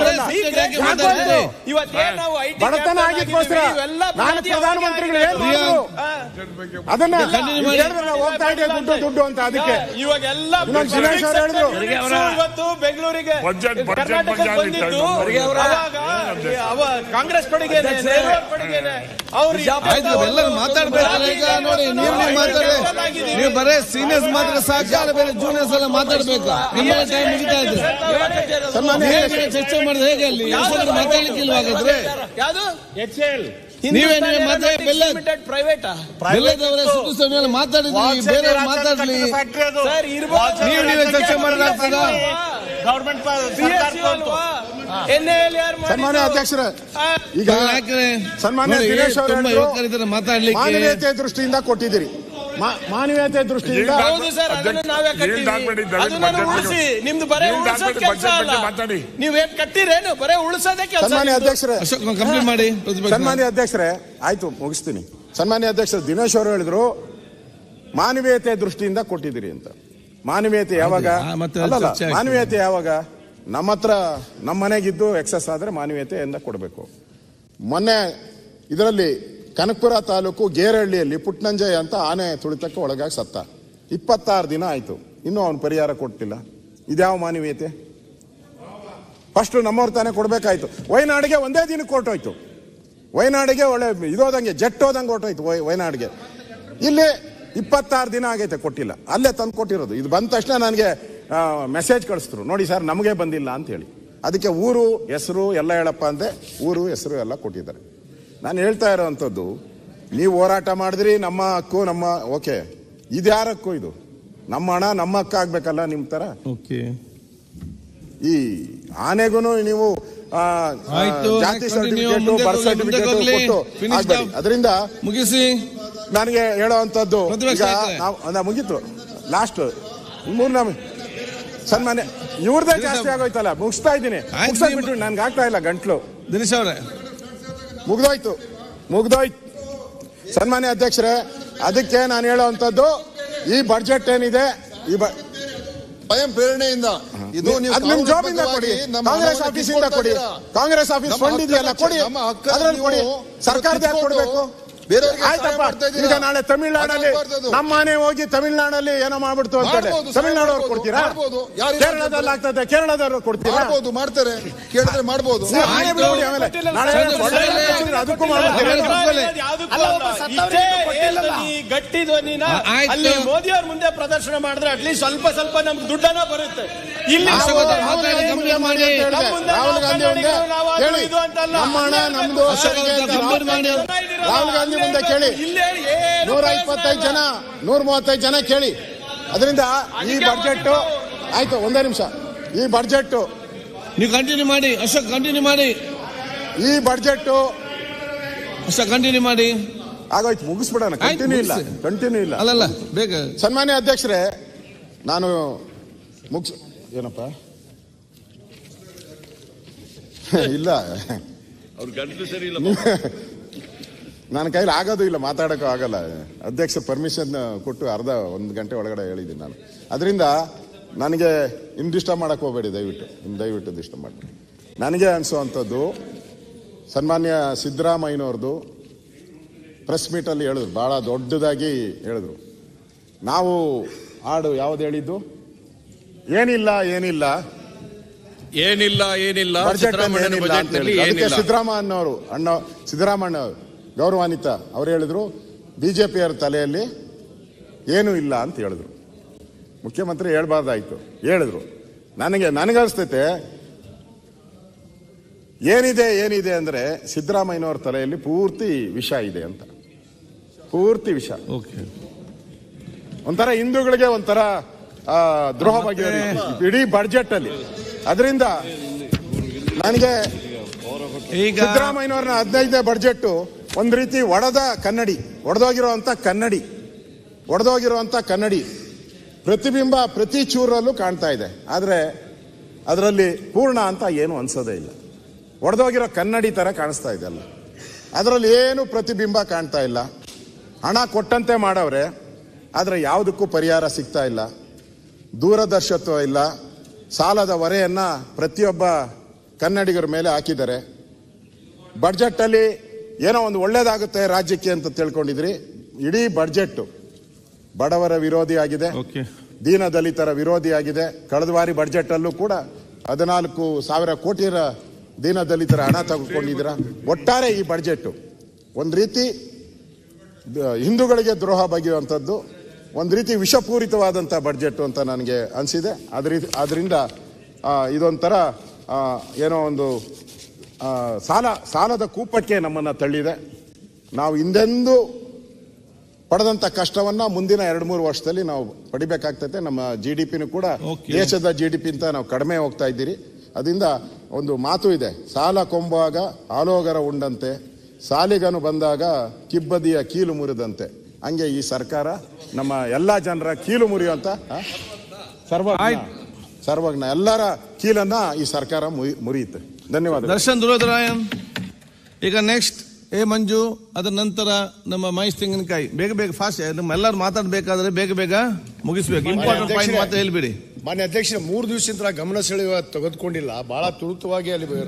ಬಡತನ ಆಗಿದ್ಕೋಸ್ಕರ ನಾಲ್ಕು ಪ್ರಧಾನಮಂತ್ರಿಗಳು ಏನ್ ಮಾಡಿದ್ರು ಅದನ್ನ ಹೋಗ್ತಾ ಇದೆ ದುಡ್ಡು ದುಡ್ಡು ಅಂತ. ಅದಕ್ಕೆ ಇವಾಗೆಲ್ಲ ದಿನೇಶ್ ಅವರು ಹೇಳಿದ್ರು ಇವತ್ತು ಬೆಂಗಳೂರಿಗೆ ಕರ್ನಾಟಕ ಬಂದಿದ್ದು ಕಾಂಗ್ರೆಸ್ ಕೊಡುಗೆನೆ, ನೆಹರು ಕೊಡುಗೆನೆ. ಅವ್ರು ಎಲ್ಲರೂ ಮಾತಾಡ್ಬೇಕಲ್ಲ. ಈಗ ನೋಡಿ, ನೀವು ನೀವು ಮಾತಾಡಿ, ನೀವು ಬರೇ ಸೀನಿಯರ್ಸ್ ಮಾತ್ರ ಸಾಕು, ಬೇರೆ ಜೂನಿಯರ್ಸ್ ಎಲ್ಲ ಮಾತಾಡ್ಬೇಕು. ನಿಮ್ಮ ಟೈಮ್ ಮುಗಿತಾ ಇದ್ರೆ ಚರ್ಚೆ ಮಾಡಿದ್ರೆ ಹೇಗೆ? ಅಲ್ಲಿ ಮಾತಾಡ್ಲಿಕ್ಕಿಲ್ವ? ಹಾಗಾದ್ರೆ ನೀವೇ ನೀವೇ ಮಾತಾಡಿ. ಪ್ರೈವೇಟ್ ಬೆಲ್ಲದವರೇ ಸುತ್ತು ಸಮಯ ಮಾತಾಡಿದ್ರಿ, ಬೇರೆ ಮಾತಾಡ್ಲಿ. ನೀವು ನೀವೇ ಚರ್ಚೆ ಮಾಡೋದಾಗ್ತದ? ಸನ್ಮಾನ್ಯ ಅಧ್ಯಕ್ಷರೇ, ಈಗ ಸನ್ಮಾನ್ಯ ದಿನೇಶ್ ಅವರು ಮಾತಾಡ್ಲಿಕ್ಕೆ ಮಾನವೀಯತೆ ದೃಷ್ಟಿಯಿಂದ ಕೊಟ್ಟಿದ್ದೀರಿ. ಮಾನವೀಯತೆ ದೃಷ್ಟಿಯಿಂದ ನಿಮ್ದು ಬರೇ ನೀವೇನ್ ಕಟ್ಟಿರೇನು? ಬರೇ ಉಳಿಸೋದೇ ಕೆಲಸ. ಸನ್ಮಾನ್ಯ ಅಧ್ಯಕ್ಷರೇ ಕಂಪ್ಲೀಟ್ ಮಾಡಿ. ಸನ್ಮಾನ್ಯ ಅಧ್ಯಕ್ಷರೇ ಆಯ್ತು, ಮುಗಿಸ್ತೀನಿ. ಸನ್ಮಾನ್ಯ ಅಧ್ಯಕ್ಷರು ದಿನೇಶ್ ಅವರು ಹೇಳಿದ್ರು ಮಾನವೀಯತೆ ದೃಷ್ಟಿಯಿಂದ ಕೊಟ್ಟಿದ್ದೀರಿ ಅಂತ. ಮಾನವೀಯತೆ ಯಾವಾಗ? ಅಲ್ಲಲ್ಲ, ಮಾನವೀಯತೆ ಯಾವಾಗ? ನಮ್ಮ ಹತ್ರ ನಮ್ಮ ಮನೆಗಿದ್ದು ಎಕ್ಸಸ್ ಆದ್ರೆ ಮಾನವೀಯತೆಯಿಂದ ಕೊಡಬೇಕು. ಮೊನ್ನೆ ಇದರಲ್ಲಿ ಕನಕಪುರ ತಾಲೂಕು ಗೇರಹಳ್ಳಿಯಲ್ಲಿ ಪುಟ್ನಂಜಯ್ಯ ಅಂತ ಆನೆ ತುಳಿತಕ್ಕೆ ಒಳಗಾಗಿ ಸತ್ತ. ಇಪ್ಪತ್ತಾರು ದಿನ ಆಯ್ತು, ಇನ್ನೂ ಅವನು ಪರಿಹಾರ ಕೊಟ್ಟಿಲ್ಲ. ಇದ್ಯಾವ ಮಾನವೀಯತೆ? ಫಸ್ಟ್ ನಮ್ಮವ್ರು ತಾನೇ ಕೊಡ್ಬೇಕಾಯ್ತು. ವಯನಾಡಿಗೆ ಒಂದೇ ದಿನಕ್ಕೆ ಹೊರಟೋಯ್ತು. ವಯನಾಡಿಗೆ ಒಳ್ಳೆ ಇದೋದಂಗೆ ಜೆಟ್ ಹೋದಂಗೆ ಹೊರಟೋಯ್ತು ವಯನಾಡಿಗೆ. ಇಲ್ಲಿ ಇಪ್ಪತ್ತಾರು ದಿನ ಆಗೈತೆ ಕೊಟ್ಟಿಲ್ಲ, ಅಲ್ಲೇ ತಂದು ಕೊಟ್ಟಿರೋದು. ಇದು ಬಂದ ತಕ್ಷಣ ನನಗೆ ಮೆಸೇಜ್ ಕಳಿಸಿದ್ರು, ನೋಡಿ ಸರ್ ನಮಗೆ ಬಂದಿಲ್ಲ ಅಂತ ಹೇಳಿ. ಅದಕ್ಕೆ ಊರು ಹೆಸರು ಎಲ್ಲ ಹೇಳಪ್ಪ ಅಂದೆ, ಊರು ಹೆಸರು ಎಲ್ಲ ಕೊಟ್ಟಿದ್ದಾರೆ. ನಾನು ಹೇಳ್ತಾ ಇರೋವಂಥದ್ದು, ನೀವು ಹೋರಾಟ ಮಾಡಿದ್ರಿ, ನಮ್ಮ ಹಕ್ಕು ನಮ್ಮ ಓಕೆ, ಇದು ಯಾರ ಹಕ್ಕು? ಇದು ನಮ್ಮ ಹಣ ನಮ್ಮ ಹಕ್ಕ ಆಗ್ಬೇಕಲ್ಲ ನಿಮ್ಮ ತರ. ಓಕೆ, ಈ ಆನೆಗೂ ನೀವು ಜಾತಿ ಸರ್ಟಿಫಿಕೇಟ್ ಬರ್ತ್ ಸರ್ಟಿಫಿಕೇಟ್ ಕೊಟ್ಟು ಅದರಿಂದ ಮುಗಿಸಿ. ನನಗೆ ಹೇಳೋವಂಥದ್ದು ಮುಗೀತು. ಲಾಸ್ಟ್ ಮೂರ್ನ ಸನ್ಮಾನ್ಯ ಇವ್ರದೇ ಜಾಸ್ತಿ ಆಗೋಯ್ತಲ್ಲ, ಮುಗಿಸ್ತಾ ಇದ್ದೀನಿ. ಮುಗಿಸ್ಬಿಟ್ಟು ನನ್ಗೆ ಆಗ್ತಾ ಇಲ್ಲ ಗಂಟ್ಲು. ದಿನೇಶ್ ಅವರೇ ಮುಗ್ದೋಯ್ತು ಮುಗ್ದೋಯ್ತು ಸನ್ಮಾನ್ಯ ಅಧ್ಯಕ್ಷರೇ. ಅದಕ್ಕೆ ನಾನು ಹೇಳೋವಂಥದ್ದು, ಈ ಬಡ್ಜೆಟ್ ಏನಿದೆ ಈ ಸ್ವಯಂ ಪ್ರೇರಣೆಯಿಂದ ಇದು ನಿಮ್ ಜಾಬಿಂದ ಕೊಡಿ, ಕಾಂಗ್ರೆಸ್ ಆಫೀಸ್ ಇಂದ ಕೊಡಿ, ಕಾಂಗ್ರೆಸ್ ಆಫೀಸ್ ಫಂಡ್ ಇದೆಯಲ್ಲ ಕೊಡಿ, ಅದ್ರಲ್ಲಿ ಕೊಡಿ. ಸರ್ಕಾರದ ಕೊಡ್ಬೇಕು. ಆಯ್ತಪ್ಪ, ಈಗ ನಾಳೆ ತಮಿಳ್ನಾಡಲ್ಲಿ ನಮ್ಮ ಮನೆ ಹೋಗಿ ತಮಿಳ್ನಾಡಲ್ಲಿ ಏನೋ ಮಾಡ್ಬಿಡ್ತು ಅಂತ ತಮಿಳ್ನಾಡವ್ರು ಕೊಡ್ತೀರಾ? ಕೇರಳದಲ್ಲಿ ಆಗ್ತದೆ, ಕೇರಳದವ್ರು ಕೊಡ್ತೀರಾ? ಮಾಡ್ತಾರೆ, ಕೇಳಿದ್ರೆ ಮಾಡ್ಬೋದು. ಅದಕ್ಕೂ ಗಟ್ಟಿ ಧ್ವನಿನ ಅಲ್ಲಿ ಮೋದಿ ಅವ್ರ ಮುಂದೆ ಪ್ರದರ್ಶನ ಮಾಡಿದ್ರೆ ಅಟ್ಲೀಸ್ಟ್ ಸ್ವಲ್ಪ ಸ್ವಲ್ಪ ನಮ್ಗೆ ದುಡ್ಡನ್ನ ಬರುತ್ತೆ. ಇಲ್ಲಿ ರಾಹುಲ್ ಗಾಂಧಿ ಮುಂದೆ ಕೇಳಿ, ನಮ್ಮ ಹಣ ನಮ್ದು. ರಾಹುಲ್ ಗಾಂಧಿ ಮುಂದೆ ಕೇಳಿ, ನೂರ ಇಪ್ಪತ್ತೈದು ಜನ ನೂರ ಮೂವತ್ತೈದು ಜನ ಕೇಳಿ. ಅದರಿಂದ ಈ ಬಡ್ಜೆಟ್ ಆಯ್ತು. ಒಂದೇ ನಿಮಿಷ, ಈ ಬಡ್ಜೆಟ್ ನೀವು ಕಂಟಿನ್ಯೂ ಮಾಡಿ ಅಶೋಕ್, ಕಂಟಿನ್ಯೂ ಮಾಡಿ. ಈ ಬಡ್ಜೆಟ್ ಅಶೋಕ್ ಕಂಟಿನ್ಯೂ ಮಾಡಿ. ಆಗೋಯ್ತು, ಮುಗಿಸ್ಬಿಡೋಣ. ಕಂಟಿನ್ಯೂ ಇಲ್ಲ, ಕಂಟಿನ್ಯೂ ಇಲ್ಲ. ಅಲ್ಲಲ್ಲ ಬೇಗ. ಸನ್ಮಾನ್ಯ ಅಧ್ಯಕ್ಷರೇ, ನಾನು ಮುಗಿಸ್ ಏನಪ್ಪ ಇಲ್ಲ, ಅವ್ರ ಗಂಟಲು ಸರಿ ಇಲ್ಲ, ನನ್ನ ಕೈಲಿ ಆಗೋದು ಇಲ್ಲ, ಮಾತಾಡೋಕ್ಕೂ ಆಗಲ್ಲ. ಅಧ್ಯಕ್ಷ ಪರ್ಮಿಷನ್ ಕೊಟ್ಟು ಅರ್ಧ ಒಂದು ಗಂಟೆ ಒಳಗಡೆ ಹೇಳಿದ್ದೀನಿ ನಾನು. ಅದರಿಂದ ನನಗೆ ಇನ್ನು ಡಿಸ್ಟರ್ಬ್ ಮಾಡಕ್ಕೆ ಹೋಗಬೇಡಿ ದಯವಿಟ್ಟು, ಇನ್ನು ದಯವಿಟ್ಟು ಡಿಸ್ಟರ್ಬ್ ಮಾಡಿ. ನನಗೆ ಅನಿಸೋವಂಥದ್ದು, ಸನ್ಮಾನ್ಯ ಸಿದ್ದರಾಮಯ್ಯನವ್ರದ್ದು ಪ್ರೆಸ್ ಮೀಟಲ್ಲಿ ಹೇಳಿದ್ರು, ಭಾಳ ದೊಡ್ಡದಾಗಿ ಹೇಳಿದ್ರು. ನಾವು ಹಾಡು ಯಾವ್ದು ಹೇಳಿದ್ದು? ಏನಿಲ್ಲ ಏನಿಲ್ಲ ಏನಿಲ್ಲ ಏನಿಲ್ಲ ಸಿದ್ದರಾಮಯ್ಯನವರು ಅಣ್ಣ ಸಿದ್ದರಾಮಯ್ಯ ಗೌರವಾನ್ವಿತ ಅವ್ರು ಹೇಳಿದ್ರು, ಬಿಜೆಪಿಯವರ ತಲೆಯಲ್ಲಿ ಏನೂ ಇಲ್ಲ ಅಂತ ಹೇಳಿದ್ರು. ಮುಖ್ಯಮಂತ್ರಿ ಹೇಳ್ಬಾರ್ದಾಯ್ತು, ಹೇಳಿದ್ರು. ನನಗೆ ನನಗನ್ಸ್ತೈತೆ ಏನಿದೆ ಏನಿದೆ ಅಂದ್ರೆ ಸಿದ್ದರಾಮಯ್ಯನವ್ರ ತಲೆಯಲ್ಲಿ ಪೂರ್ತಿ ವಿಷ ಇದೆ ಅಂತ, ಪೂರ್ತಿ ವಿಷ. ಒಂಥರ ಹಿಂದೂಗಳಿಗೆ ಒಂಥರ ದ್ರೋಹ ಬಗ್ಗೆ ಇಡೀ ಬಡ್ಜೆಟ್ ಅಲ್ಲಿ. ಅದರಿಂದ ನನಗೆ ಸಿದ್ದರಾಮಯ್ಯನವ್ರನ್ನ ಹದಿನೈದನೇ ಬಡ್ಜೆಟ್ ಒಂದು ರೀತಿ ಒಡೆದ ಕನ್ನಡಿ, ಒಡೆದೋಗಿರುವಂತ ಕನ್ನಡಿ, ಒಡೆದೋಗಿರುವಂತ ಕನ್ನಡಿ ಪ್ರತಿಬಿಂಬ ಪ್ರತಿ ಚೂರಲ್ಲೂ ಕಾಣ್ತಾ ಇದೆ. ಆದ್ರೆ ಅದರಲ್ಲಿ ಪೂರ್ಣ ಅಂತ ಏನು ಅನ್ಸೋದೇ ಇಲ್ಲ. ಒಡೆದೋಗಿರೋ ಕನ್ನಡಿ ತರ ಕಾಣಿಸ್ತಾ ಇದೆ ಅಲ್ಲ, ಅದರಲ್ಲಿ ಏನು ಪ್ರತಿಬಿಂಬ ಕಾಣ್ತಾ ಇಲ್ಲ. ಹಣ ಕೊಟ್ಟಂತೆ ಮಾಡವ್ರೆ, ಆದ್ರೆ ಯಾವುದಕ್ಕೂ ಪರಿಹಾರ ಸಿಗ್ತಾ ಇಲ್ಲ, ದೂರದರ್ಶತ್ವ ಇಲ್ಲ. ಸಾಲದ ಹೊರೆಯನ್ನ ಪ್ರತಿಯೊಬ್ಬ ಕನ್ನಡಿಗರ ಮೇಲೆ ಹಾಕಿದ್ದಾರೆ. ಬಡ್ಜೆಟ್ ಅಲ್ಲಿ ಏನೋ ಒಂದು ಒಳ್ಳೇದಾಗುತ್ತೆ ರಾಜ್ಯಕ್ಕೆ ಅಂತ ತಿಳ್ಕೊಂಡಿದ್ರಿ. ಇಡೀ ಬಡ್ಜೆಟ್ ಬಡವರ ವಿರೋಧಿ ಆಗಿದೆ, ದೀನ ದಲಿತರ ವಿರೋಧಿ ಆಗಿದೆ. ಕಳೆದ ಬಾರಿ ಬಡ್ಜೆಟ್ ಅಲ್ಲೂ ಕೂಡ ಹದಿನಾಲ್ಕು ಸಾವಿರ ಕೋಟಿಯ ದೀನ ದಲಿತರ ಹಣ ತೆಗೆದುಕೊಂಡಿದ್ದೀರಾ. ಒಟ್ಟಾರೆ ಈ ಬಡ್ಜೆಟ್ ಒಂದು ರೀತಿ ಹಿಂದೂಗಳಿಗೆ ದ್ರೋಹ ಬಗೆಯುವಂಥದ್ದು, ಒಂದು ರೀತಿ ವಿಷಪೂರಿತವಾದಂಥ ಬಡ್ಜೆಟ್ ಅಂತ ನನಗೆ ಅನಿಸಿದೆ. ಅದ್ರ ಅದರಿಂದ ಇದೊಂಥರ ಏನೋ ಒಂದು ಸಾಲ ಸಾಲದ ಕೂಪಕ್ಕೆ ನಮ್ಮನ್ನು ತಳ್ಳಿದೆ. ನಾವು ಹಿಂದೆಂದೂ ಪಡೆದಂಥ ಕಷ್ಟವನ್ನ ಮುಂದಿನ ಎರಡು ಮೂರು ವರ್ಷದಲ್ಲಿ ನಾವು ಪಡಿಬೇಕಾಗ್ತೈತೆ. ನಮ್ಮ ಜಿ ಡಿ ಪಿನೂ ಕೂಡ ದೇಶದ ಜಿ ಡಿ ಪಿ ಅಂತ ನಾವು ಕಡಿಮೆ ಹೋಗ್ತಾ ಇದ್ದೀರಿ. ಅದರಿಂದ ಒಂದು ಮಾತು ಇದೆ, ಸಾಲ ಕೊಂಬಾಗ ಆಲೋಗರ ಉಂಡಂತೆ, ಸಾಲಿಗನು ಬಂದಾಗ ಕಿಬ್ಬದಿಯ ಕೀಲು ಮುರಿದಂತೆ. ಹಂಗೆ ಈ ಸರ್ಕಾರ ನಮ್ಮ ಎಲ್ಲಾ ಜನರ ಕೀಲು ಮುರಿಯುವಂತ ಸರ್ವಜ್ಞ ಸರ್ವಜ್ಞ ಎಲ್ಲರ ಕೀಲನ್ನ ಈ ಸರ್ಕಾರ ಮುರಿಯುತ್ತೆ. ಧನ್ಯವಾದ. ದರ್ಶನ್ ದುರೋಧರಾಯನ್. ಈಗ ನೆಕ್ಸ್ಟ್ ಎ ಮಂಜು, ಅದರ ನಂತರ ನಮ್ಮ ಮಹೇಶ್ ತೆಂಗಿನಕಾಯಿ. ಬೇಗ ಬೇಗ ಫಾಸ್ಟ್, ನಮ್ಮ ಎಲ್ಲರೂ ಮಾತಾಡಬೇಕಾದ್ರೆ ಬೇಗ ಬೇಗ ಮುಗಿಸ್ಬೇಕು. ಇಂಪಾರ್ಟೆಂಟ್ ಪಾಯಿಂಟ್ ಮಾತ್ರ ಹೇಳ್ಬಿಡಿ. ಮಾನ್ಯ ಅಧ್ಯಕ್ಷ, ಮೂರು ದಿವಸದಿಂದ ಗಮನ ಸೆಳೆಯುವ ತೆಗೆದುಕೊಂಡಿಲ್ಲ, ಬಹಳ ತುರ್ತವಾಗಿ ಅಲ್ಲಿ